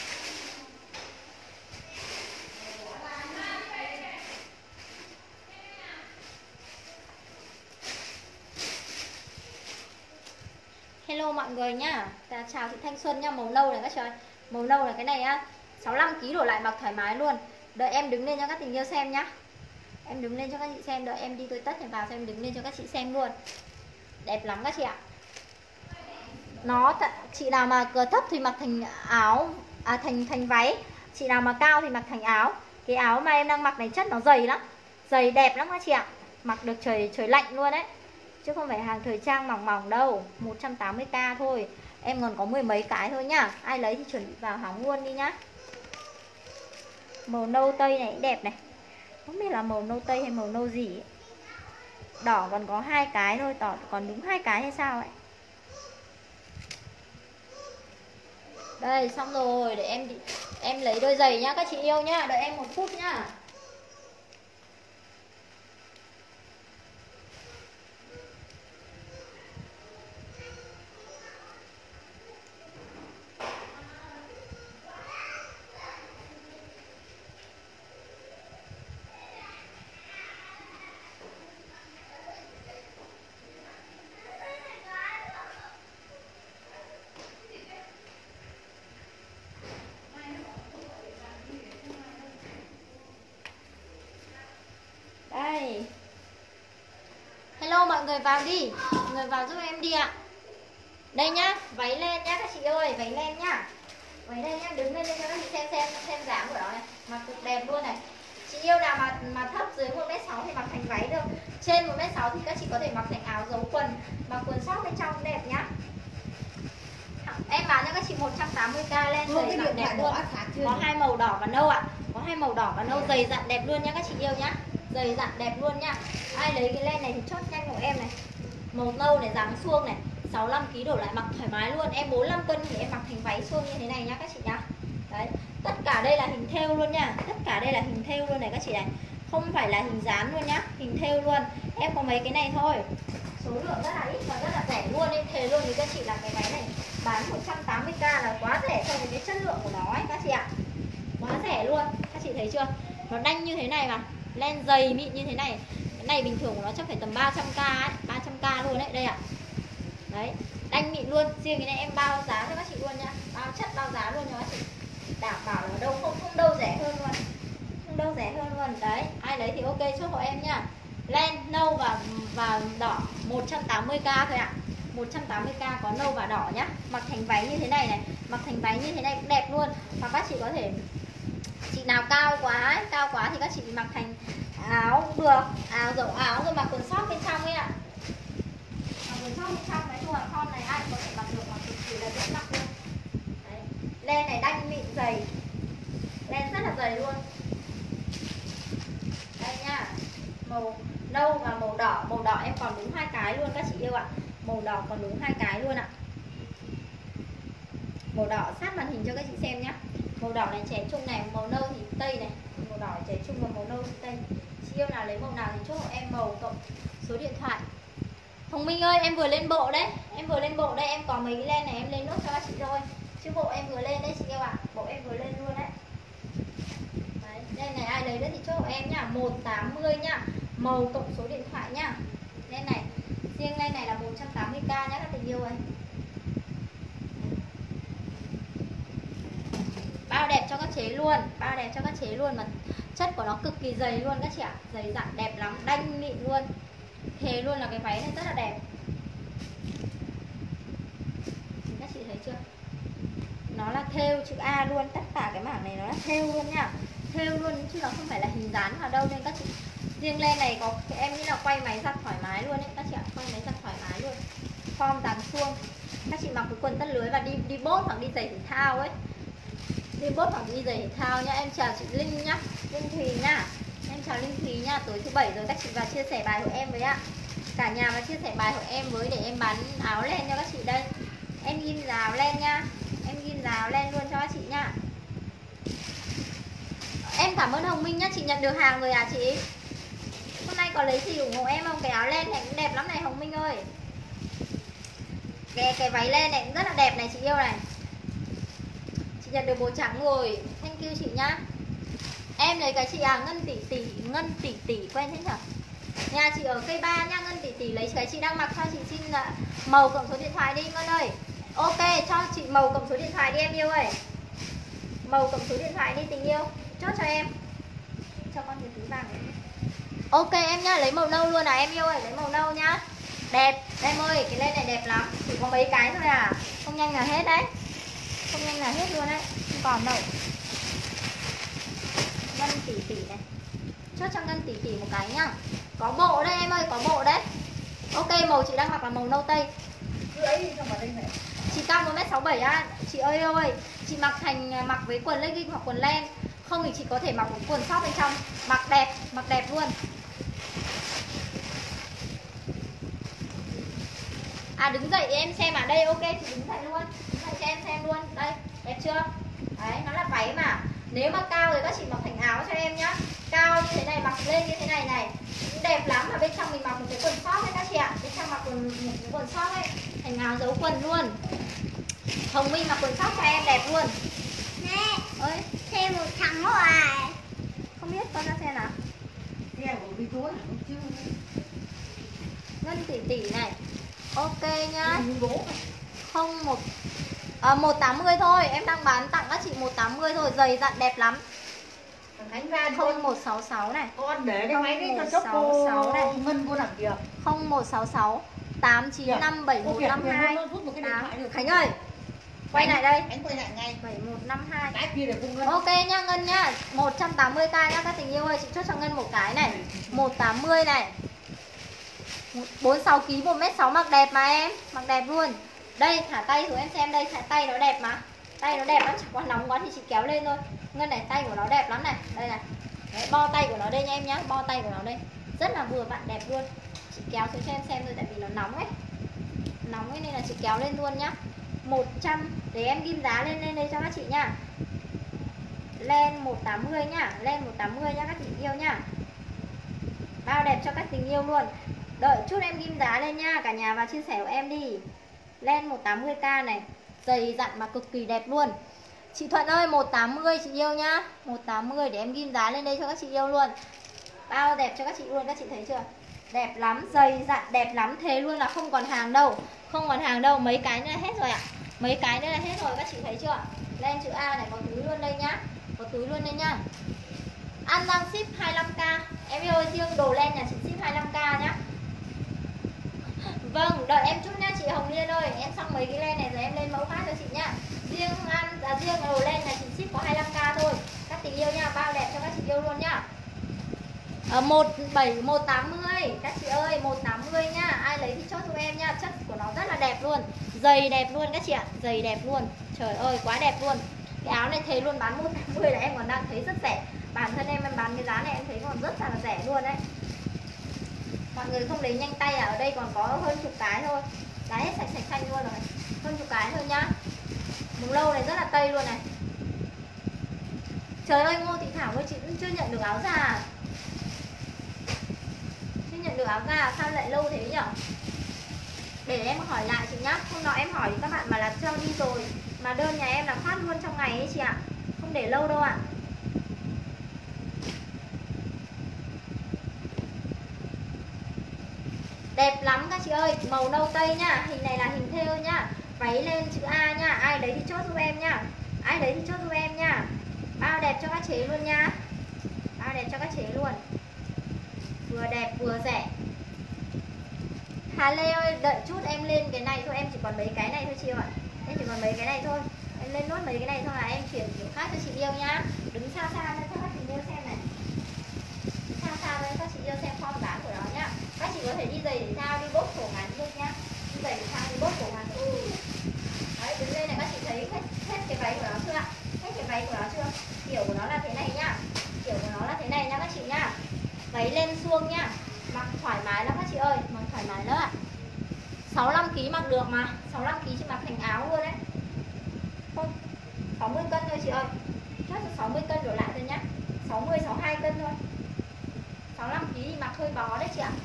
Hello mọi người nhá. Chào chị Thanh Xuân nha, màu nâu này các chị ơi. Màu nâu là cái này á, sáu mươi lăm ki lô gam đổ lại mặc thoải mái luôn. Đợi em đứng lên cho các tình yêu xem nhá. Em đứng lên cho các chị xem, đợi em đi tôi tất này vào xem, đứng lên cho các chị xem luôn. Đẹp lắm các chị ạ. Nó chị nào mà cờ thấp thì mặc thành áo à thành thành váy, chị nào mà cao thì mặc thành áo. Cái áo mà em đang mặc này chất nó dày lắm, dày đẹp lắm các chị ạ. Mặc được trời trời lạnh luôn đấy. Chứ không phải hàng thời trang mỏng mỏng đâu. Một trăm tám mươi k thôi. Em còn có mười mấy cái thôi nhá. Ai lấy thì chuẩn bị vào hàng luôn đi nhá. Màu nâu tây này cũng đẹp này. Không biết là màu nâu tây hay màu nâu gì ấy. Đỏ còn có hai cái thôi, đỏ còn đúng hai cái hay sao ấy. Đây xong rồi, để em em lấy đôi giày nhá các chị yêu nhá, đợi em một phút nhá. Đây. Hello mọi người vào đi. Mọi người vào giúp em đi ạ. Đây nhá, váy lên nhá các chị ơi, váy lên nhá. Váy lên nhá, đứng lên cho các chị xem xem xem dáng của nó này, mặc cực đẹp luôn này. Chị yêu nào mà mà thấp dưới một mét sáu thì mặc thành váy được. Trên một mét sáu thì các chị có thể mặc thành áo dấu quần, mặc quần sóc bên trong đẹp nhá. Em bán cho các chị một trăm tám mươi k lên dày dặn đẹp luôn. Có hai màu đỏ và nâu ạ. Có hai màu đỏ và nâu dày dặn đẹp luôn nhá các chị yêu nhá. Dày dặn đẹp luôn nhá. Ai lấy cái len này thì chốt nhanh của em này. Màu nâu này, dáng suông này, sáu mươi lăm ki lô gam đổ lại mặc thoải mái luôn. Em bốn mươi lăm cân thì em mặc thành váy suông như thế này nhá các chị nhá. Đấy, tất cả đây là hình thêu luôn nha. Tất cả đây là hình thêu luôn này các chị này. Không phải là hình dán luôn nhá, hình thêu luôn. Em có mấy cái này thôi. Số lượng rất là ít và rất là rẻ luôn. Em thề luôn với các chị là cái váy này bán một trăm tám mươi k là quá rẻ so với cái chất lượng của nó ấy các chị ạ. Quá rẻ luôn. Các chị thấy chưa? Nó đanh như thế này mà, len dày mịn như thế này. Cái này bình thường của nó chắc phải tầm ba trăm k ấy, ba trăm k luôn đấy, đây ạ. Đấy, đanh mịn luôn. Riêng cái này em bao giá cho các chị luôn nha. Bao chất bao giá luôn cho các chị. Đảm bảo là đâu không không đâu rẻ hơn luôn. Không đâu rẻ hơn luôn. Đấy, ai lấy thì ok chốt hộ em nha. Len nâu và và đỏ một trăm tám mươi k thôi ạ. một trăm tám mươi k có nâu và đỏ nhá. Mặc thành váy như thế này này, mặc thành váy như thế này cũng đẹp luôn. Hoặc các chị có thể, chị nào cao quá ấy, cao quá thì các chị mặc thành áo cũng được, áo dầu áo rồi mặc quần sóc bên trong ấy ạ. Mặc quần sóc bên trong, nói chung là con này ai có thể mặc được, mặc cực kỳ là dễ mặc luôn. Đấy, len này đanh mịn dày, len rất là dày luôn. Đây nha, màu nâu và màu đỏ. Màu đỏ em còn đúng hai cái luôn các chị yêu ạ. Màu đỏ còn đúng hai cái luôn ạ. Màu đỏ sát màn hình cho các chị xem nhá. Màu đỏ này trẻ trung này, màu nâu thì tây này. Màu đỏ trẻ trung và màu nâu thì tây. Chị yêu nào lấy màu nào thì chốt hộ em màu cộng số điện thoại. Hồng Minh ơi, em vừa lên bộ đấy. Em vừa lên bộ đây, em có mấy cái len này em lên nốt cho các chị thôi. Chứ bộ em vừa lên đấy chị yêu ạ. Bộ em vừa lên luôn đấy. Đấy, len này ai lấy nữa thì chốt hộ em nhá. Một tám mươi nhá. Màu cộng số điện thoại nhá. Len này, riêng len này là một trăm tám mươi k nhá các tình yêu ơi. Bao bao đẹp cho các chế luôn, bao đẹp cho các chế luôn, mà chất của nó cực kỳ dày luôn các chị ạ, dày dặn đẹp lắm, đanh mịn luôn. Thề luôn là cái váy này rất là đẹp. Các chị thấy chưa? Nó là thêu chữ A luôn, tất cả cái mảng này nó là thêu luôn nha. Thêu luôn chứ nó không phải là hình dán vào đâu, nên các chị riêng len này có em nghĩ là quay máy giặt thoải mái luôn đấy các chị ạ, quay máy giặt thoải mái luôn. Form dáng suông. Các chị mặc cái quần tất lưới và đi đi bốt hoặc đi giày thể thao ấy. Đi bốt hoặc đi giày thể thao nhá. Em chào chị Linh nhá, Linh Thùy nhá. Em chào Linh Thùy nha, tối thứ bảy rồi các chị vào chia sẻ bài của em với ạ. Cả nhà vào chia sẻ bài của em với để em bán áo len cho các chị đây. Em in là áo len nha. Em in là áo len luôn cho các chị nha. Em cảm ơn Hồng Minh nhá, chị nhận được hàng rồi à chị? Hôm nay có lấy gì ủng hộ em không? Cái áo len này cũng đẹp lắm này Hồng Minh ơi. Cái, cái váy len này cũng rất là đẹp này chị yêu này. Chị nhận được màu trắng rồi. Thank you chị nhá. Em lấy cái chị à, Ngân tỷ tỷ, Ngân tỷ tỷ quen thế nhở? Nhà chị ở cây ba nhá, Ngân tỷ tỷ lấy cái chị đang mặc cho chị xin là màu cộng số điện thoại đi Ngân ơi. Ok, cho chị màu cộng số điện thoại đi em yêu ơi. Màu cộng số điện thoại đi tình yêu. Chốt cho em. Cho con cái túi vàng này. Ok em nhá, lấy màu nâu luôn à em yêu ơi, lấy màu nâu nhá. Đẹp, em ơi, cái len này đẹp lắm. Chỉ có mấy cái thôi à, không nhanh là hết đấy. Không nhanh là hết luôn đấy, không còn đâu. Ngân tỷ tỷ này. Chốt cho Ngân tỷ tỷ một cái nhá. Có bộ đây em ơi, có bộ đấy. Ok, màu chị đang mặc là màu nâu tây. Cứ ấy đi trong vào đây này. Chị cao một mét sáu bảy á. Chị ơi ơi, chị mặc thành mặc với quần legging hoặc quần len. Không thì chị có thể mặc một quần short bên trong. Mặc đẹp, mặc đẹp luôn. À đứng dậy em xem à, đây ok chị đứng dậy luôn. Đứng dậy cho em xem luôn. Đây, đẹp chưa? Đấy, nó là váy mà. Nếu mà cao thì các chị mặc thành áo cho em nhá. Cao như thế này, mặc lên như thế này này, cũng đẹp lắm. Mà bên trong mình mặc một cái quần short ấy các chị ạ. Bên trong mặc quần, một cái quần short ấy, thành áo giấu quần luôn. Hồng Minh mặc quần short cho em đẹp luôn. Mẹ Ơi, xem một thằng hoài. không biết con ra xem nào. Nghe của đi túi chứ. Ngân tỷ tỷ này. Ok nhá. Bố. Không một à, một tám mươi thôi, em đang bán tặng các chị một tám mươi thôi, dày dặn đẹp lắm. Thằng Khánh ra Không một sáu sáu này. con để cái không máy đấy một cho chốc sáu cô sáu này. Ngân cô làm việc. Không một sáu sáu tám chín năm bảy một năm hai. Khánh ơi, quay lại đây. Anh quay lại ngay. bảy một năm hai. Cái kia để cô Ngân. Ok nhá Ngân nhá, một trăm tám mươi k nhá các tình yêu ơi, chị chốt cho Ngân một cái này. một tám mươi này. bốn mươi sáu ki lô gam, một mét sáu mặc đẹp mà em, mặc đẹp luôn. Đây, thả tay thử em xem đây, thả tay nó đẹp mà. Tay nó đẹp lắm, chẳng qua nóng quá thì chị kéo lên thôi. Ngân này, tay của nó đẹp lắm này, đây này. Đấy, bo tay của nó đây nha em nhá, bo tay của nó đây. Rất là vừa vặn đẹp luôn. Chị kéo xuống cho em xem thôi, tại vì nó nóng ấy. Nóng ấy nên là chị kéo lên luôn nhá. một trăm, để em ghim giá lên lên đây cho các chị nhá. Len một tám mươi nhá, len một tám mươi nhá các chị yêu nhá. Bao đẹp cho các tình yêu luôn. Đợi chút em ghim giá lên nha, cả nhà vào chia sẻ của em đi. Len một tám mươi k này, dày dặn mà cực kỳ đẹp luôn. Chị Thuận ơi, một tám mươi chị yêu nhá. một tám mươi để em ghim giá lên đây cho các chị yêu luôn. Bao đẹp cho các chị luôn, các chị thấy chưa? Đẹp lắm, dày dặn đẹp lắm, thế luôn là không còn hàng đâu. Không còn hàng đâu, mấy cái nữa là hết rồi ạ. Mấy cái nữa là hết rồi, các chị thấy chưa? Len chữ A này, có túi luôn đây nhá. Có túi luôn đây nhá. An Giang ship hai mươi lăm k. Em yêu ơi, riêng đồ len nhà chị ship hai mươi lăm k nhá. Vâng, đợi em chút nha chị Hồng Liên ơi. Em xong mấy cái len này rồi em lên mẫu khác cho chị nhá. Riêng ăn, à, riêng đồ len nhà chị ship có hai mươi lăm k thôi. Các tình yêu nha, bao đẹp cho các chị yêu luôn nhá. À, một bảy một tám mươi các chị ơi, một tám mươi nhá. Ai lấy thì chốt cho em nha. Chất của nó rất là đẹp luôn. Dày đẹp luôn các chị ạ, dày đẹp luôn. Trời ơi, quá đẹp luôn. Cái áo này thấy luôn bán một tám mươi là em còn đang thấy rất rẻ. Bản thân em em bán cái giá này em thấy còn rất là rẻ luôn đấy. Mọi người không lấy nhanh tay à, ở đây còn có hơn chục cái thôi. Lá hết sạch sạch xanh luôn rồi. Hơn chục cái thôi nhá. Mùng lâu này rất là tây luôn này. Trời ơi, Ngô Thị Thảo ơi, chị cũng chưa nhận được áo già. Chưa nhận được áo già, sao lại lâu thế nhở? Để em hỏi lại chị nhá. Hôm nọ em hỏi các bạn mà là cho đi rồi, mà đơn nhà em là phát luôn trong ngày ấy chị ạ. Không để lâu đâu ạ. Đẹp lắm các chị ơi, màu nâu tây nhá. Hình này là hình thêu nhá. Váy lên chữ A nhá. Ai đấy thì chốt giúp em nhá. Ai đấy thì chốt giúp em nhá. Bao đẹp cho các chế luôn nha. Bao đẹp cho các chế luôn. Vừa đẹp vừa rẻ. Hà Lê ơi, đợi chút em lên cái này thôi, em chỉ còn mấy cái này thôi chị ạ. Em chỉ còn mấy cái này thôi. Em lên nốt mấy cái này thôi là em chuyển kiểu khác cho chị yêu nhá. Đứng xa xa ra cho các chị yêu xem này. Xa xa ra các chị yêu xem form bán của nó nhá. Các chị có thể đi giày thể thao, đi bốt cổ ngắn luôn nhá. Đi giày thể thao, đi bốt cổ ngắn. Đấy, đứng đây này các chị thấy hết, hết cái váy của nó chưa ạ? Hết cái váy của nó chưa? Kiểu của nó là thế này nhá. Kiểu của nó là thế này nha các chị nhá. Váy lên suông nhá. Mặc thoải mái lắm các chị ơi, mặc thoải mái lắm ạ. sáu mươi lăm ki lô gam mặc được mà, sáu mươi lăm ki lô gam chị mặc thành áo luôn đấy. Không, sáu mươi cân thôi chị ơi. Chắc là sáu mươi cân đổ lại thôi nhá. sáu mươi, sáu mươi hai cân thôi. sáu mươi lăm ki lô gam thì mặc hơi bó đấy chị ạ.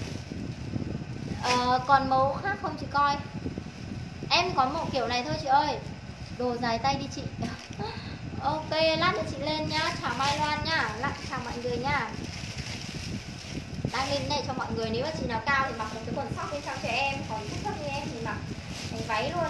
Ờ, còn mẫu khác không chị coi? Em có một kiểu này thôi chị ơi. Đồ dài tay đi chị. Ok, lát nữa chị lên nhá. Chào Mai Loan nhá. Lát chào mọi người nhá. Đang lên này cho mọi người. Nếu mà chị nào cao thì mặc một cái quần sóc bên trong cho em. Còn thích thấp như em thì mặc thành váy luôn.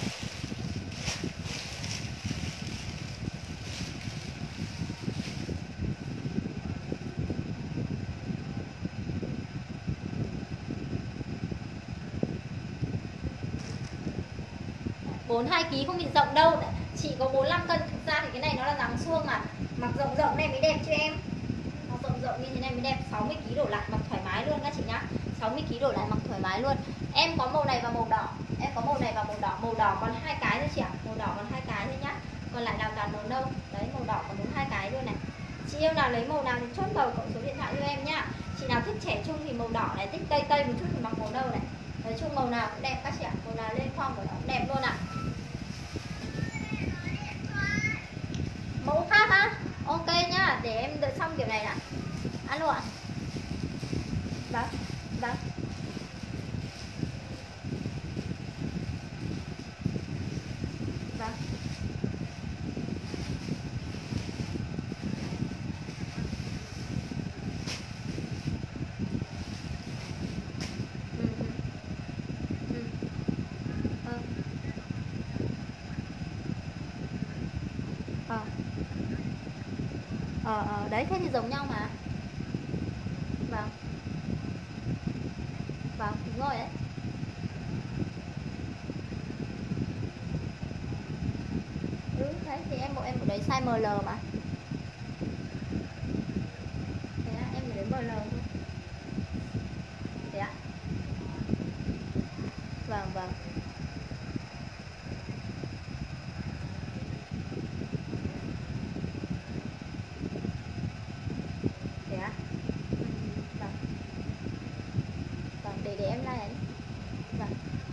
bốn mươi hai ki lô gam không bị rộng đâu. Chị có bốn mươi lăm cân. Thực ra thì cái này nó là dáng suông mà. Mặc rộng rộng này mới đẹp cho em. Mặc rộng rộng như thế này mới đẹp. Sáu mươi ki lô gam đổ lại mặc thoải mái luôn các chị nhá. sáu mươi ki lô gam đổ lại mặc thoải mái luôn. Em có màu này và màu đỏ. Em có màu này và màu đỏ. Màu đỏ còn hai cái thôi chị ạ. Màu đỏ còn hai cái thôi nhá. Còn lại là toàn màu nâu. Đấy, màu đỏ còn đúng hai cái luôn này. Chị yêu nào lấy màu nào thì chốt màu cộng số điện thoại cho em nhá. Chị nào thích trẻ trung thì màu đỏ này, thích tây tây một chút thì mặc màu nâu này. Nói chung màu nào cũng đẹp các chị ạ. Màu nào lên form của nó cũng đẹp luôn ạ. Mẫu khác á? Ok nhá, để em đợi xong kiểu này đã. Alo ạ. Vâng, vâng. Vâng. Ừ, ừ. Ừ. Ờ. Ờ. Ờ, ờ, đấy thế thì giống nhau mà. Vâng. Vâng, đúng rồi đấy. Ừ, đấy thì em bộ em bộ đấy size em lờ mà. Thế á, em bộ đấy em lờ thôi. Thế ạ. Vâng, vâng. Thế á. Vâng. Vâng, để để em like ấy. Vâng.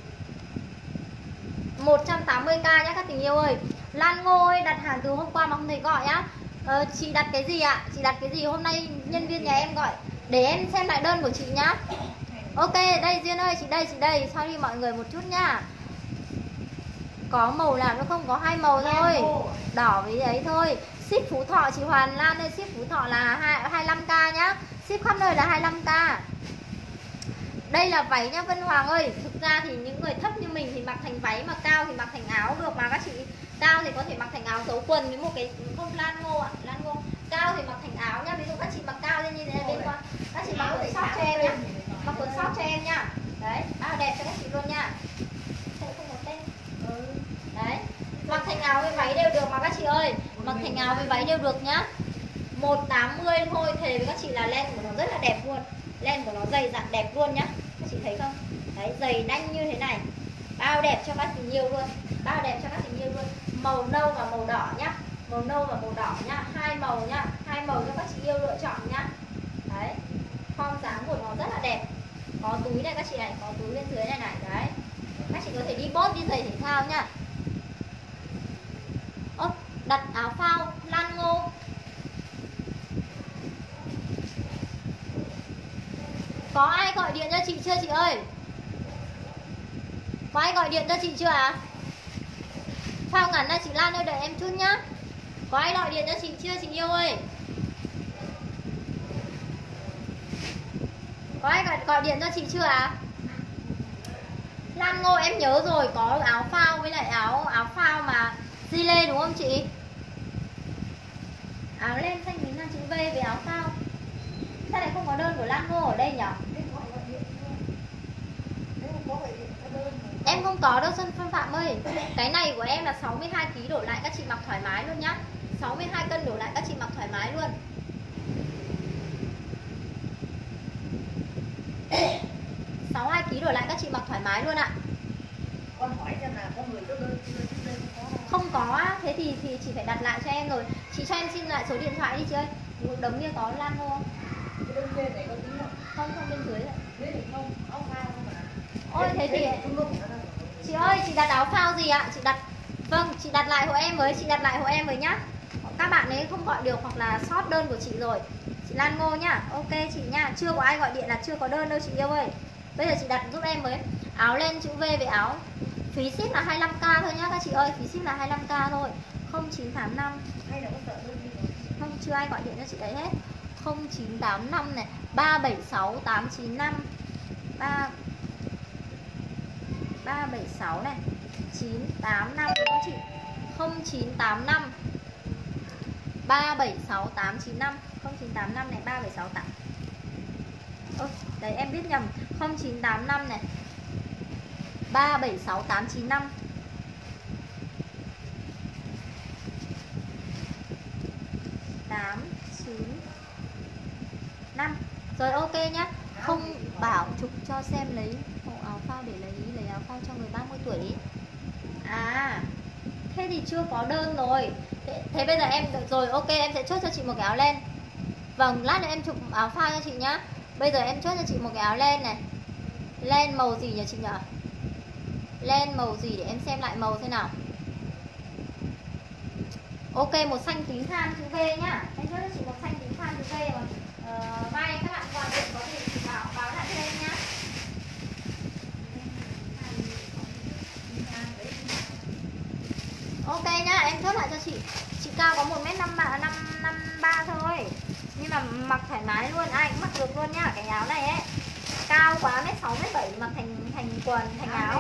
một trăm tám mươi k nhá các tình yêu ơi. Lan Ngô ơi, đặt hàng từ hôm qua mà không thấy gọi nhá. Ờ, chị đặt cái gì ạ? À? Chị đặt cái gì hôm nay nhân viên nhà em gọi. Để em xem lại đơn của chị nhá. Ok, đây Duyên ơi, chị đây, chị đây. Sorry mọi người một chút nhá. Có màu nào nữa không? Có hai màu thôi. Đỏ với ấy thôi. Ship Phú Thọ chị Hoàn Lan ơi, ship Phú Thọ là hai mươi lăm k nhá. Ship khắp nơi là hai mươi lăm k. Đây là váy nhá Vân Hoàng ơi. Thực ra thì những người thấp như mình thì mặc thành váy, mà cao thì mặc thành áo được mà các chị. Cao thì có thể mặc thành áo dấu quần với một cái không Lan Ngô ạ, à. Lan Ngô. Cao thì mặc thành áo nhá. Ví dụ các chị mặc cao lên như thế này bên qua. Các chị mặc quần sóc cho em nhá. Mặc quần sóc cho em nhá. Đấy, bao đẹp cho các chị luôn nha. Không có tên. Ừ. Đấy. Mặc thành áo với váy đều được mà các chị ơi. Mặc thành áo với váy đều được nhá. một trăm tám mươi thôi, thề với các chị là len của nó rất là đẹp luôn. Len của nó dày dặn đẹp luôn nhá. Các chị thấy không? Đấy, dày đanh như thế này. Bao đẹp cho các tình yêu luôn. Bao đẹp cho các tình yêu luôn. Màu nâu và màu đỏ nhá. Màu nâu và màu đỏ nhá. Hai màu nhá. Hai màu cho các chị yêu lựa chọn nhá. Đấy. Form dáng của nó rất là đẹp. Có túi này các chị này, có túi bên dưới này này. Đấy. Các chị có thể đi bốt, đi giày thể thao nhá. Ơ, đặt áo phao Lan Ngô. Có ai gọi điện cho chị chưa chị ơi? Có ai gọi điện cho chị chưa ạ? À? Phao ngắn là chị Lan ơi, đợi em chút nhá. Có ai gọi điện cho chị chưa chị yêu ơi? Có ai gọi, gọi điện cho chị chưa ạ? À? Lan Ngô em nhớ rồi, có áo phao với lại áo áo phao mà di lê đúng không chị? Áo len xanh tím là chữ V với áo phao. Sao lại không có đơn của Lan Ngô ở đây nhỉ? Em không có đâu Xuân Phương Phạm ơi. Cái này của em là sáu mươi hai ki lô gam đổ lại các chị mặc thoải mái luôn nhá. sáu mươi hai cân đổ lại các chị mặc thoải mái luôn. sáu mươi hai ki lô gam đổ lại các chị mặc thoải mái luôn ạ. Con hỏi xem là có người chốt đơn chưa, chốt đơn không có. Không có á, thế thì thì chị phải đặt lại cho em rồi. Chị cho em xin lại số điện thoại đi chị ơi. Một đống kia có Lan Ngô không? Cái đơn trên này có tính không? Không, không bên dưới ạ. Dưới thì không, áo phao không mà. Ôi thế thì chị ơi, chị đặt áo phao gì ạ? Chị đặt, vâng, chị đặt lại hộ em với, chị đặt lại hộ em với nhá. Các bạn ấy không gọi được hoặc là sót đơn của chị rồi. Chị Lan Ngô nhá, ok chị nhá. Chưa có ai gọi điện là chưa có đơn đâu chị yêu ơi. Bây giờ chị đặt giúp em với. Áo len chữ V với áo. Phí ship là hai mươi lăm k thôi nhá các chị ơi. Phí ship là hai mươi lăm k thôi. Không chín tám năm. Hay là có sợ đơn đi rồi. Không, chưa ai gọi điện cho chị đấy hết. Không chín tám năm này, ba bảy sáu tám chín năm, ba ba bảy sáu này, chín tám năm đúng không chị? Không chín tám năm, ba bảy sáu tám chín năm, không chín tám năm này, ba bảy sáu tám. Ơ, đấy em viết nhầm. Không chín tám năm này, ba bảy sáu tám chín năm. tám chín năm. Rồi ok nhá. Không bảo chụp cho xem lấy bộ áo phao để lấy lấy áo phao cho người ba mươi tuổi ý. À, thế thì chưa có đơn rồi. Thế, thế bây giờ em rồi ok em sẽ chốt cho chị một cái áo len. Vâng, lát nữa em chụp áo phao cho chị nhá. Bây giờ em chốt cho chị một cái áo len này. Len màu gì nhỉ chị nhỉ? Len màu gì để em xem lại màu thế nào. Ok, một xanh tím than chữ V nhá. Em chốt cho chị một xanh tím than chữ V rồi. Ờ, mai các bạn gọi điện có gì chị bảo báo lại cho em nhá. Ok nhá, em chốt lại cho chị. Chị cao có một mét năm ba thôi. Nhưng mà mặc thoải mái luôn, ai cũng mặc được luôn nhá. Cái áo này ấy cao quá mét sáu mét bảy mặc thành thành quần thành áo.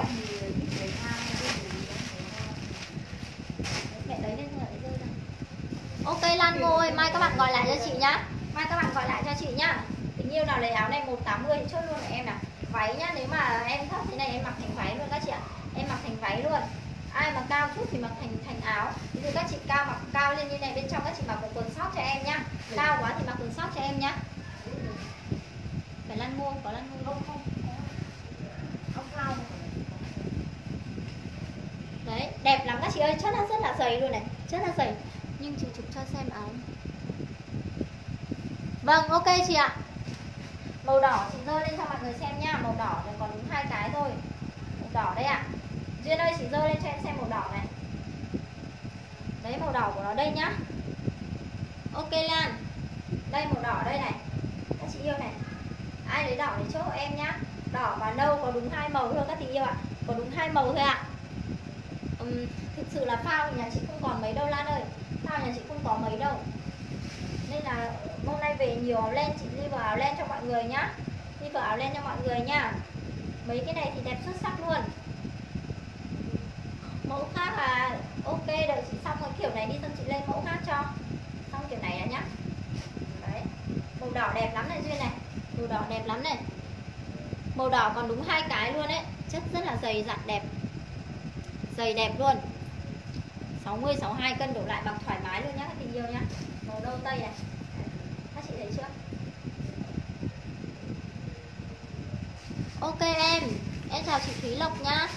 Mẹ đấy lên rồi rơi ra. Ok Lan Ngô ơi, mai các bạn gọi lại cho chị nhá. Mai các bạn gọi lại cho chị nhá. Tình yêu nào lấy áo này một tám mươi chốt luôn của em nào. Váy nhá, nếu mà em thấp thế này em mặc thành váy luôn các chị ạ. Em mặc thành váy luôn. Ai mà cao chút thì mặc thành thành áo. Ví dụ các chị cao mặc cao lên như này, bên trong các chị mặc một quần sót cho em nhá. Cao quá thì mặc quần sót cho em nhá. Phải Lan Ngô, có Lan Ngô không? Không. Áo phao. Đấy, đẹp lắm các chị ơi, chất là rất là dày luôn này, chất là dày. Nhưng chị chụp cho xem áo. Vâng, ok chị ạ. Màu đỏ chị dơ lên cho mọi người xem nha. Màu đỏ này còn đúng hai cái thôi. Màu đỏ đây ạ. Duyên ơi chị dơ lên cho em xem màu đỏ này. Đấy, màu đỏ của nó đây nhá. Ok Lan. Đây màu đỏ đây này. Các chị yêu này. Ai lấy đỏ thì chốt hộ em nhá. Đỏ và nâu có đúng hai màu thôi các chị yêu ạ. Có đúng hai màu thôi ạ. Uhm, thực sự là phao nhà chị không còn mấy đâu Lan ơi. Phao nhà chị không có mấy đâu. Nên là hôm nay về nhiều áo len, chị đi vào áo len cho mọi người nhá. Đi vào áo len cho mọi người nhá. Mấy cái này thì đẹp xuất sắc luôn. Mẫu khác là ok, đợi chị xong cái kiểu này đi xong chị lên mẫu khác cho. Xong kiểu này đã nhá. Đấy. Màu đỏ đẹp lắm này Duyên này. Màu đỏ đẹp lắm này. Màu đỏ còn đúng hai cái luôn đấy. Chất rất là dày dặn đẹp. Dày đẹp luôn. sáu mươi sáu mươi hai cân đổ lại bằng thoải mái luôn nhá các tình yêu nhá. Màu nâu tây này. Các chị thấy chưa? Ok em. Em chào chị Thúy Lộc nhá.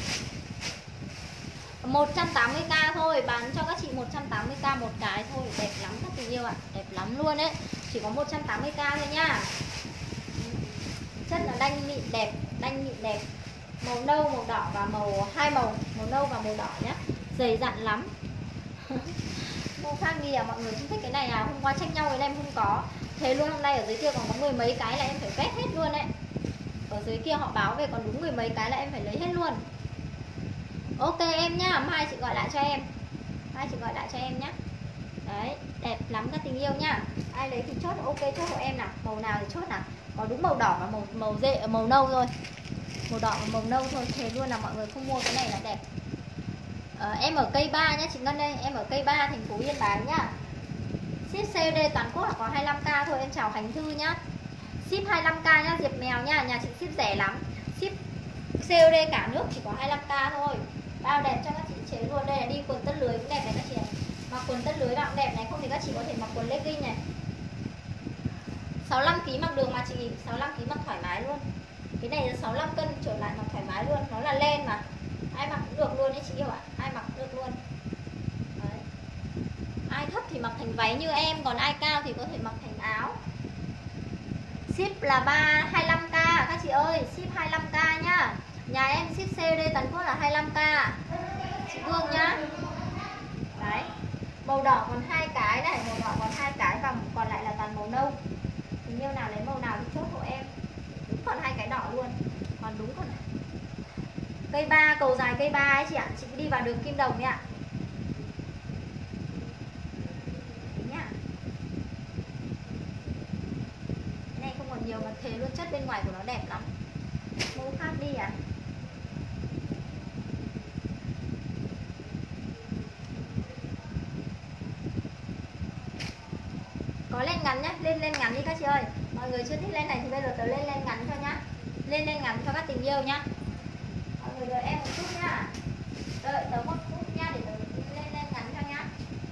Một trăm tám mươi k thôi. Bán cho các chị một trăm tám mươi k một cái thôi. Đẹp lắm các tình yêu ạ. Đẹp lắm luôn đấy. Chỉ có một trăm tám mươi k thôi nhá. Chất là đanh mịn đẹp. Đanh mịn đẹp. Màu nâu, màu đỏ và màu hai màu. Màu nâu và màu đỏ nhá. Dày dặn lắm. Màu khác nghi à mọi người không thích cái này à? Hôm qua tranh nhau với em không có. Thế luôn hôm nay ở dưới kia còn có mười mấy cái là em phải vét hết luôn đấy. Ở dưới kia họ báo về còn đúng mười mấy cái là em phải lấy hết luôn. Ok em nhá, mai chị gọi lại cho em. Mai chị gọi lại cho em nhá. Đấy, đẹp lắm các tình yêu nhá. Ai lấy thì chốt ok chốt hộ em nào. Màu nào thì chốt nào. Có đúng màu đỏ và màu màu dệ màu nâu thôi. Màu đỏ và màu nâu thôi. Thế luôn là mọi người không mua cái này là đẹp. Ờ, em ở cây ba nhá chị Ngân đây. Em ở cây ba thành phố Yên Bái nhá. Ship xê ô đê toàn quốc là có hai mươi lăm k thôi. Em chào Khánh Thư nhá. Ship hai mươi lăm k nhá, Diệp Mèo nhá. Nhà chị ship rẻ lắm. Ship xê ô đê cả nước chỉ có hai mươi lăm k thôi. Bao đẹp cho các chị chế luôn. Đây là đi quần tất lưới cũng đẹp này các chị này. Mặc quần tất lưới vào cũng đẹp này. Không thì các chị có thể mặc quần legging này. sáu mươi lăm ki lô gam mặc được mà chị. sáu mươi lăm ki lô gam mặc thoải mái luôn. Cái này là sáu mươi lăm cân trở lại mặc thoải mái luôn. Nó là len mà. Ai mặc cũng được luôn đấy chị yêu ạ. Ai mặc cũng được luôn. Đấy. Ai thấp thì mặc thành váy như em. Còn ai cao thì có thể mặc thành áo. Ship là ba hai mươi lăm k các chị ơi. Ship hai mươi lăm k nhá. Nhà em ship xê ô đê toàn quốc là hai mươi lăm k. Chị Hương nhá. Đấy. Màu đỏ còn hai cái này. Màu đỏ còn hai cái. Và còn lại là toàn màu nâu. Tình yêu nào lấy màu nào thì chốt hộ em. Đúng còn hai cái đỏ luôn. Còn đúng còn cây ba, cầu dài cây ba ấy chị ạ. Chị đi vào đường Kim Đồng ấy ạ. Nhá. Cái này không còn nhiều mà thề luôn, chất bên ngoài của nó đẹp lắm. Mẫu khác đi ạ. Có len ngắn nhá, lên len ngắn đi các chị ơi. Mọi người chưa thích len này thì bây giờ tớ lên len ngắn cho nhá. Lên len ngắn cho các tình yêu nhá. Mọi người đợi em một chút nhá. Đợi tớ một phút nhá để tớ lên len ngắn cho nhá.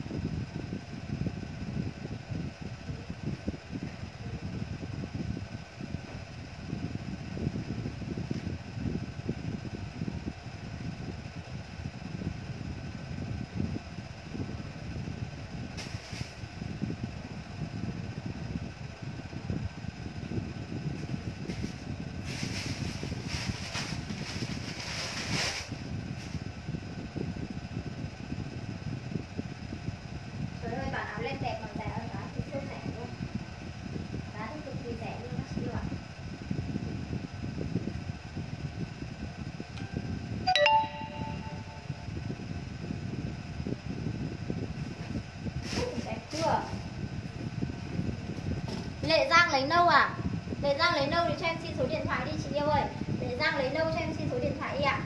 Lệ Giang lấy nâu à? Lệ Giang lấy nâu thì cho em xin số điện thoại đi chị yêu ơi. Lệ Giang lấy nâu cho em xin số điện thoại đi ạ.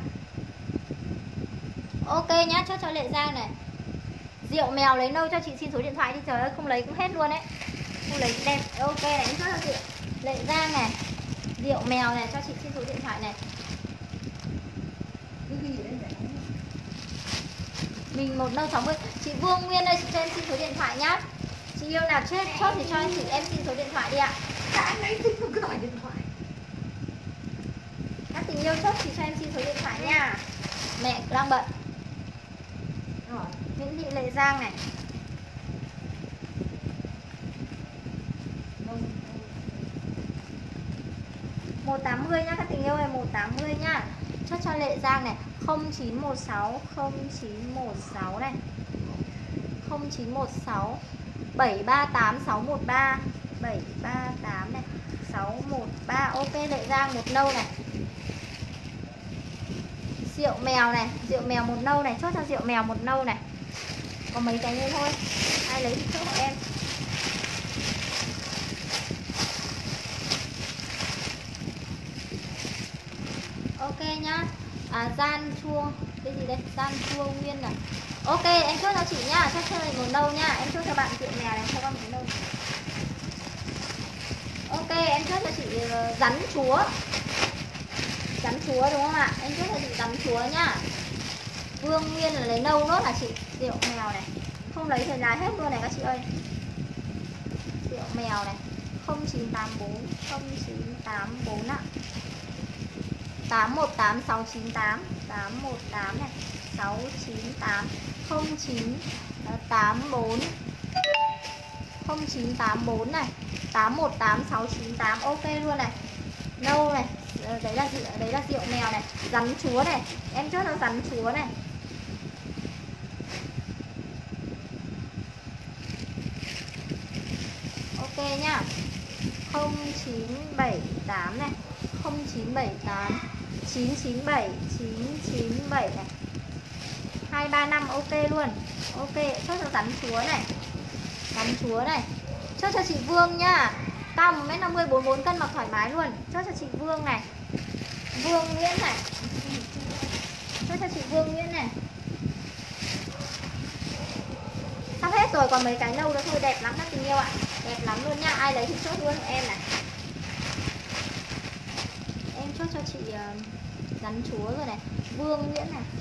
Ok nhá, chốt cho Lệ Giang này. Rượu Mèo lấy nâu cho chị xin số điện thoại đi. Trời ơi, không lấy cũng hết luôn đấy. Không lấy cũng đẹp. Ok này, em chốt cho chị. Lệ Giang này, Rượu Mèo này, cho chị xin số điện thoại này. Mình một nâu sáu mươi. Chị Vương Nguyên đây, chị cho em xin số điện thoại nhá. Chị yêu nào chết chốt thì cho em chị em xin số điện thoại đi ạ. Đã anh lấy thích không cứ gọi điện thoại. Các tình yêu chốt thì cho em xin số điện thoại nha. Mẹ đang bận. Rồi. Nguyễn Thị Lệ Giang này. một tám mươi nhá các tình yêu ơi, một tám mươi nhá. Chốt cho Lệ Giang này, không chín một sáu không chín một sáu này. không chín một sáu bảy ba tám sáu một ba bảy ba tám này, sáu một ba. Ok Lệ Giang một nâu này. Rượu Mèo này, Rượu Mèo một nâu này, chốt cho Rượu Mèo một nâu này. Có mấy cái như thôi. Ai lấy thì chốt hộ em. Ok nhá. À Gian Chua, cái gì đây? Gian Chua Nguyên này. Ok em chốt cho chị nhá, chốt cho này một nâu nhá. Em chốt cho bạn Rượu Mèo này, cho con một nâu. Ok em chốt cho chị uh, rắn chúa. Rắn chúa đúng không ạ? Em chốt cho chị rắn chúa nhá. Vương Nguyên là lấy nâu nốt là chị. Rượu Mèo này, không lấy thì là hết luôn này các chị ơi. Rượu Mèo này, không chín tám bốn không chín tám bốn ạ. tám một tám sáu chín tám tám một tám này, sáu chín tám không chín tám bốn không chín tám bốn này, tám một tám sáu chín tám. Ok luôn này. Nâu này, đấy là rượu, đấy là Rượu Mèo này. Rắn chúa này, em chốt là rắn chúa này. Ok nhá. không chín bảy tám này, không chín bảy tám chín chín bảy chín chín bảy này, hai ba năm. Ok luôn. Ok chốt cho rắn chúa này. Rắn chúa này, chốt cho chị Vương nhá. Cao một mét năm mươi, bốn mươi bốn cân mặc thoải mái luôn. Chốt cho chị Vương này. Vương Nguyễn này, chốt cho chị Vương Nguyễn này. Sắp xong hết rồi, còn mấy cái nâu nữa thôi. Đẹp lắm các tình yêu ạ. Đẹp lắm luôn nha. Ai lấy thì chốt luôn của em này. Em chốt cho chị uh, rắn chúa rồi này, Vương Nguyễn này.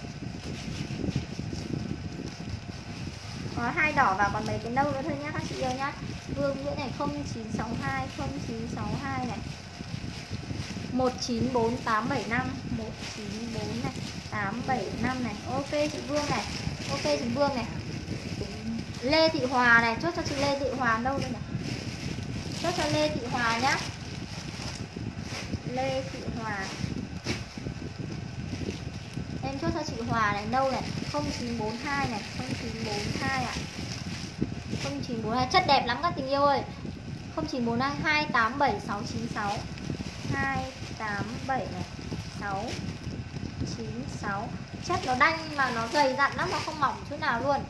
Có hai đỏ và còn mấy cái nâu nữa thôi nhá các chị yêu nhá. Vương Nguyễn này không chín sáu hai không chín sáu hai này. một chín bốn tám bảy năm, một chín bốn này, tám bảy năm này. Ok chị Vương này. Ok chị Vương này. Lê Thị Hòa này, chốt cho chị Lê Thị Hòa đâu đây này. Chốt cho Lê Thị Hòa nhá. Lê Thị Hòa. Em chốt cho chị Hòa này, nâu này, không chín bốn hai này, không chín bốn hai ạ. không chín bốn hai chất đẹp lắm các tình yêu ơi. không chín bốn hai hai tám bảy sáu chín sáu. hai tám bảy này, sáu chín sáu. Chất nó đanh mà nó dày dặn lắm, nó không mỏng chút nào luôn.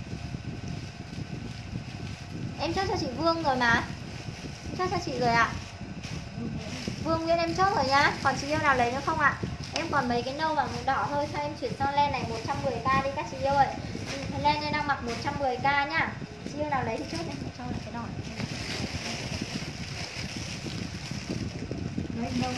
Em chốt cho chị Vương rồi mà. Em chốt cho chị rồi ạ. Vương Nguyễn em chốt rồi nhá. Còn chị yêu nào lấy nữa không ạ? Em còn mấy cái nâu và màu đỏ thôi. Cho em chuyển sang len này một trăm mười k đi các chị yêu ơi. Len em đang mặc một trăm mười k nhá. Chị yêu nào lấy thì chốt em cho lại cái đỏ này. Đấy, nâu.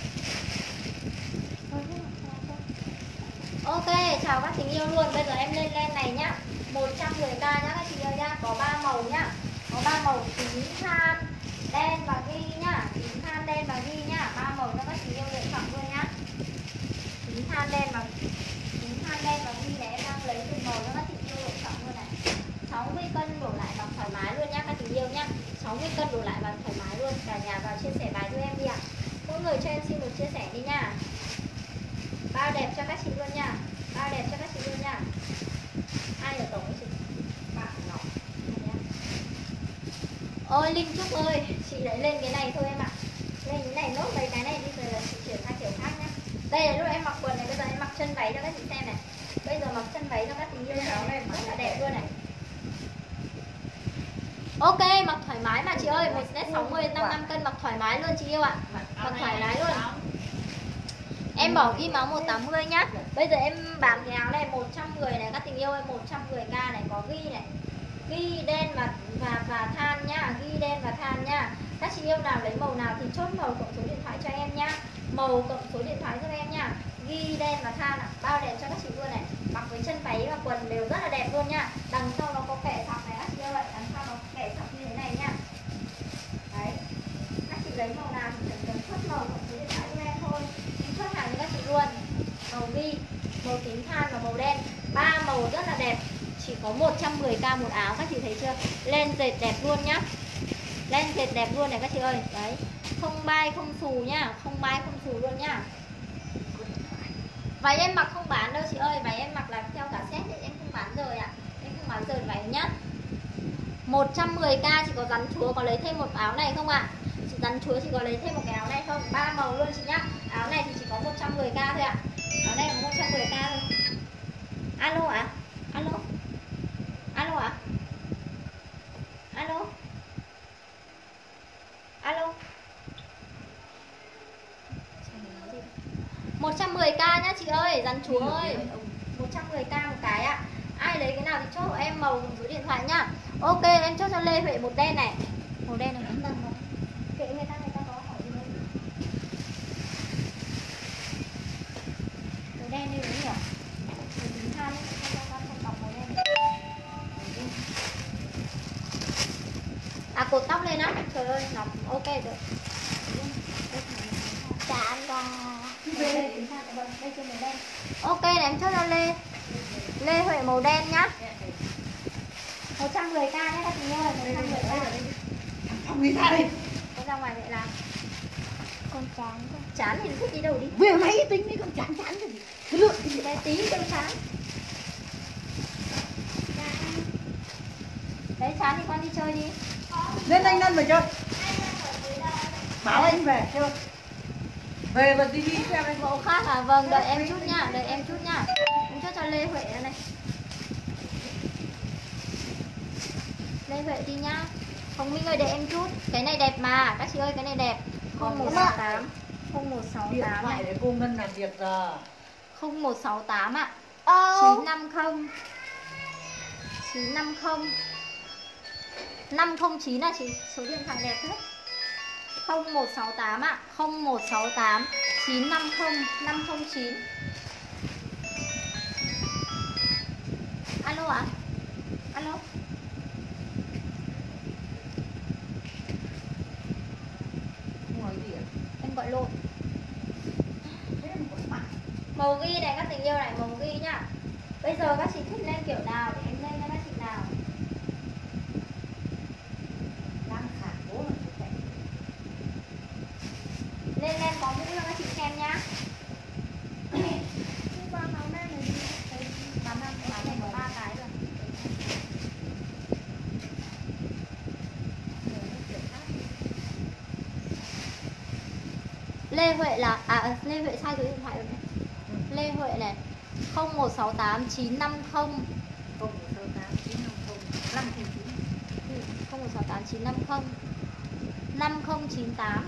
Ok, chào các tình yêu luôn. Bây giờ em lên len này nhá, một trăm mười k nhá các chị ơi nhá. Có ba màu nhá. Có ba màu tím than, đen và ghi nhá. Tím than, đen và ghi nhá. Ba màu cho các chị yêu lựa chọn luôn nhá. Tím than, đen và tím than, đen và ghi này em đang lấy từng màu cho các chị yêu lựa chọn luôn này. sáu mươi cân đổ lại bằng thoải mái luôn nhá các chị yêu nhá. sáu mươi cân đổ lại bằng thoải mái luôn. Cả nhà vào chia sẻ bài cho em đi ạ. Mỗi người cho em xin một chia sẻ đi nha. Bao đẹp cho các chị luôn nha. Bao đẹp cho các chị luôn nha. Ai ở tổng với chị? Bạn Ngọc. Ôi Linh Trúc ơi, chị lại lên cái này thôi em ạ. Lên cái này nốt mấy cái này đi rồi là chị chuyển sang kiểu khác nhá. Đây là lúc em mặc quần này, bây giờ em mặc chân váy cho các chị xem này. Bây giờ mặc chân váy cho các tình yêu áo này rất là đẹp luôn này. Ok, mặc thoải mái mà chị ơi, một mét sáu mươi, năm mươi lăm cân mặc thoải mái luôn chị yêu ạ. Mặc thoải mái luôn. Em bỏ ghi áo một tám mươi nhá. Bây giờ em bán cái áo này một trăm mười này các tình yêu ơi, một trăm mười k này, có ghi này. Ghi đen và và và than nhá, ghi đen và than nhá. Các chị yêu nào lấy màu nào thì chốt màu cộng số điện thoại cho em nhá. Màu cộng số điện thoại giúp em nhá. Ghi đen và than ạ. Bao đẹp cho các chị luôn này. Mặc với chân váy và quần đều rất là đẹp luôn nhá. Đằng sau nó có kẻ sọc này các chị yêu ơi, đằng sau nó có kẻ sọc như thế này nhá. Đấy. Các chị lấy màu nào thì cần chốt màu cộng số điện thoại giúp em thôi. Chốt hàng cho các chị luôn. Màu ghi, màu tím than và màu đen. Ba màu rất là đẹp. Chỉ có một trăm mười k một áo, các chị thấy chưa? Len dệt đẹp luôn nhá. Len dệt đẹp luôn này các chị ơi. Đấy. Không bay không xù nhá, không bay không xù luôn nhá. Váy em mặc không bán đâu chị ơi, váy em mặc là theo cả set đấy, em không bán rời ạ. Em không bán rời váy nhá. một trăm mười k chị có rắn chúa có lấy thêm một áo này không ạ? À? Chị rắn chúa chị có lấy thêm một cái áo này không? Ba màu luôn chị nhá. Áo này thì chỉ có một trăm mười k thôi ạ. Áo này có một trăm mười k thôi. Alo ạ? À? Alo. Alo ạ? À? Alo. Alo. một trăm mười k nhá chị ơi, rắn chúa ơi. một trăm mười k một cái ạ. Ai lấy cái nào thì chốt hộ em màu cùng số điện thoại nhá. Ok, em chốt cho Lê Huệ một đen này. Màu đen này em đang kệ người ta, người ta có hỏi gì đâu. Màu đen đi đúng nhỉ? Màu tím than ấy, không con không bọc màu đen. À cột tóc lên á. Trời ơi, nóng. Ok được. Chạm ra. Đây cho màu đen. Ok này em chốt cho Lê Lê Huệ màu đen nhá. một trăm mười k nhé các chị ơi, một trăm mười k. Không nghĩ ra đi. Con ra ngoài vậy là Con chán quá. chán thì thích đi đâu đi. Về máy tính đi, con chán chán cái gì. Cứ lượn cái gì. Bé tí kêu chán. Đấy chán thì con đi chơi đi. Lên anh Ngân mà chơi. Bảo anh về chơi. Về mà đi đi xem anh. Mẫu khác à? Vâng, đợi em chút nhá, đợi em chút nhá. Em chốt cho Lê Huệ này. Lê Huệ đi nhá. Hồng Minh ơi để em chút. Cái này đẹp mà, các chị ơi cái này đẹp. không một sáu tám. không một sáu Điện tám thoại này. để cô Ngân làm việc giờ. không một sáu tám ạ. Ô. chín năm không. chín năm không. năm không chín là chị số điện thoại đẹp hết. không một sáu tám ạ. không một sáu tám chín năm không năm không chín. Alo ạ? À? Alo. Ngoài gì ạ? Em gọi lộn. Thế em cũng mặc. Màu ghi này các tình yêu này, màu ghi nhá. Bây giờ các chị thích lên kiểu nào để em lên cho các chị nào? Đang khả bố là như vậy. Lên lên có mũ cho các chị xem nhá. Qua áo này này đi. Bán năm cái này có ba cái rồi. Lê Huệ là à Lê Huệ sai số điện thoại rồi này. Lê Huệ này không một sáu tám chín năm không Không một sáu tám chín năm không năm không chín. không một sáu tám chín năm không năm không chín tám.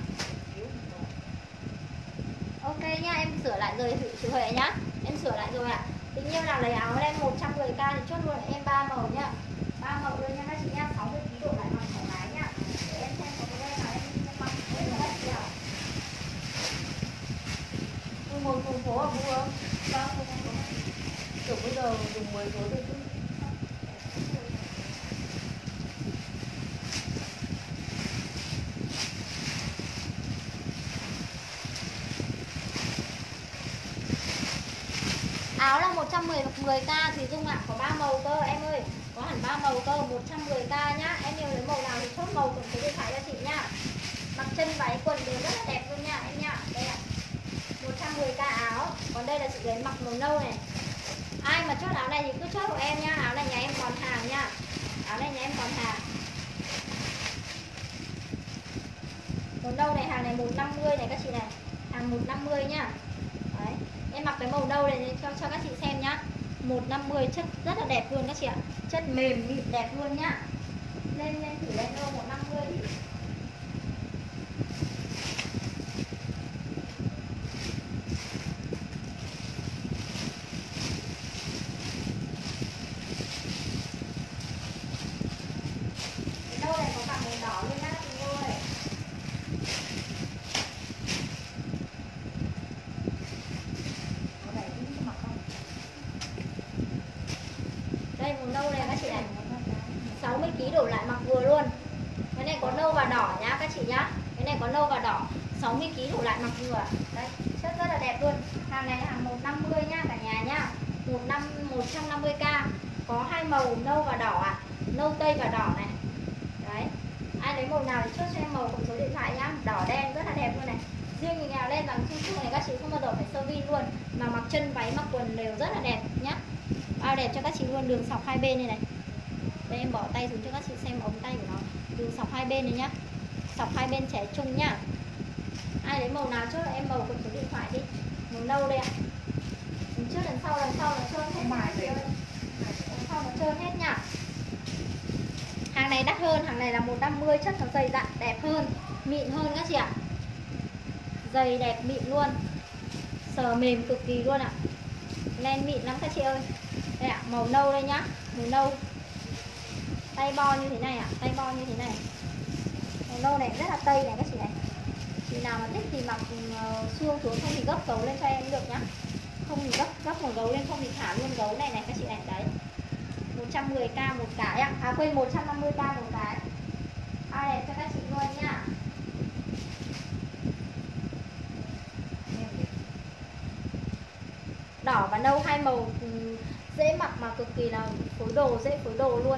Ok nhá, em sửa lại rồi chị Huệ nhá. Em sửa lại rồi ạ. À. Tình yêu nào lấy áo lên một trăm mười k thì chốt luôn em ba màu nhá. ba màu luôn nha các chị nhá, sáu mươi ký độ lại mặc thoải mái nhá. Để em xem có cái đây nào em mặc với là hết nào. Một vùng phố ở mua không? Vâng, một vùng phố. Kiểu bây giờ dùng mười số thôi chứ. Áo là một trăm mười k thì Dung ạ, có ba màu cơ em ơi. Có hẳn ba màu cơ, một trăm mười k nhá. Em yêu lấy màu nào thì chốt màu cùng số điện thoại cho chị nhá. Mặc chân váy quần đều rất là đẹp luôn nha em nhá. Đây ạ. một trăm mười k áo. Còn đây là chị lấy mặc màu nâu này. Ai mà chốt áo này thì cứ chốt của em nhá. Áo này nhà em còn hàng nhá. Áo này nhà em còn hàng. Màu nâu này, hàng này một trăm năm mươi này các chị này. Hàng một trăm năm mươi nhá. Đấy. Em mặc cái màu nâu này cho cho các chị xem nhá. một trăm năm mươi chất rất là đẹp luôn các chị ạ. Chất mềm mịn đẹp luôn nhá. Lên lên thử lên đô một trăm năm mươi đi. Cái đô này có cả màu đỏ luôn nhá chị ơi. Cái này cũng mặc không? Đây màu nâu này các chị này. sáu mươi ký đổ lại mặc vừa luôn. Cái này có nâu và đỏ nhá các chị nhá. Cái này có nâu và đỏ, sáu mươi ký đổ lại mặc vừa. Đây, chất rất là đẹp luôn. Hàng này là hàng một trăm năm mươi nhá cả nhà nhá. một trăm năm mươi k. Có hai màu nâu và đỏ ạ. À. Nâu tây và đỏ này. Đấy. Ai lấy màu nào thì chốt cho em màu cùng số điện thoại nhá. Đỏ đen rất là đẹp luôn này. Riêng những áo len bằng chung chung này các chị không bao giờ phải sơ vi luôn, mà mặc chân váy mặc quần đều rất là đẹp nhá. Bao đẹp cho các chị luôn, đường sọc hai bên này này. Đây em bỏ tay xuống cho các chị xem ống tay của nó. Đường sọc hai bên này nhá. Sọc hai bên trẻ trung nhá. Ai lấy màu nào chốt là em màu cùng số điện thoại đi. Màu nâu đây ạ. Đằng trước đằng sau đằng sau nó trơn hết mài chị ơi. Đằng sau nó trơn hết nhá. Hàng này đắt hơn, hàng này là một trăm năm mươi, chất nó dày dặn, đẹp hơn, mịn hơn các chị ạ. Dày đẹp mịn luôn. Sờ mềm cực kỳ luôn ạ. Len mịn lắm các chị ơi. Đây ạ, màu nâu đây nhá. Màu nâu. Tay bo như thế này ạ, tay bo như thế này. Màu nâu này rất là tây này các chị này. Chị nào mà thích thì mặc uh, xuông xuống, không thì gấp gấu lên cho em được nhá. Không thì gấp gấp một gấu lên, không thì thả luôn gấu này này các chị này. Đấy. một trăm mười k một cái ạ. À quên, một trăm năm mươi k một cái. Ai đẹp cho các chị luôn nhá. Đỏ và nâu hai màu dễ mặc mà cực kỳ là phối đồ, dễ phối đồ luôn.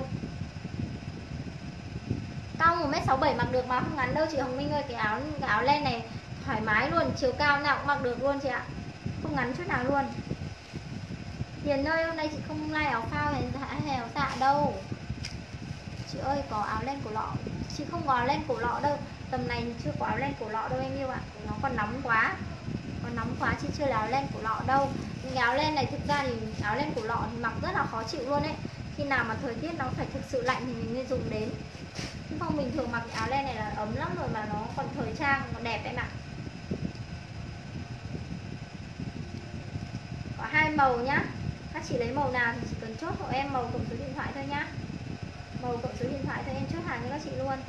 Cao một mét sáu mươi bảy mặc được mà không ngắn đâu chị Hồng Minh ơi. Cái áo cái áo len này thoải mái luôn, chiều cao nào cũng mặc được luôn chị ạ. Không ngắn chút nào luôn. Hiền ơi, hôm nay chị không like áo phao hay, hay áo dạ đâu. Chị ơi, có áo len cổ lọ. Chị không có áo len cổ lọ đâu. Tầm này chưa có áo len cổ lọ đâu em yêu ạ. Nó còn nóng quá. Còn nóng quá chị chưa là áo len cổ lọ đâu. Nhưng áo len này thực ra thì áo len cổ lọ thì mặc rất là khó chịu luôn ấy. Khi nào mà thời tiết nó phải thực sự lạnh thì mình nên dùng đến. Chứ không bình thường mặc cái áo len này là ấm lắm rồi mà nó còn thời trang, nó đẹp em ạ. Có hai màu nhá. Các chị lấy màu nào thì chỉ cần chốt hộ em màu cộng số điện thoại thôi nhá. Màu cộng số điện thoại thôi, em chốt hàng cho các chị luôn.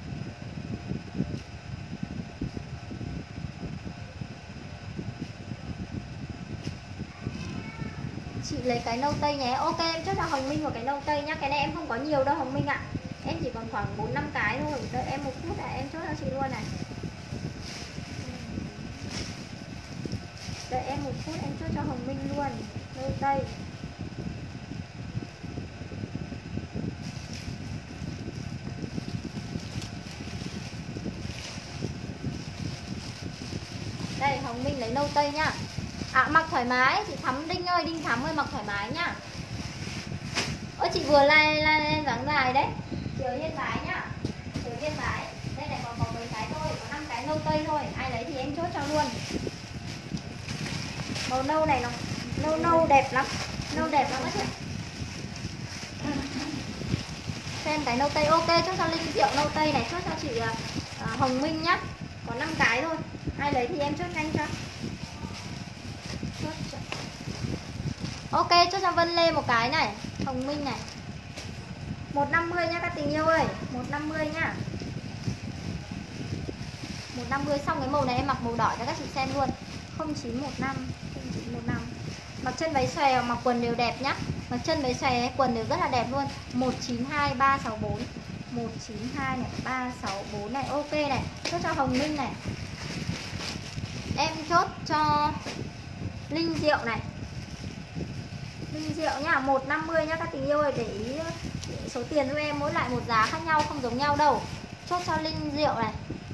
Chị lấy cái nâu tây nhé. Ok, em chốt cho Hồng Minh một cái nâu tây nhá. Cái này em không có nhiều đâu Hồng Minh ạ. Em chỉ còn khoảng bốn năm cái thôi. Đợi em một phút là em chốt cho chị luôn này. Đợi em một phút em chốt cho Hồng Minh luôn. Nâu tây. Đây, Hồng Minh lấy nâu tây nhá. À, mặc thoải mái, chị Thắm Đinh ơi, Đinh Thắm ơi, mặc thoải mái nhá. Ơ chị vừa like like lên dáng dài đấy. Chị ở Yên Bái nhá. Chị ở Yên Bái. Đây này còn có mấy cái thôi, có năm cái nâu tây thôi. Ai lấy thì em chốt cho luôn. Màu nâu này nó nâu nâu đẹp lắm. Nâu đẹp lắm chị. Xem cái nâu tây ok, chốt cho Linh Diệu nâu tây này, chốt cho chị uh, Hồng Minh nhá. Có năm cái thôi. Ai lấy thì em chốt nhanh cho. Chốt cho. Ok, chốt cho Vân Lê một cái này, Hồng Minh này. một năm mươi nhá các tình yêu ơi, một năm mươi nhá. một năm mươi xong cái màu này em mặc màu đỏ cho các chị xem luôn. không chín một năm, không chín một năm. Mặc chân váy xòe mặc quần đều đẹp nhá. Mặc chân váy xòe quần đều rất là đẹp luôn. một chín hai ba sáu bốn. một chín hai này, ba sáu bốn này, ok này. Chốt cho Hồng Minh này. Em chốt cho Linh Diệu này. Linh Diệu nhá, một năm mươi nhá các tình yêu ơi, để ý số tiền giúp em mỗi lại một giá khác nhau, không giống nhau đâu. Chốt cho Linh Diệu này.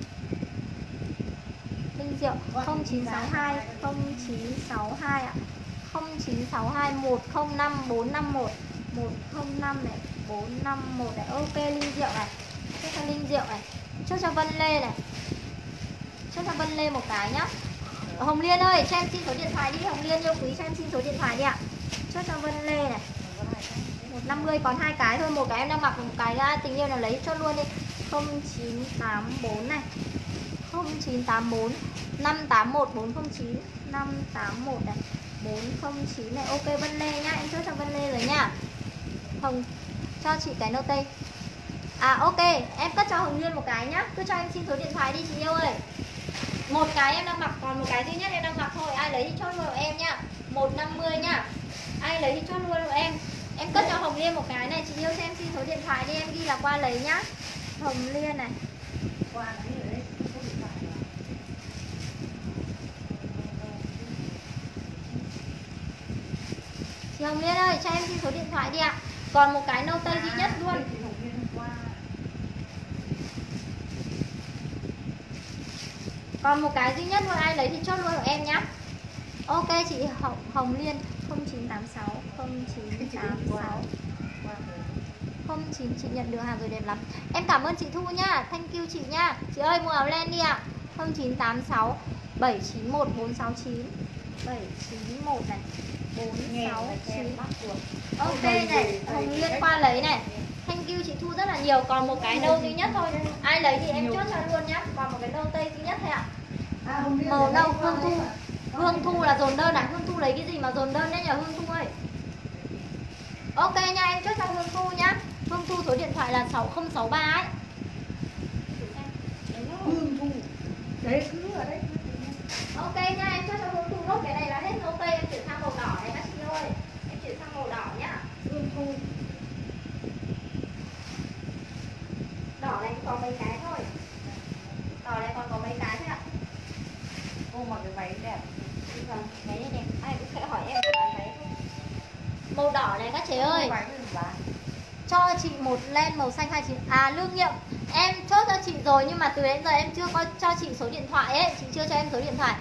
Linh Diệu không chín sáu hai, không chín sáu hai ạ. không chín sáu hai một không năm bốn năm một, một không năm này, bốn năm một này. Ok Linh Diệu này. Chốt cho Linh Diệu này. Chốt cho Vân Lê này. Chốt cho Vân Lê một cái nhá. Hồng Liên ơi, cho em xin số điện thoại đi. Hồng Liên yêu quý, cho em xin số điện thoại đi ạ. Chốt cho Vân Lê này. một năm mươi còn hai cái thôi. Một cái em đang mặc, một cái tình yêu nào lấy cho luôn đi. không chín tám bốn này, không chín tám bốn, năm tám một bốn không chín, năm tám một này, bốn không chín này. Ok Vân Lê nhá, em chốt cho Vân Lê rồi nhá. Hồng cho chị cái nâu tây. À ok, em cất cho Hồng Liên một cái nhá. Cứ cho em xin số điện thoại đi chị yêu ơi. Một cái em đang mặc, còn một cái duy nhất em đang mặc thôi. Ai lấy thì chốt luôn em nhá. một năm mươi nhá. Ai lấy thì chốt luôn của em. Em cất cho Hồng Liên một cái này. Chị yêu cho em xin số điện thoại đi, em ghi là qua lấy nhá. Hồng Liên này. Qua lấy ở đây, số điện thoại rồi. Chị Hồng Liên ơi, cho em xin số điện thoại đi ạ. Còn một cái nâu tây duy nhất luôn. Còn một cái duy nhất luôn, ai lấy thì chốt luôn của em nhá. Ok chị Hồng, Hồng Liên không chín tám sáu, không chín tám sáu, không chín. Chị nhận được hàng rồi, đẹp lắm. Em cảm ơn chị Thu nhá. Thank you chị nhá. Chị ơi mua áo len đi ạ. không chín tám sáu bảy chín một bốn sáu chín, bảy chín một này, bốn sáu chín. Ok này, Hồng Liên qua lấy này. Thank you chị Thu rất là nhiều. Còn một cái nâu duy nhất thôi. Ai lấy thì em chốt cho luôn nhá. Còn một cái nâu tây duy nhất thôi ạ. Màu nâu Hương Thu. Hương Thu là dồn đơn à? Hương Thu lấy cái gì mà dồn đơn đấy nhờ Hương Thu ơi. Ok nha, em chốt cho Hương Thu nhá. Hương Thu số điện thoại là sáu không sáu ba ấy. Hương Thu. Đấy cứ ở đấy. Ok nha, em chốt cho Hương Thu. Nốt cái này là hết nâu tây, em chuyển sang màu đỏ này các chị ơi. Em chuyển sang màu đỏ nhá. Hương Thu. Đỏ này có mấy cái thôi. Đỏ này còn có mấy cái thôi ạ. Cô mặc cái váy đẹp. Vâng, váy này đẹp. Ai cũng sẽ hỏi em cái váy. Màu đỏ này các chị ơi. Cho chị một len màu xanh hai chín. À Lương Nghiệm, em chốt cho chị rồi nhưng mà từ đến giờ em chưa có cho chị số điện thoại ấy. Chị chưa cho em số điện thoại.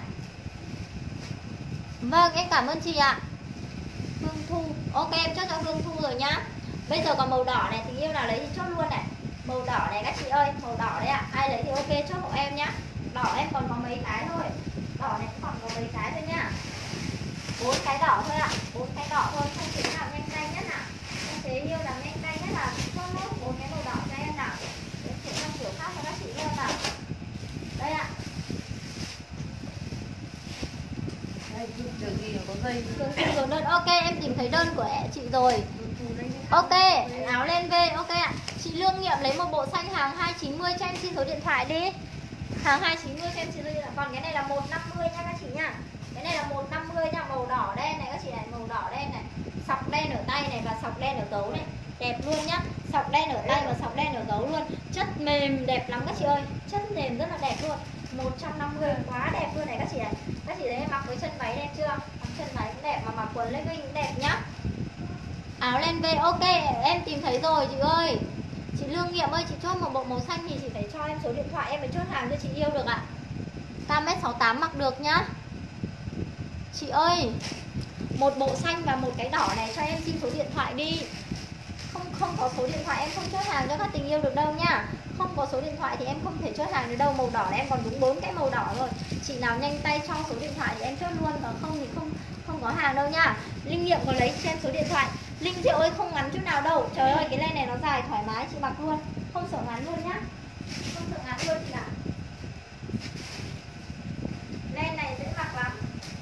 Vâng, em cảm ơn chị ạ. Hương Thu. Ok, em chốt cho Hương Thu rồi nhá. Bây giờ còn màu đỏ này, tình yêu nào lấy thì chốt luôn này. Màu đỏ này các chị ơi, màu đỏ đấy ạ. Ai lấy thì ok, chốt hộ em nhá. Đỏ em còn có mấy cái thôi. Đỏ này còn có mấy cái thôi nhá. Bốn cái đỏ thôi ạ. Bốn cái đỏ thôi, không chị nào nhanh tay nhất nào. Em thấy yêu là nhanh tay nhất là chốt nốt bốn cái màu đỏ cho em nào. Để chuyển sang kiểu khác cho các chị luôn nào. Đây ạ. Đây. Chờ gì có dây. Cường xin dồn đơn. Ok, em tìm thấy đơn của chị rồi. Ok, áo len về. Ok ạ. Chị Lương Nghiệm lấy một bộ xanh hàng hai chín mươi cho em xin số điện thoại đi. Hàng hai chín mươi cho em xin số điện thoại. Còn cái này là một năm mươi nha các chị nha. Cái này là một năm mươi nha, màu đỏ đen này các chị này, màu đỏ đen này. Sọc đen ở tay này và sọc đen ở gấu này. Đẹp luôn nhá. Sọc đen ở tay và sọc đen ở gấu luôn. Chất mềm đẹp lắm các chị ơi. Chất mềm rất là đẹp luôn. một trăm năm mươi quá đẹp luôn này các chị này. Các chị thấy em mặc với chân váy đẹp chưa? Mặc chân váy cũng đẹp mà mặc quần legging cũng đẹp nhá. Áo len về. Ok, em tìm thấy rồi chị ơi. Chị Lương Nghiệm ơi, chị chốt một bộ màu xanh thì chị phải cho em số điện thoại, em mới chốt hàng cho chị yêu được ạ. Cao mét sáu tám mặc được nhá. Chị ơi, một bộ xanh và một cái đỏ này cho em xin số điện thoại đi. Không không có số điện thoại em không chốt hàng cho các tình yêu được đâu nhá. Không có số điện thoại thì em không thể chốt hàng được đâu. Màu đỏ này em còn đúng bốn cái màu đỏ rồi. Chị nào nhanh tay cho số điện thoại thì em chốt luôn, còn không thì không không có hàng đâu nhá. Linh Nghiệm có lấy cho em số điện thoại. Linh Diệu ơi, không ngắn chút nào đâu. Trời ơi, cái len này nó dài thoải mái, chị mặc luôn, không sợ ngắn luôn nhá. Không sợ ngắn luôn chị ạ. Len này dễ mặc lắm.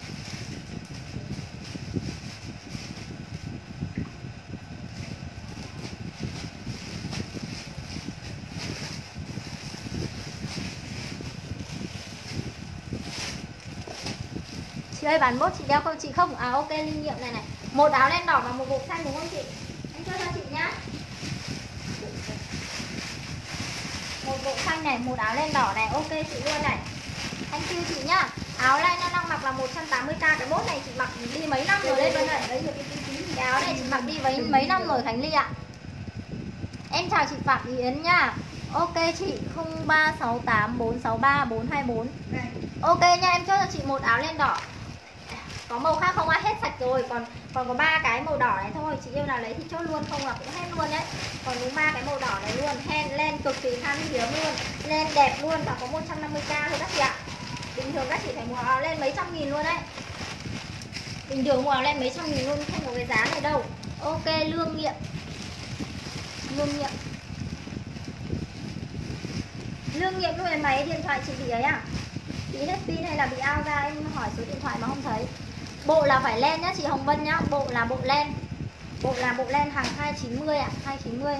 Chị ơi, bán mốt chị đeo không? Chị không? À ok, Linh Nghiệm này này. Một áo len đỏ và một bộ xanh đúng không chị? Anh cho cho chị nhá. Một bộ xanh này, một áo len đỏ này. Ok chị luôn này. Anh kêu chị nhá. Áo len nó đang mặc là một trăm tám mươi k. Cái mốt này chị mặc đi mấy năm rồi đây Vân ơi. Cái áo này chị mặc đi mấy, mấy năm rồi Khánh Ly ạ. Em chào chị Phạm Yến nhá. Ok chị, không ba sáu tám bốn sáu ba bốn hai bốn. Ok nha, em cho cho chị một áo len đỏ. Có màu khác không? Ai hết sạch rồi, còn còn có ba cái màu đỏ này thôi. Chị yêu nào lấy thì chốt luôn, không là cũng hết luôn đấy. Còn đúng ba cái màu đỏ này luôn. Hen len cực kỳ khan hiếm luôn. Len đẹp luôn và có một trăm năm mươi k thôi các chị ạ. Bình thường các chị phải mua áo len mấy trăm nghìn luôn đấy. Bình thường mua áo len mấy trăm nghìn luôn, không có cái giá này đâu. Ok, Lương Nghiệm. Lương Nghiệm. Lương Nghiệm lúc này máy điện thoại chị bị ấy à? Bị hết pin hay là bị out ra, em hỏi số điện thoại mà không thấy. Bộ là phải len nhá chị Hồng Vân nhá. Bộ là bộ len. Bộ là bộ len hàng hai chín mươi ạ, hai chín mươi.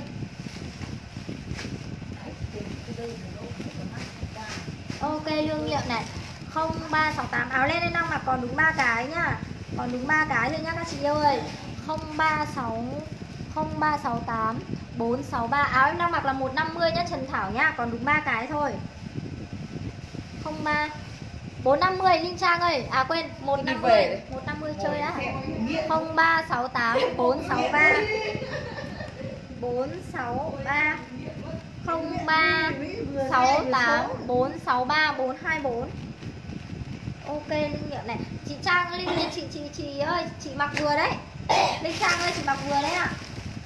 Ok, Lương Nghiệm này. không ba sáu tám áo len em đang mặc còn đúng ba cái nhá. Còn đúng ba cái thôi nhá các chị yêu ơi. không ba sáu không ba sáu tám bốn sáu ba. Áo em đang mặc là một năm mươi nhá Trần Thảo nhá, còn đúng ba cái thôi. không ba bốn năm mươi Linh Trang ơi. À quên, một năm mươi. một năm mươi chơi á. không ba sáu tám bốn sáu ba bốn sáu ba không ba sáu tám bốn sáu ba bốn hai bốn. Ok Linh Nghiệm này. Chị Trang Linh Linh chị chị chị ơi, chị mặc vừa đấy. Linh Trang ơi, chị mặc vừa đấy ạ.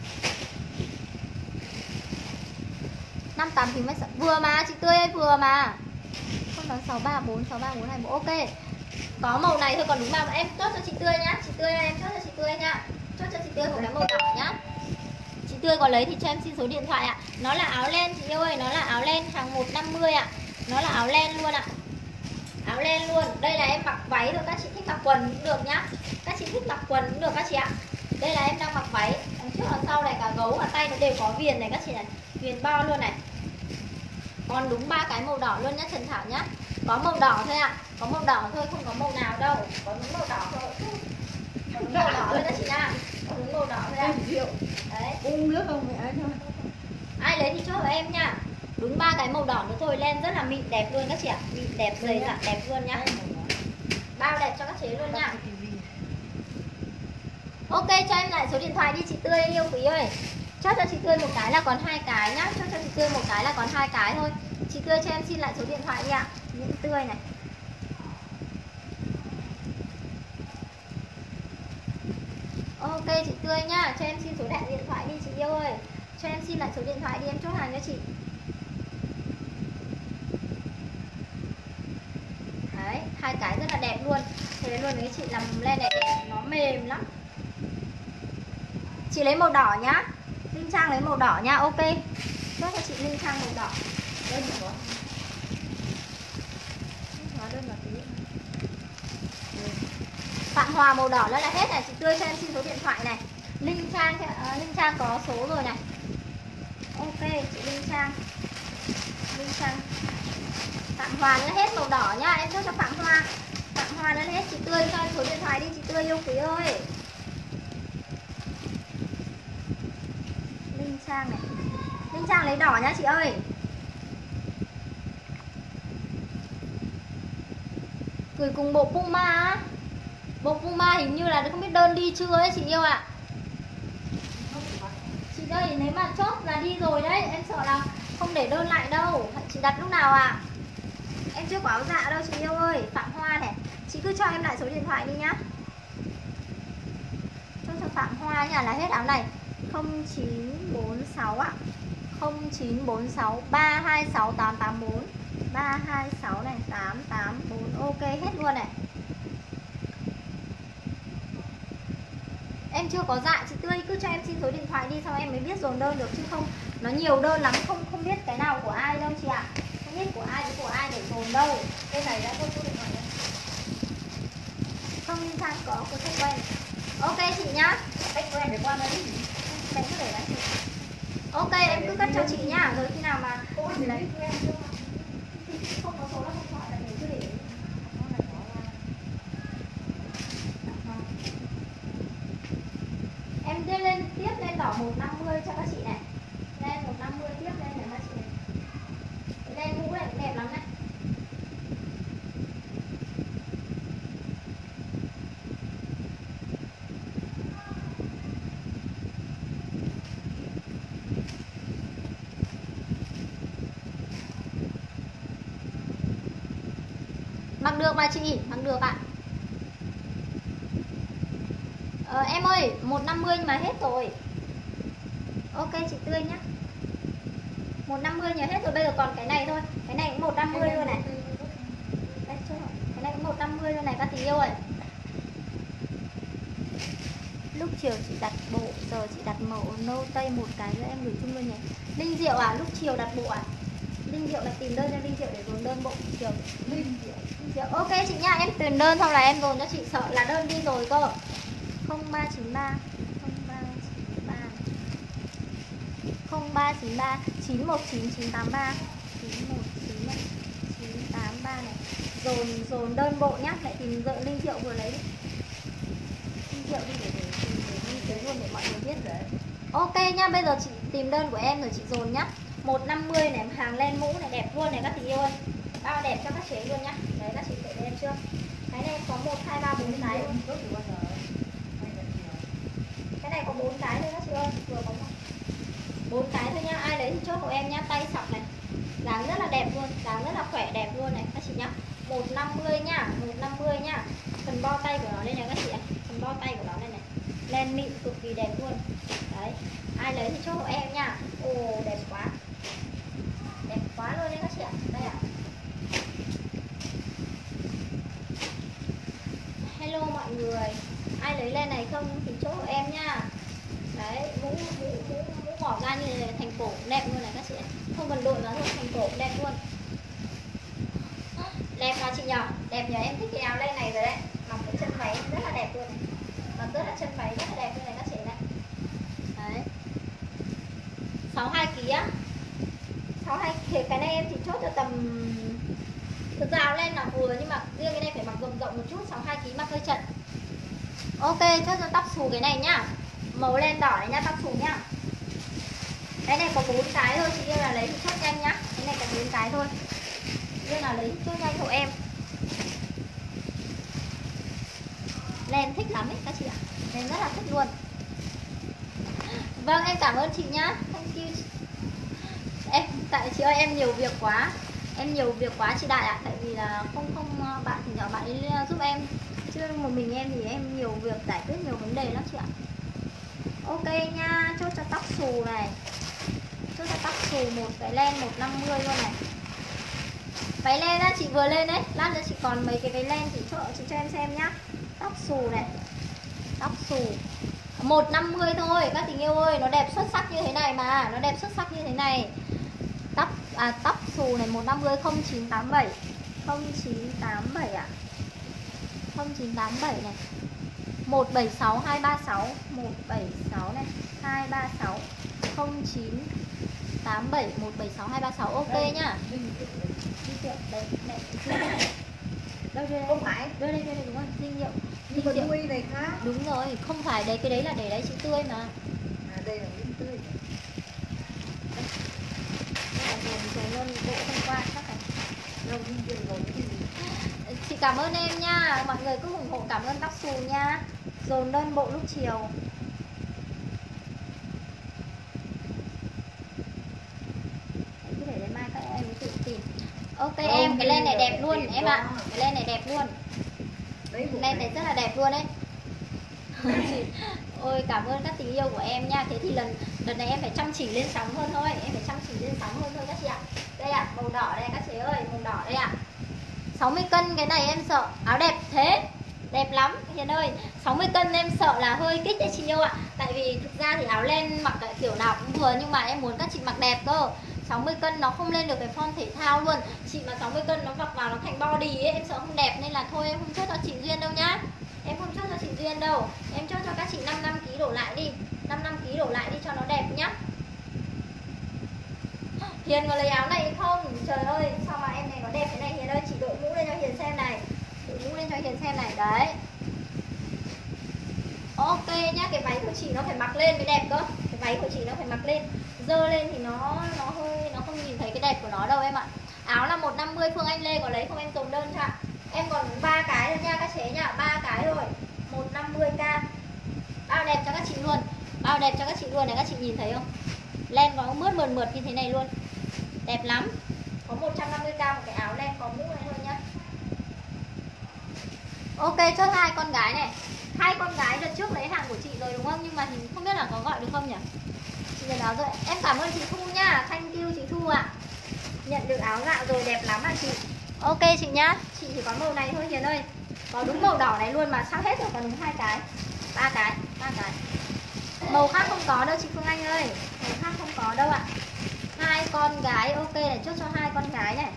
năm tám thì mới vừa mà chị Tươi ơi, vừa mà. Không nói sáu ba bốn sáu ba bốn hai bốn. Ok. Có màu này thôi, còn đúng màu em chốt cho chị Tươi nhá. Chị Tươi ơi, em chốt cho chị Tươi nhá. Chốt cho chị Tươi một cái màu đỏ nhá. Chị Tươi có lấy thì cho em xin số điện thoại ạ. Nó là áo len chị yêu ơi, nó là áo len hàng một năm mươi ạ. Nó là áo len luôn ạ. Áo len luôn. Đây là em mặc váy rồi, các chị thích mặc quần cũng được nhá. Các chị thích mặc quần cũng được các chị ạ. Đây là em đang mặc váy, đằng trước đằng sau này cả gấu và tay nó đều có viền này các chị này. Viền bo luôn này. Còn đúng ba cái màu đỏ luôn nhá Trần Thảo nhá. Có màu đỏ thôi ạ. Có màu đỏ thôi, không có màu nào đâu. Có đúng màu đỏ thôi. Có đúng màu đỏ thôi các chị nha. Có đúng màu đỏ thôi ạ. Đấy. Uống nước không mẹ thôi. Ai lấy thì cho em nha. Đúng ba cái màu đỏ nữa thôi, len rất là mịn đẹp luôn các chị ạ. Mịn đẹp, dày dặn đẹp luôn nhá. Bao đẹp cho các chế luôn nha. Ok, cho em lại số điện thoại đi chị Tươi yêu quý ơi. Chốt cho chị Tươi một cái là còn hai cái nhá. Chốt cho chị Tươi một cái là còn hai cái thôi. Chị Tươi cho em xin lại số điện thoại đi ạ. Những Tươi này. Ok chị Tươi nhá. Cho em xin số điện thoại đi chị yêu ơi. Cho em xin lại số điện thoại đi, em chốt hàng cho chị. Đấy, hai cái rất là đẹp luôn. Thế luôn với chị làm len này đẹp, nó mềm lắm. Chị lấy màu đỏ nhá. Linh Trang lấy màu đỏ nha, ok. Chốt cho chị Linh Trang màu đỏ. Đây chị có. Hóa đơn là tí. Phạm Hòa màu đỏ đó là hết này. Chị Tươi cho em xin số điện thoại này. Linh Trang uh, Linh Trang có số rồi này. Ok chị Linh Trang. Linh Trang. Phạm Hòa nó hết màu đỏ nhá. Em chốt cho Phạm Hòa. Phạm Hòa nó hết. Chị Tươi cho em số điện thoại đi chị Tươi yêu quý ơi. Linh Trang này. Linh Trang lấy đỏ nhá chị ơi. Gửi cùng bộ Puma á. Bộ Puma hình như là không biết đơn đi chưa ấy chị yêu ạ. À. Chị ơi nếu mà chốt là đi rồi đấy. Em sợ là không để đơn lại đâu. Chị đặt lúc nào ạ? À? Em chưa có áo dạ đâu chị yêu ơi. Phạm Hoa này. Chị cứ cho em lại số điện thoại đi nhá. Chốt cho Phạm Hoa nha là hết áo này. Không chín bốn sáu ạ. Không chín bốn sáu ba hai sáu tám tám bốn. Ba hai sáu này tám tám bốn. Ok hết luôn này. Em chưa có dạ chị Tươi cứ cho em xin số điện thoại đi xong em mới biết dồn đơn được, chứ không nó nhiều đơn lắm không không biết cái nào của ai đâu chị ạ. À. Không biết của ai với của ai để dồn đâu. Cái này đã có số điện thoại đấy. Không Linh Trang có có khách quen. Ok chị nhá. Khách quen để qua đây. Em cứ để đấy. Ok em cứ cất cho chị nhá. Rồi khi nào mà lấy không có số là không gọi là mình cứ để. Em đưa lên tiếp lên đỏ một năm mươi cho các chị này. Lên một năm mươi tiếp lên này các chị này. Lên mũ này cũng đẹp lắm này. Mặc được mà chị, mặc được ạ. À. Ờ, em ơi, một năm mươi nhưng mà hết rồi. Ok chị Tươi nhá. một năm mươi nhưng mà hết rồi, bây giờ còn cái này thôi. Cái này cũng một năm mươi luôn này. Đây, cái này cũng một năm mươi luôn này các tình yêu ơi. Lúc chiều chị đặt bộ, giờ chị đặt màu nâu tây một cái nữa em gửi chung luôn nhỉ. Linh Diệu à, lúc chiều đặt bộ à? Linh Diệu là tìm đơn cho Linh Diệu để dồn đơn bộ chiều. Linh Diệu. Linh Diệu. Ok chị nha, em tìm đơn xong là em dồn cho chị, sợ là đơn đi rồi cơ. không ba chín ba không ba chín ba không ba chín ba chín một chín chín tám ba chín một chín chín tám ba này. Dồn dồn đơn bộ nhá, lại tìm vợ Linh Diệu vừa lấy đi. Linh Diệu đi để để tìm để đi tới luôn để mọi người biết rồi. Ok nhá, bây giờ chị tìm đơn của em rồi chị dồn nhá. một năm mươi này, hàng len mũ này đẹp luôn này các chị yêu ơi. Bao đẹp cho các chế luôn nhá. Đấy các chị thấy đẹp chưa? Cái này có một hai ba bốn cái luôn. Cái này có bốn cái thôi các chị ơi, vừa có bốn cái thôi nhá. Ai lấy thì chốt của em nhá, tay sọc này. Dáng rất là đẹp luôn, dáng rất là khỏe đẹp luôn này các chị nhá. một năm mươi nhá, một năm mươi nhá. Phần bo tay của nó đây này các chị ạ. Phần bo tay của nó đây này. Len mịn cực kỳ đẹp luôn. Đấy. Ai lấy thì chốt của em nhá. Ồ đẹp quá. Đẹp quá luôn đấy các chị ạ. Đây ạ. Hello mọi người. Ai lấy len này không thì chốt của em nhá. Đấy, mũ mũ mũ mũ bỏ ra như này, thành cổ đẹp luôn này các chị ạ. Không cần đội vào thôi, thành cổ đẹp luôn. Đẹp mà chị nhỏ, đẹp nhờ, em thích cái áo len này rồi đấy. Mặc cái chân váy rất là đẹp luôn này. Mặc rất là chân váy rất là đẹp luôn này các chị này. Đấy. sáu mươi hai ki lô gam á. sáu mươi hai thì cái này em chỉ chốt cho tầm, thực ra áo len là vừa nhưng mà riêng cái này phải mặc rộng rộng một chút, sáu mươi hai ki lô gam mặc hơi chật. Ok, chốt cho tóc xù cái này nhá. Màu len đỏ này nhá, tóc xù nhá. Cái này có bốn cái thôi, chị yêu là lấy thì chốt nhanh nhá. Cái này có bốn cái thôi. Yêu là lấy chốt nhanh hộ em. Len thích lắm ấy các chị ạ. Len rất là thích luôn. Vâng, em cảm ơn chị nhá. Thank you. Em tại chị ơi em nhiều việc quá. Em nhiều việc quá chị Đại ạ, tại vì là không không bạn thì nhỏ bạn ấy giúp em. Chứ một mình em thì em nhiều việc giải quyết nhiều vấn đề lắm chị ạ. Ok nha, chốt cho tóc xù này. Chốt cho tóc xù một cái len một năm mươi luôn này. Váy len á, chị vừa lên đấy. Lát nữa chị còn mấy cái váy len chị cho, chị cho em xem nhá. Tóc xù này. Tóc xù một năm mươi thôi các tình yêu ơi. Nó đẹp xuất sắc như thế này mà. Nó đẹp xuất sắc như thế này. Tóc, à, tóc xù này một năm mươi không chín tám bảy không chín tám bảy ạ. không chín tám bảy này, một bảy sáu hai ba sáu, một bảy sáu này, hai ba sáu, không chín tám bảy một bảy sáu hai ba sáu. Ok nhá. Dinh Diệu đây, này. Đâu đây, Không phải. đây đây đây đúng rồi, Dinh Diệu. Nhưng mà nuôi này khác. Đúng rồi, không phải đấy, cái đấy là để đấy chữ tươi mà. À đây là Dinh tươi. Rồi luôn bộ hôm qua chắc phải. Đâu Dinh Diệu rồi cái gì? Chị cảm ơn em nha, mọi người cứ ủng hộ cảm ơn tóc xù nha. Dồn đơn bộ lúc chiều. Cứ để đến mai các em tự tìm. Ok Không, em, cái len này đẹp tìm luôn em cho. ạ. Cái len này đẹp luôn. Đấy bộ Len này rất là đẹp luôn đấy. Ôi cảm ơn các tình yêu của em nha. Thế thì lần lần này em phải chăm chỉ lên sóng hơn thôi. Em phải chăm chỉ lên sóng hơn thôi các chị ạ. Đây ạ, à, màu đỏ đây các chị ơi, màu đỏ đây ạ. À. sáu mươi cân cái này em sợ. Áo đẹp thế. Đẹp lắm Hiền ơi. sáu mươi cân em sợ là hơi kích đấy chị yêu ạ. Tại vì thực ra thì áo len mặc kiểu nào cũng vừa, nhưng mà em muốn các chị mặc đẹp cơ. sáu mươi cân nó không lên được cái form thể thao luôn. Chị mà sáu mươi cân nó mặc vào nó thành body ấy, em sợ không đẹp, nên là thôi em không chốt cho chị Duyên đâu nhá. Em không chốt cho chị Duyên đâu. Em chốt cho các chị năm năm ký đổ lại đi. năm năm ký đổ lại đi cho nó đẹp nhá. Hiền có lấy áo này không? Trời ơi, sao mà em này nó đẹp thế này Hiền ơi. Chị đội mũ lên cho Hiền xem này. Đội mũ lên cho Hiền xem này. Đấy. Ok nhá, cái váy của chị nó phải mặc lên mới đẹp cơ. Cái váy của chị nó phải mặc lên. Dơ lên thì nó nó hơi nó không nhìn thấy cái đẹp của nó đâu em ạ. Áo là một năm mươi, Phương Anh Lê có lấy không em tồn đơn cho ạ. Em còn ba cái thôi nha các chế nha, ba cái rồi. một năm mươi k. Bao đẹp cho các chị luôn. Bao đẹp cho các chị luôn này, các chị nhìn thấy không? Len có mướt mượt mượt như thế này luôn. Đẹp lắm. Có một trăm năm mươi k một cái áo len có mũ này thôi nhá. Ok, chốt hai con gái này. Hai con gái đợt trước lấy hàng của chị rồi đúng không? Nhưng mà hình không biết là có gọi được không nhỉ? Chị nhận áo rồi. Em cảm ơn chị Thu nha. Thank you chị Thu ạ. À. Nhận được áo gạo rồi, đẹp lắm ạ chị. Ok chị nhá. Chị chỉ có màu này thôi Hiền ơi. Có đúng màu đỏ này luôn mà sao hết rồi, còn đúng hai cái. Ba cái, ba cái. Màu khác không có đâu chị Phương Anh ơi. Màu khác không có đâu ạ. Hai con gái, ok này, chốt cho hai con gái này.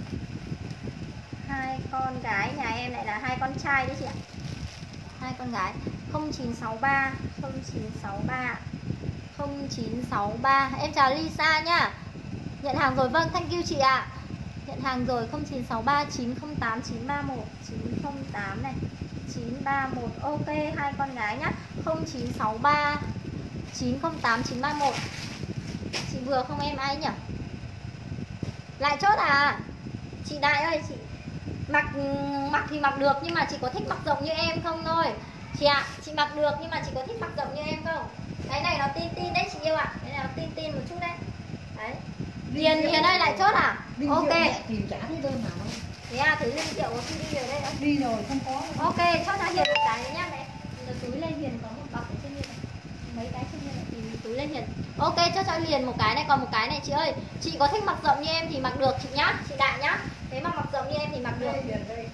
Hai con gái, nhà em lại là hai con trai đấy chị ạ. Hai con gái không chín sáu ba, không chín sáu ba, không chín sáu ba. Em chào Lisa nhá. Nhận hàng rồi, vâng, thank you chị ạ. À. Nhận hàng rồi, không chín sáu ba chín không tám chín ba một, chín không tám này, chín ba một. Ok, hai con gái nhá. không chín sáu ba chín không tám chín ba một. Chị vừa không em ai nhỉ? Lại chốt à? Chị Đại ơi, chị mặc mặc thì mặc được, nhưng mà chị có thích mặc rộng như em không thôi. Chị ạ, à, chị mặc được nhưng mà chị có thích mặc rộng như em không? Cái này nó tin tin đấy chị yêu ạ. À. Cái này nó tin tin một chút đấy. Đấy. Hiền Hiền ơi lại chốt à? Linh ok. Tìm trả thấy đơn nào không? Thế à, thấy Linh Diệu có khi đi rồi đây đó. Đi rồi không có. Ok, chốt cho Hiền một cái nhá mẹ. Rồi túi lên Hiền có một bọc ở trên này. Mấy cái trên này tìm túi lên Hiền. Ok, cho cho Hiền một cái này, còn một cái này chị ơi. Chị có thích mặc rộng như em thì mặc được chị nhá, chị Đại nhá. Thế mà mặc rộng như em thì mặc được. Đây, Hiền đây.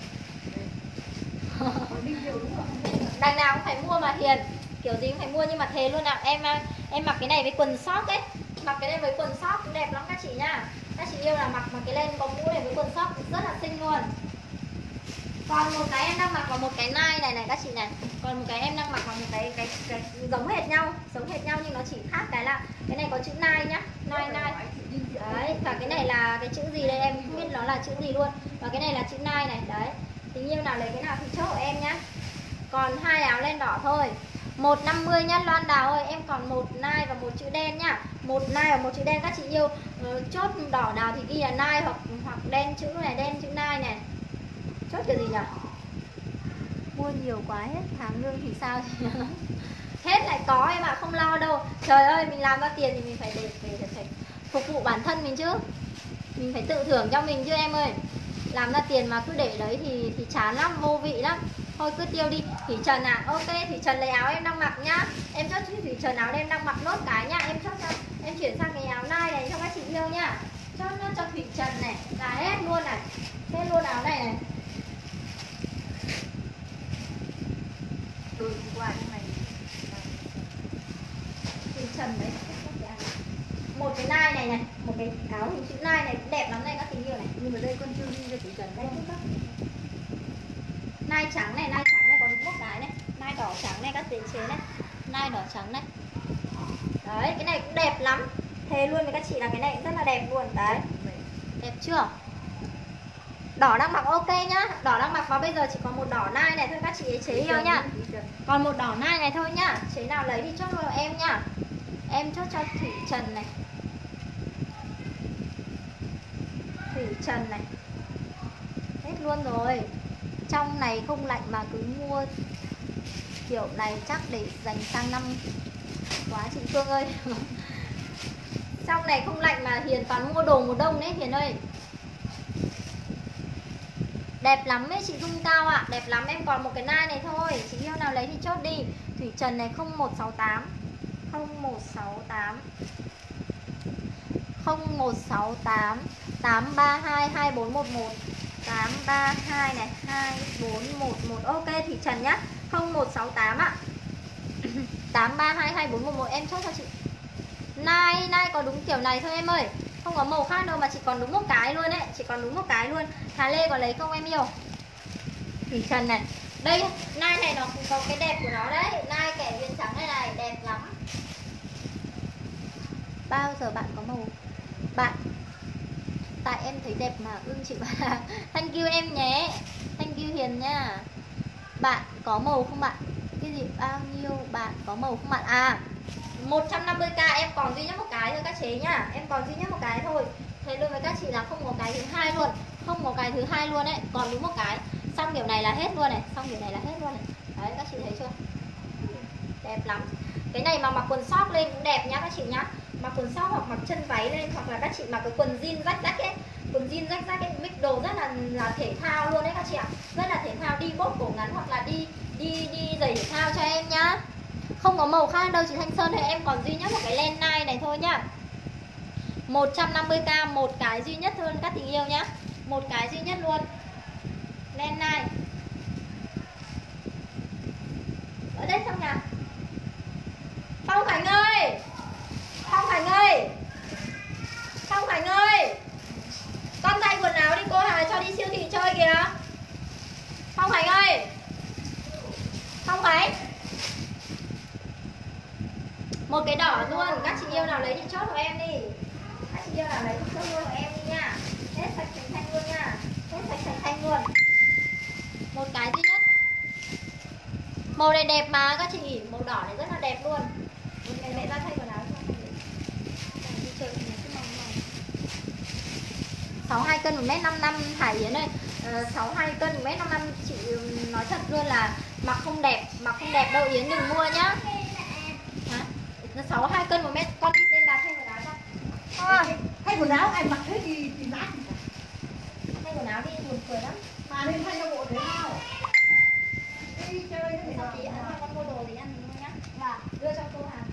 Đằng nào cũng phải mua mà Hiền. Kiểu gì cũng phải mua, nhưng mà thề luôn ạ. Em em mặc cái này với quần sóc ấy. Mặc cái này với quần sóc cũng đẹp lắm các chị nhá. Các chị yêu là mặc mặc cái len có mũ này với quần sóc rất là xinh luôn. Còn một cái em đang mặc vào một cái nai này này các chị này. Còn một cái em đang mặc vào một cái, cái, cái giống hệt nhau, giống hệt nhau nhưng nó chỉ khác cái là cái này có chữ nai nhá, nai nai. Đấy, và cái này là cái chữ gì đây em không biết nó là chữ gì luôn. Và cái này là chữ nai này, đấy. Tình yêu nào lấy cái nào thì chốt của em nhá. Còn hai áo len đỏ thôi. một năm mươi nhá Loan Đào ơi, em còn một nai và một chữ đen nhá. Một nai và một chữ đen các chị yêu. Uh, chốt đỏ nào thì ghi là nai hoặc hoặc đen chữ này, đen chữ nai này. Chốt cái gì nhỉ? Mua nhiều quá hết tháng lương thì sao? Hết lại có em ạ, à, không lo đâu. Trời ơi, mình làm ra tiền thì mình phải để, để, để phải phục vụ bản thân mình chứ. Mình phải tự thưởng cho mình chứ em ơi. Làm ra tiền mà cứ để đấy thì thì chán lắm, vô vị lắm. Thôi cứ tiêu đi. Thủy Trần à? Ok, Thủy Trần lấy áo em đang mặc nhá. Em chốt Thủy Trần áo em đang mặc nốt cái nhá. Em chốt cho em chuyển sang cái áo nai này cho các chị yêu nhá. Chốt nó cho Thủy Trần này. Là hết luôn này. Hết luôn áo này này. Tôi qua cái này. Thủy Trần đấy. Một cái nai này này, một cái áo hình chữ nai này đẹp lắm này các tình yêu này. Nhưng mà đây con chưa đi cho Thủy Trần đấy. Nai trắng này, nai trắng này có đúng một cái này. Nai đỏ trắng này các chị chế này. Nai đỏ trắng này. Đấy, cái này cũng đẹp lắm. Thề luôn với các chị là cái này cũng rất là đẹp luôn. Đấy. Đẹp chưa? Đỏ đang mặc ok nhá. Đỏ đang mặc vào bây giờ chỉ còn một đỏ nai này thôi các chị ấy chế yêu nhá. Còn một đỏ nai này thôi nhá. Chế nào lấy thì chốt vào em nhá. Em chốt cho Thủy Trần này. Thủy Trần này. Hết luôn rồi. Trong này không lạnh mà cứ mua kiểu này chắc để dành sang năm. Quá chị Phương ơi. Trong này không lạnh mà Hiền toàn mua đồ mùa đông đấy Hiền ơi. Đẹp lắm ấy chị Dung Cao ạ. À. Đẹp lắm, em còn một cái nai này thôi. Chị yêu nào lấy thì chốt đi. Thủy Trần này không một sáu tám không một sáu tám không một sáu tám tám ba hai hai bốn một một tám ba hai này hai bốn một một. Ok Thủy Trần nhá. không một sáu tám ạ. tám ba hai hai bốn một một em chốt cho chị. Nai, nai có đúng kiểu này thôi em ơi. Không có màu khác đâu mà chỉ còn đúng một cái luôn ấy. Chỉ còn đúng một cái luôn. Hà Lê có lấy không em yêu? Thủy Trần này. Đây, nai này nó cũng có cái đẹp của nó đấy. Nai kẻ viền trắng này này, đẹp lắm. Bao giờ bạn có màu? Bạn tại em thấy đẹp mà ưng chị bà. Thank you em nhé. Thank you Hiền nha. Bạn có màu không bạn? Cái gì? Bao nhiêu bạn có màu không bạn? À một trăm năm mươi k em còn duy nhất một cái thôi các chế nhá. Em còn duy nhất một cái thôi. Thế luôn với các chị là không có cái thứ hai luôn. Không có cái thứ hai luôn ấy. Còn đúng một cái. Xong kiểu này là hết luôn này. Xong kiểu này là hết luôn này. Đấy các chị thấy chưa? Đẹp lắm. Cái này mà mặc quần sóc lên cũng đẹp nhá các chị nhá. Mặc quần sóc hoặc mặc chân váy lên. Hoặc là các chị mặc cái quần jean rách rách ấy. Quần jean rách rách ấy. Mix đồ rất là là thể thao luôn đấy các chị ạ. Rất là thể thao, đi bốt cổ ngắn hoặc là đi đi đi giày thể thao cho em nhá. Không có màu khác đâu chị Thanh Sơn. Thì em còn duy nhất một cái len nai này thôi nhá. Một trăm năm mươi k một cái duy nhất thôi các tình yêu nhá. Một cái duy nhất luôn. Len nai. Ở đây xong nào. Phong Khánh ơi. Phong Khánh ơi. Phong Khánh ơi. Con thay quần áo đi cô Hà cho đi siêu thị chơi kìa. Phong Khánh ơi. Phong Khánh. Một cái đỏ luôn. Các chị yêu nào lấy thì chốt của em đi. Các chị yêu nào lấy thì chốt luôn của em đi nha. Hết sạch sành xanh luôn nha. Hết sạch sành xanh luôn. Một cái duy nhất. Màu này đẹp mà các chị. Màu đỏ này rất là đẹp luôn. Một ngày mẹ ra thay quần áo cho đi chơi sáu mươi hai cân một mét năm mươi lăm Hải Yến ơi. uh, sáu mươi hai cân một mét năm mươi lăm chị nói thật luôn là mặc không đẹp. Mặc không đẹp đâu Yến đừng mua nhá. Hả? sáu mươi hai cân một mét. Con đi lên bà thay quần áo cho. Thôi, thay quần áo anh mặc thế thì thì nát. Thay quần áo đi buồn cười lắm. Mà nên thay cho bộ thể thao. Đi chơi cái gì Sao tí ăn cho con mua đồ gì ăn mình mua nhá. Và Đưa cho cô Hà.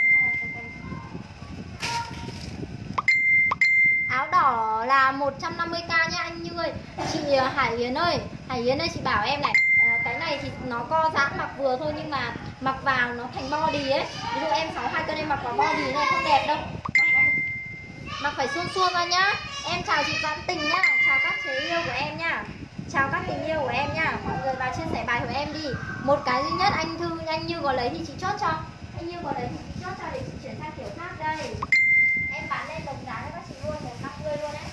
Áo đỏ là một trăm năm mươi k nha anh Như ơi. Chị Hải Yến ơi. Hải Yến ơi chị bảo em này. Cái này thì nó co giãn mặc vừa thôi. Nhưng mà mặc vào nó thành body ấy. Ví dụ em sáu mươi hai cân em mặc vào body này không đẹp đâu. Mặc phải suông suông ra nhá. Em chào chị Doãn Tình nhá. Chào các chế yêu của em nhá. Chào các tình yêu của em nhá. Mọi người vào chia sẻ bài của em đi. Một cái duy nhất anh Thư, anh Như có lấy thì chị chốt cho. Anh Như có lấy thì chị chốt cho để chị chuyển sang kiểu khác đây. Em bán lên đồng giá cho các chị luôn, một trăm năm mươi luôn đấy.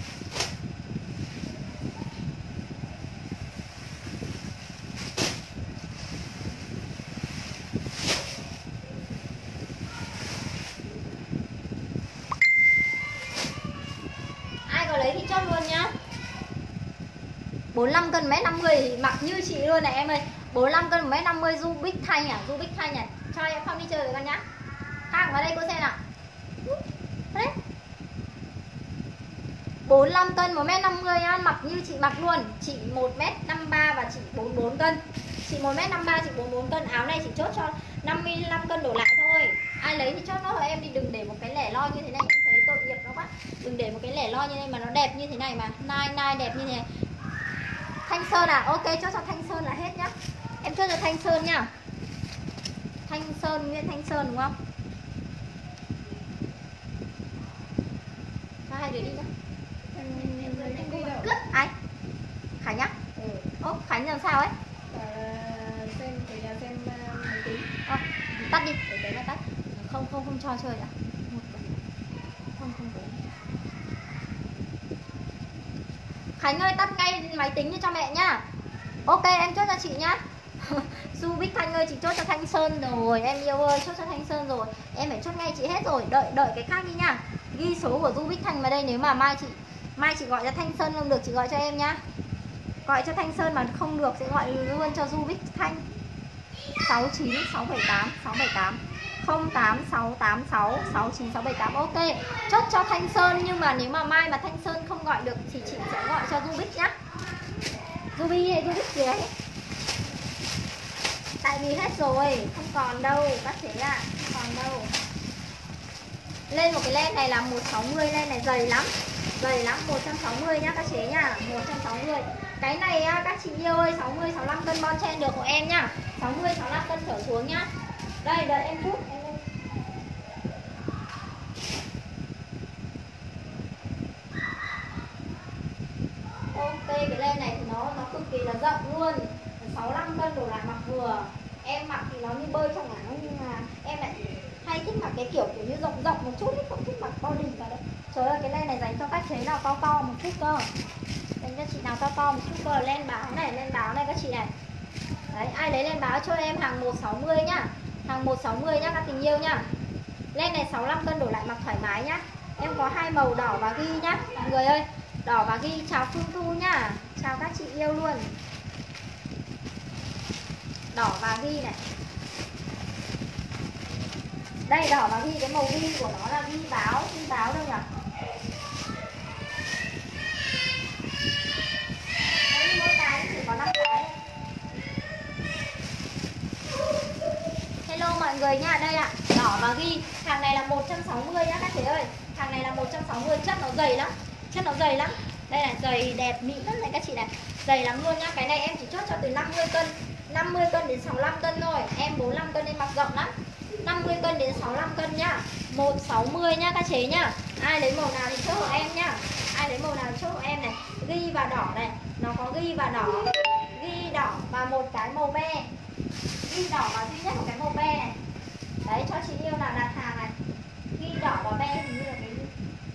Ai có lấy thì chốt luôn nhá. bốn mươi lăm cân mét năm mươi thì mặc như chị luôn này em ơi. bốn mươi lăm cân mét năm mươi Du Bích Thanh à, Du Bích Thanh này. Cho em Phong đi chơi với con nhá. Khác vào đây cô xem nào. Đấy. bốn mươi lăm cân một mét năm mươi á, mặc như chị mặc luôn. Chị một mét năm mươi ba và chị bốn mươi bốn cân. Chị một mét năm mươi ba, chị bốn mươi bốn cân. Áo này chị chốt cho năm mươi lăm cân đổ lại thôi. Ai lấy thì chốt nó thôi em đi, đừng để một cái lẻ loi như thế này. Em thấy tội nghiệp nó quá. Đừng để một cái lẻ loi như thế này mà nó đẹp như thế này mà. Nai nai đẹp như thế này. Thanh Sơn à? Ok, chốt cho Thanh Sơn là hết nhá. Em chốt cho Thanh Sơn nhá. Thanh Sơn, Nguyễn Thanh Sơn đúng không? Cho hai đứa đi nhá. Ai? Khánh nhá? Ừ. Ô, Khánh Khánh làm sao ấy? Bảo là xem ở nhà xem uh, máy tính. À, tắt đi, để đấy là tắt. Không không không cho chơi nữa. Không không đúng. Khánh ơi, tắt ngay máy tính cho mẹ nhá. Ok, em chốt cho chị nhá. Du Bích Thanh ơi, chị chốt cho Thanh Sơn rồi. Em yêu ơi, chốt cho Thanh Sơn rồi. Em phải chốt ngay chị hết rồi. Đợi đợi cái khác đi nha. Ghi số của Du Bích Thanh vào đây. Nếu mà mai chị mai chị gọi cho Thanh Sơn không được, chị gọi cho em nhá. Gọi cho Thanh Sơn mà không được sẽ gọi luôn cho Du Bích Thanh. Sáu chín sáu bảy tám sáu bảy tám không tám sáu tám sáu sáu chín sáu bảy tám. Ok, chốt cho Thanh Sơn. Nhưng mà nếu mà mai mà Thanh Sơn không gọi được thì chị sẽ gọi cho Du Bích nhá. Du Bích hay Du Bích gì ấy. Tại vì hết rồi, không còn đâu các chế ạ, không còn đâu. Lên một cái len này là một trăm sáu mươi, len này dày lắm. Dày lắm, một trăm sáu mươi nhá các chế nhá, một trăm sáu mươi. Cái này á, các chị yêu ơi, sáu mươi, sáu mươi lăm cân bon chen được của em nhá. sáu mươi, sáu mươi lăm cân trở xuống nhá. Đây, đợi em chút, em lên. Ok, cái len này thì nó nó cực kỳ là rộng luôn. sáu mươi lăm cân đổ lại mặc vừa. Em mặc thì nó như bơi trong áo, nhưng mà em lại hay thích mặc cái kiểu kiểu như rộng rộng một chút ấy, không thích mặc body vào đấy. Trời ơi, cái len này dành cho các chế nào to to một chút cơ. Dành cho chị nào to to một chút cơ. Len báo này, len báo này các chị này. Đấy, ai lấy len báo cho em hàng một trăm sáu mươi nhá. Hàng một trăm sáu mươi nhá các tình yêu nhá. Len này sáu mươi lăm cân đổ lại mặc thoải mái nhá. Em có hai màu đỏ và ghi nhá mọi người ơi. Đỏ và ghi. Chào Phương Thu nhá. Chào các chị yêu luôn. Đỏ và ghi này. Đây, đỏ và ghi, cái màu ghi của nó là ghi báo. Ghi báo đâu nhỉ? Đấy, mỗi cái chỉ có năm cái. Hello mọi người nha, đây ạ. Đỏ và ghi. Hàng này là một trăm sáu mươi nhá các chị ơi. Hàng này là một trăm sáu mươi, chất nó dày lắm. Chất nó dày lắm. Đây này, dày đẹp mịn lắm này các chị này. Dày lắm luôn nhá. Cái này em chỉ chốt cho từ năm mươi cân, năm mươi cân đến sáu mươi lăm cân thôi. Em bốn mươi lăm cân nên mặc rộng lắm. năm mươi cân đến sáu mươi lăm cân nhá. một trăm sáu mươi nhá các chế nhá. Ai lấy màu nào thì chốt hộ em nhá. Ai lấy màu nào thì chốt hộ em này. Ghi và đỏ này, nó có ghi và đỏ. Ghi đỏ và một cái màu be. Ghi đỏ và duy nhất một cái màu be này. Đấy, cho chị yêu nào đặt hàng này. Ghi đỏ và be hình như là cái gì?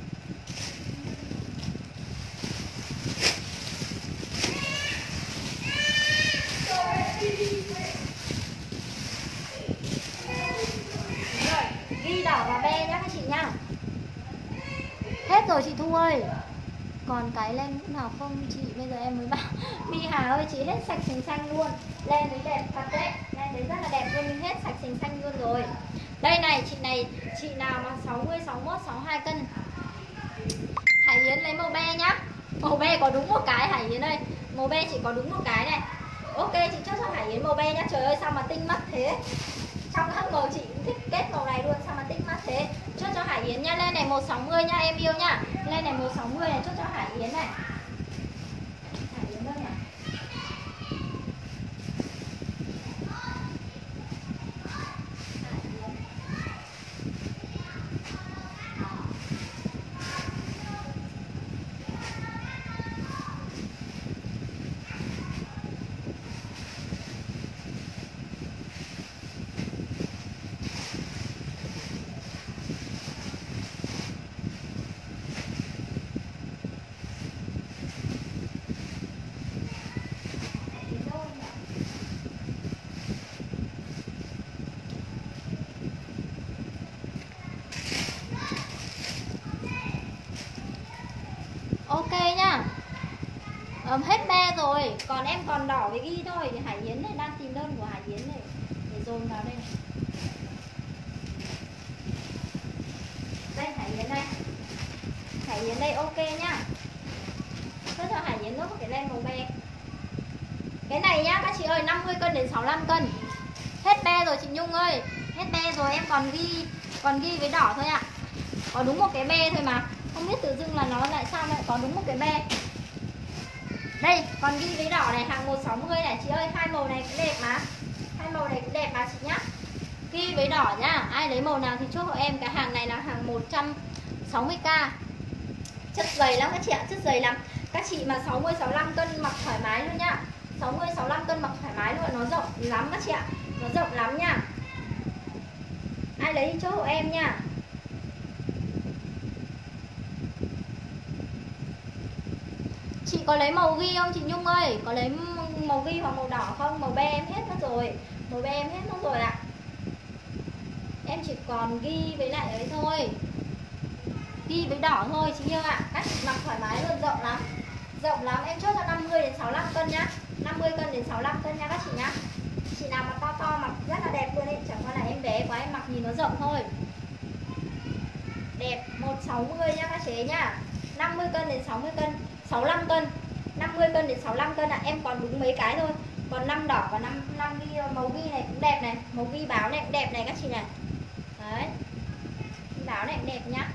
Rồi, ghi đỏ và be nhá các chị nhá. Hết rồi chị Thu ơi. Còn cái len cũng nào không chị? Bây giờ em mới bảo My Hà ơi, chị hết sạch sành xanh luôn. Len đấy đẹp thật đấy. Len đấy rất là đẹp luôn, mình hết sạch sành xanh luôn rồi. Đây này, chị này, chị nào mà sáu mươi, sáu mươi mốt, sáu mươi hai cân Hải Yến lấy màu be nhá. Màu be có đúng một cái Hải Yến ơi. Màu be chỉ có đúng một cái này. Ok, chị chốt cho Hải Yến màu be nhá. Trời ơi, sao mà tinh mắt thế. Trong các màu chị cũng thích kết màu này luôn. Sao mà tinh mắt thế. Chốt cho Hải Yến nha. Lên này một trăm sáu mươi nha em yêu nhá. Lên này một trăm sáu mươi này, chốt cho Hải Yến này. Hải Yến đâu nhỉ? Ok nhá. Ờ, hết be rồi. Còn em còn đỏ với ghi thôi. Thì Hải Yến này, đang tìm đơn của Hải Yến này. Để dồn vào đây này. Đây Hải Yến đây. Hải Yến đây, ok nhá. Cứ cho Hải Yến nốt cái len màu be. Cái này nhá các chị ơi, năm mươi cân đến sáu mươi lăm cân. Hết be rồi chị Nhung ơi. Hết be rồi, em còn ghi Còn ghi với đỏ thôi ạ. Có đúng một cái be thôi mà. Không biết tự dưng là nó lại sao lại có đúng một cái be. Đây, còn ghi với đỏ này, hàng một trăm sáu mươi này chị ơi. Hai màu này cũng đẹp mà. Hai màu này cũng đẹp mà chị nhá. Ghi với đỏ nhá. Ai lấy màu nào thì chốt hộ em. Cái hàng này là hàng một trăm sáu mươi k. Chất dày lắm các chị ạ, chất dày lắm. Các chị mà sáu mươi, sáu mươi lăm cân mặc thoải mái luôn nhá. sáu mươi sáu mươi lăm cân mặc thoải mái luôn, nó rộng lắm các chị ạ. Nó rộng lắm nha. Ai lấy chốt hộ em nha. Chị có lấy màu ghi không chị Nhung ơi? Có lấy màu ghi hoặc màu đỏ không? Màu be em hết mất rồi. Màu be em hết mất rồi ạ. Em chỉ còn ghi với lại ấy thôi. Ghi với đỏ thôi chị yêu ạ. Các chị mặc thoải mái luôn, rộng lắm. Rộng lắm, em chốt cho năm mươi đến sáu mươi lăm cân nhá. năm mươi cân đến sáu mươi lăm cân nha các chị nhá. Chị nào mà to to mặc rất là đẹp luôn ấy, chẳng qua là em bé quá em mặc nhìn nó rộng thôi. Đẹp, một sáu mươi nhá các chị nhá. năm mươi cân đến sáu mươi cân, sáu mươi lăm cân. năm mươi cân đến sáu mươi lăm cân ạ. À. Em còn đúng mấy cái thôi. Còn năm đỏ và năm năm ghi màu ghi này cũng đẹp này, màu ghi báo này cũng đẹp này các chị này. Đấy. Ghi báo này cũng đẹp nhá.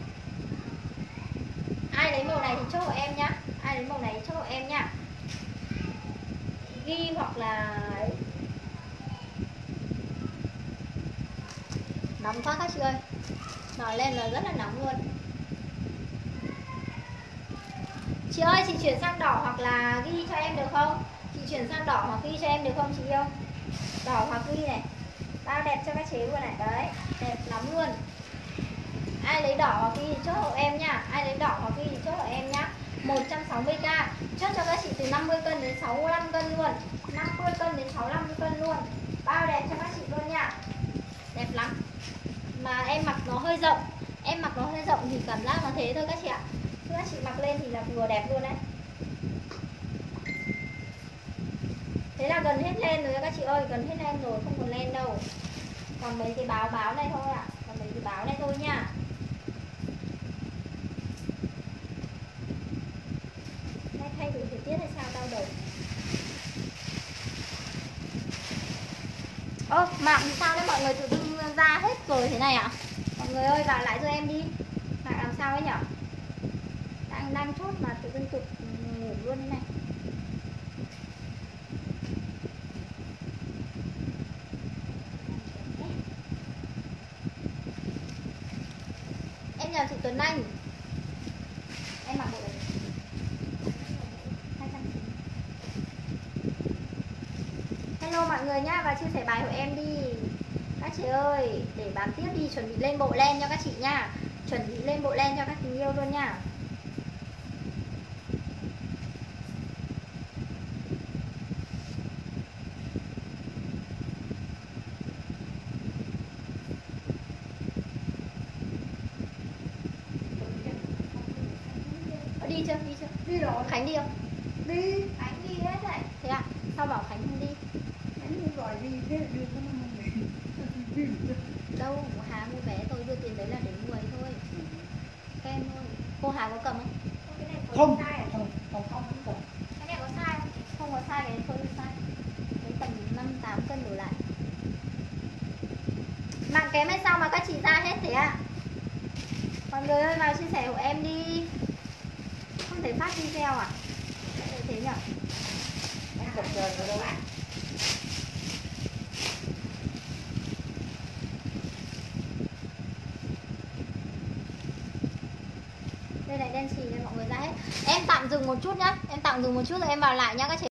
Ai lấy màu này thì chốt hộ em nhá. Ai lấy màu này thì chốt hộ em nhá. Ghi hoặc là ấy. Nóng quá các chị ơi. Nói lên là rất là nóng luôn. Chị ơi chị chuyển sang đỏ hoặc là ghi cho em được không? Chị chuyển sang đỏ hoặc ghi cho em được không chị yêu? Đỏ hoặc ghi này. Bao đẹp cho các chế luôn này. Đấy, đẹp lắm luôn. Ai lấy đỏ hoặc ghi thì chốt hộ em nha. Ai lấy đỏ hoặc ghi thì chốt hộ em nhá. Một trăm sáu mươi k. Chốt cho các chị từ năm mươi cân đến sáu mươi lăm cân luôn. Năm mươi cân đến sáu mươi lăm cân luôn. Bao đẹp cho các chị luôn nha. Đẹp lắm. Mà em mặc nó hơi rộng. Em mặc nó hơi rộng thì cảm giác nó thế thôi các chị ạ. Chứ các chị mặc lên thì là vừa đẹp luôn đấy. Thế là gần hết len rồi các chị ơi. Gần hết len rồi, không còn len đâu. Còn mấy cái báo báo này thôi ạ. À. Còn mấy cái báo này thôi nha. Nay thay đổi thời tiết hay sao đau đầu. Ơ, mạng thì sao đấy mọi người tự dưng ra hết rồi thế này ạ? À? Mọi người ơi vào lại cho em đi. Mạng làm sao ấy nhở? Đang đang chốt mà tự dưng tụt ngủ luôn thế này. Em chào chị Tuấn Anh. Em mặc bộ này hai trăm chín mươi. Hello mọi người nhá, và chia sẻ bài của em đi. Các chị ơi, để bán tiếp đi, chuẩn bị lên bộ len cho các chị nha. Chuẩn bị lên bộ len cho các tình yêu luôn nha. Đi chưa? Đi chưa? Đi rồi. Khánh đi không? Đi. Khánh đi hết rồi. Thế à? Sao bảo Khánh không đi? Anh không gọi đi, thế là đưa có năm mươi. Đâu, Hà mua vé tôi đưa tiền đấy là để mua ấy thôi. Kem thôi. Cô Hà có cầm không? Cái này có Không. sai à? Không, không, không, không. Cái này có sai không? Không có sai, cái này không sai. Cái tầm năm tám cân đổ lại. Mạng kém hay sao mà các chị ra hết thế à? Mọi người ơi vào chia sẻ của em đi. Không thể phát video à? Tại thế nhở? Anh chọc trời ở đâu? Đây này đen xì đây mọi người ra hết. Em tạm dừng một chút nhá. Em tạm dừng một chút rồi em vào lại nhá các chị.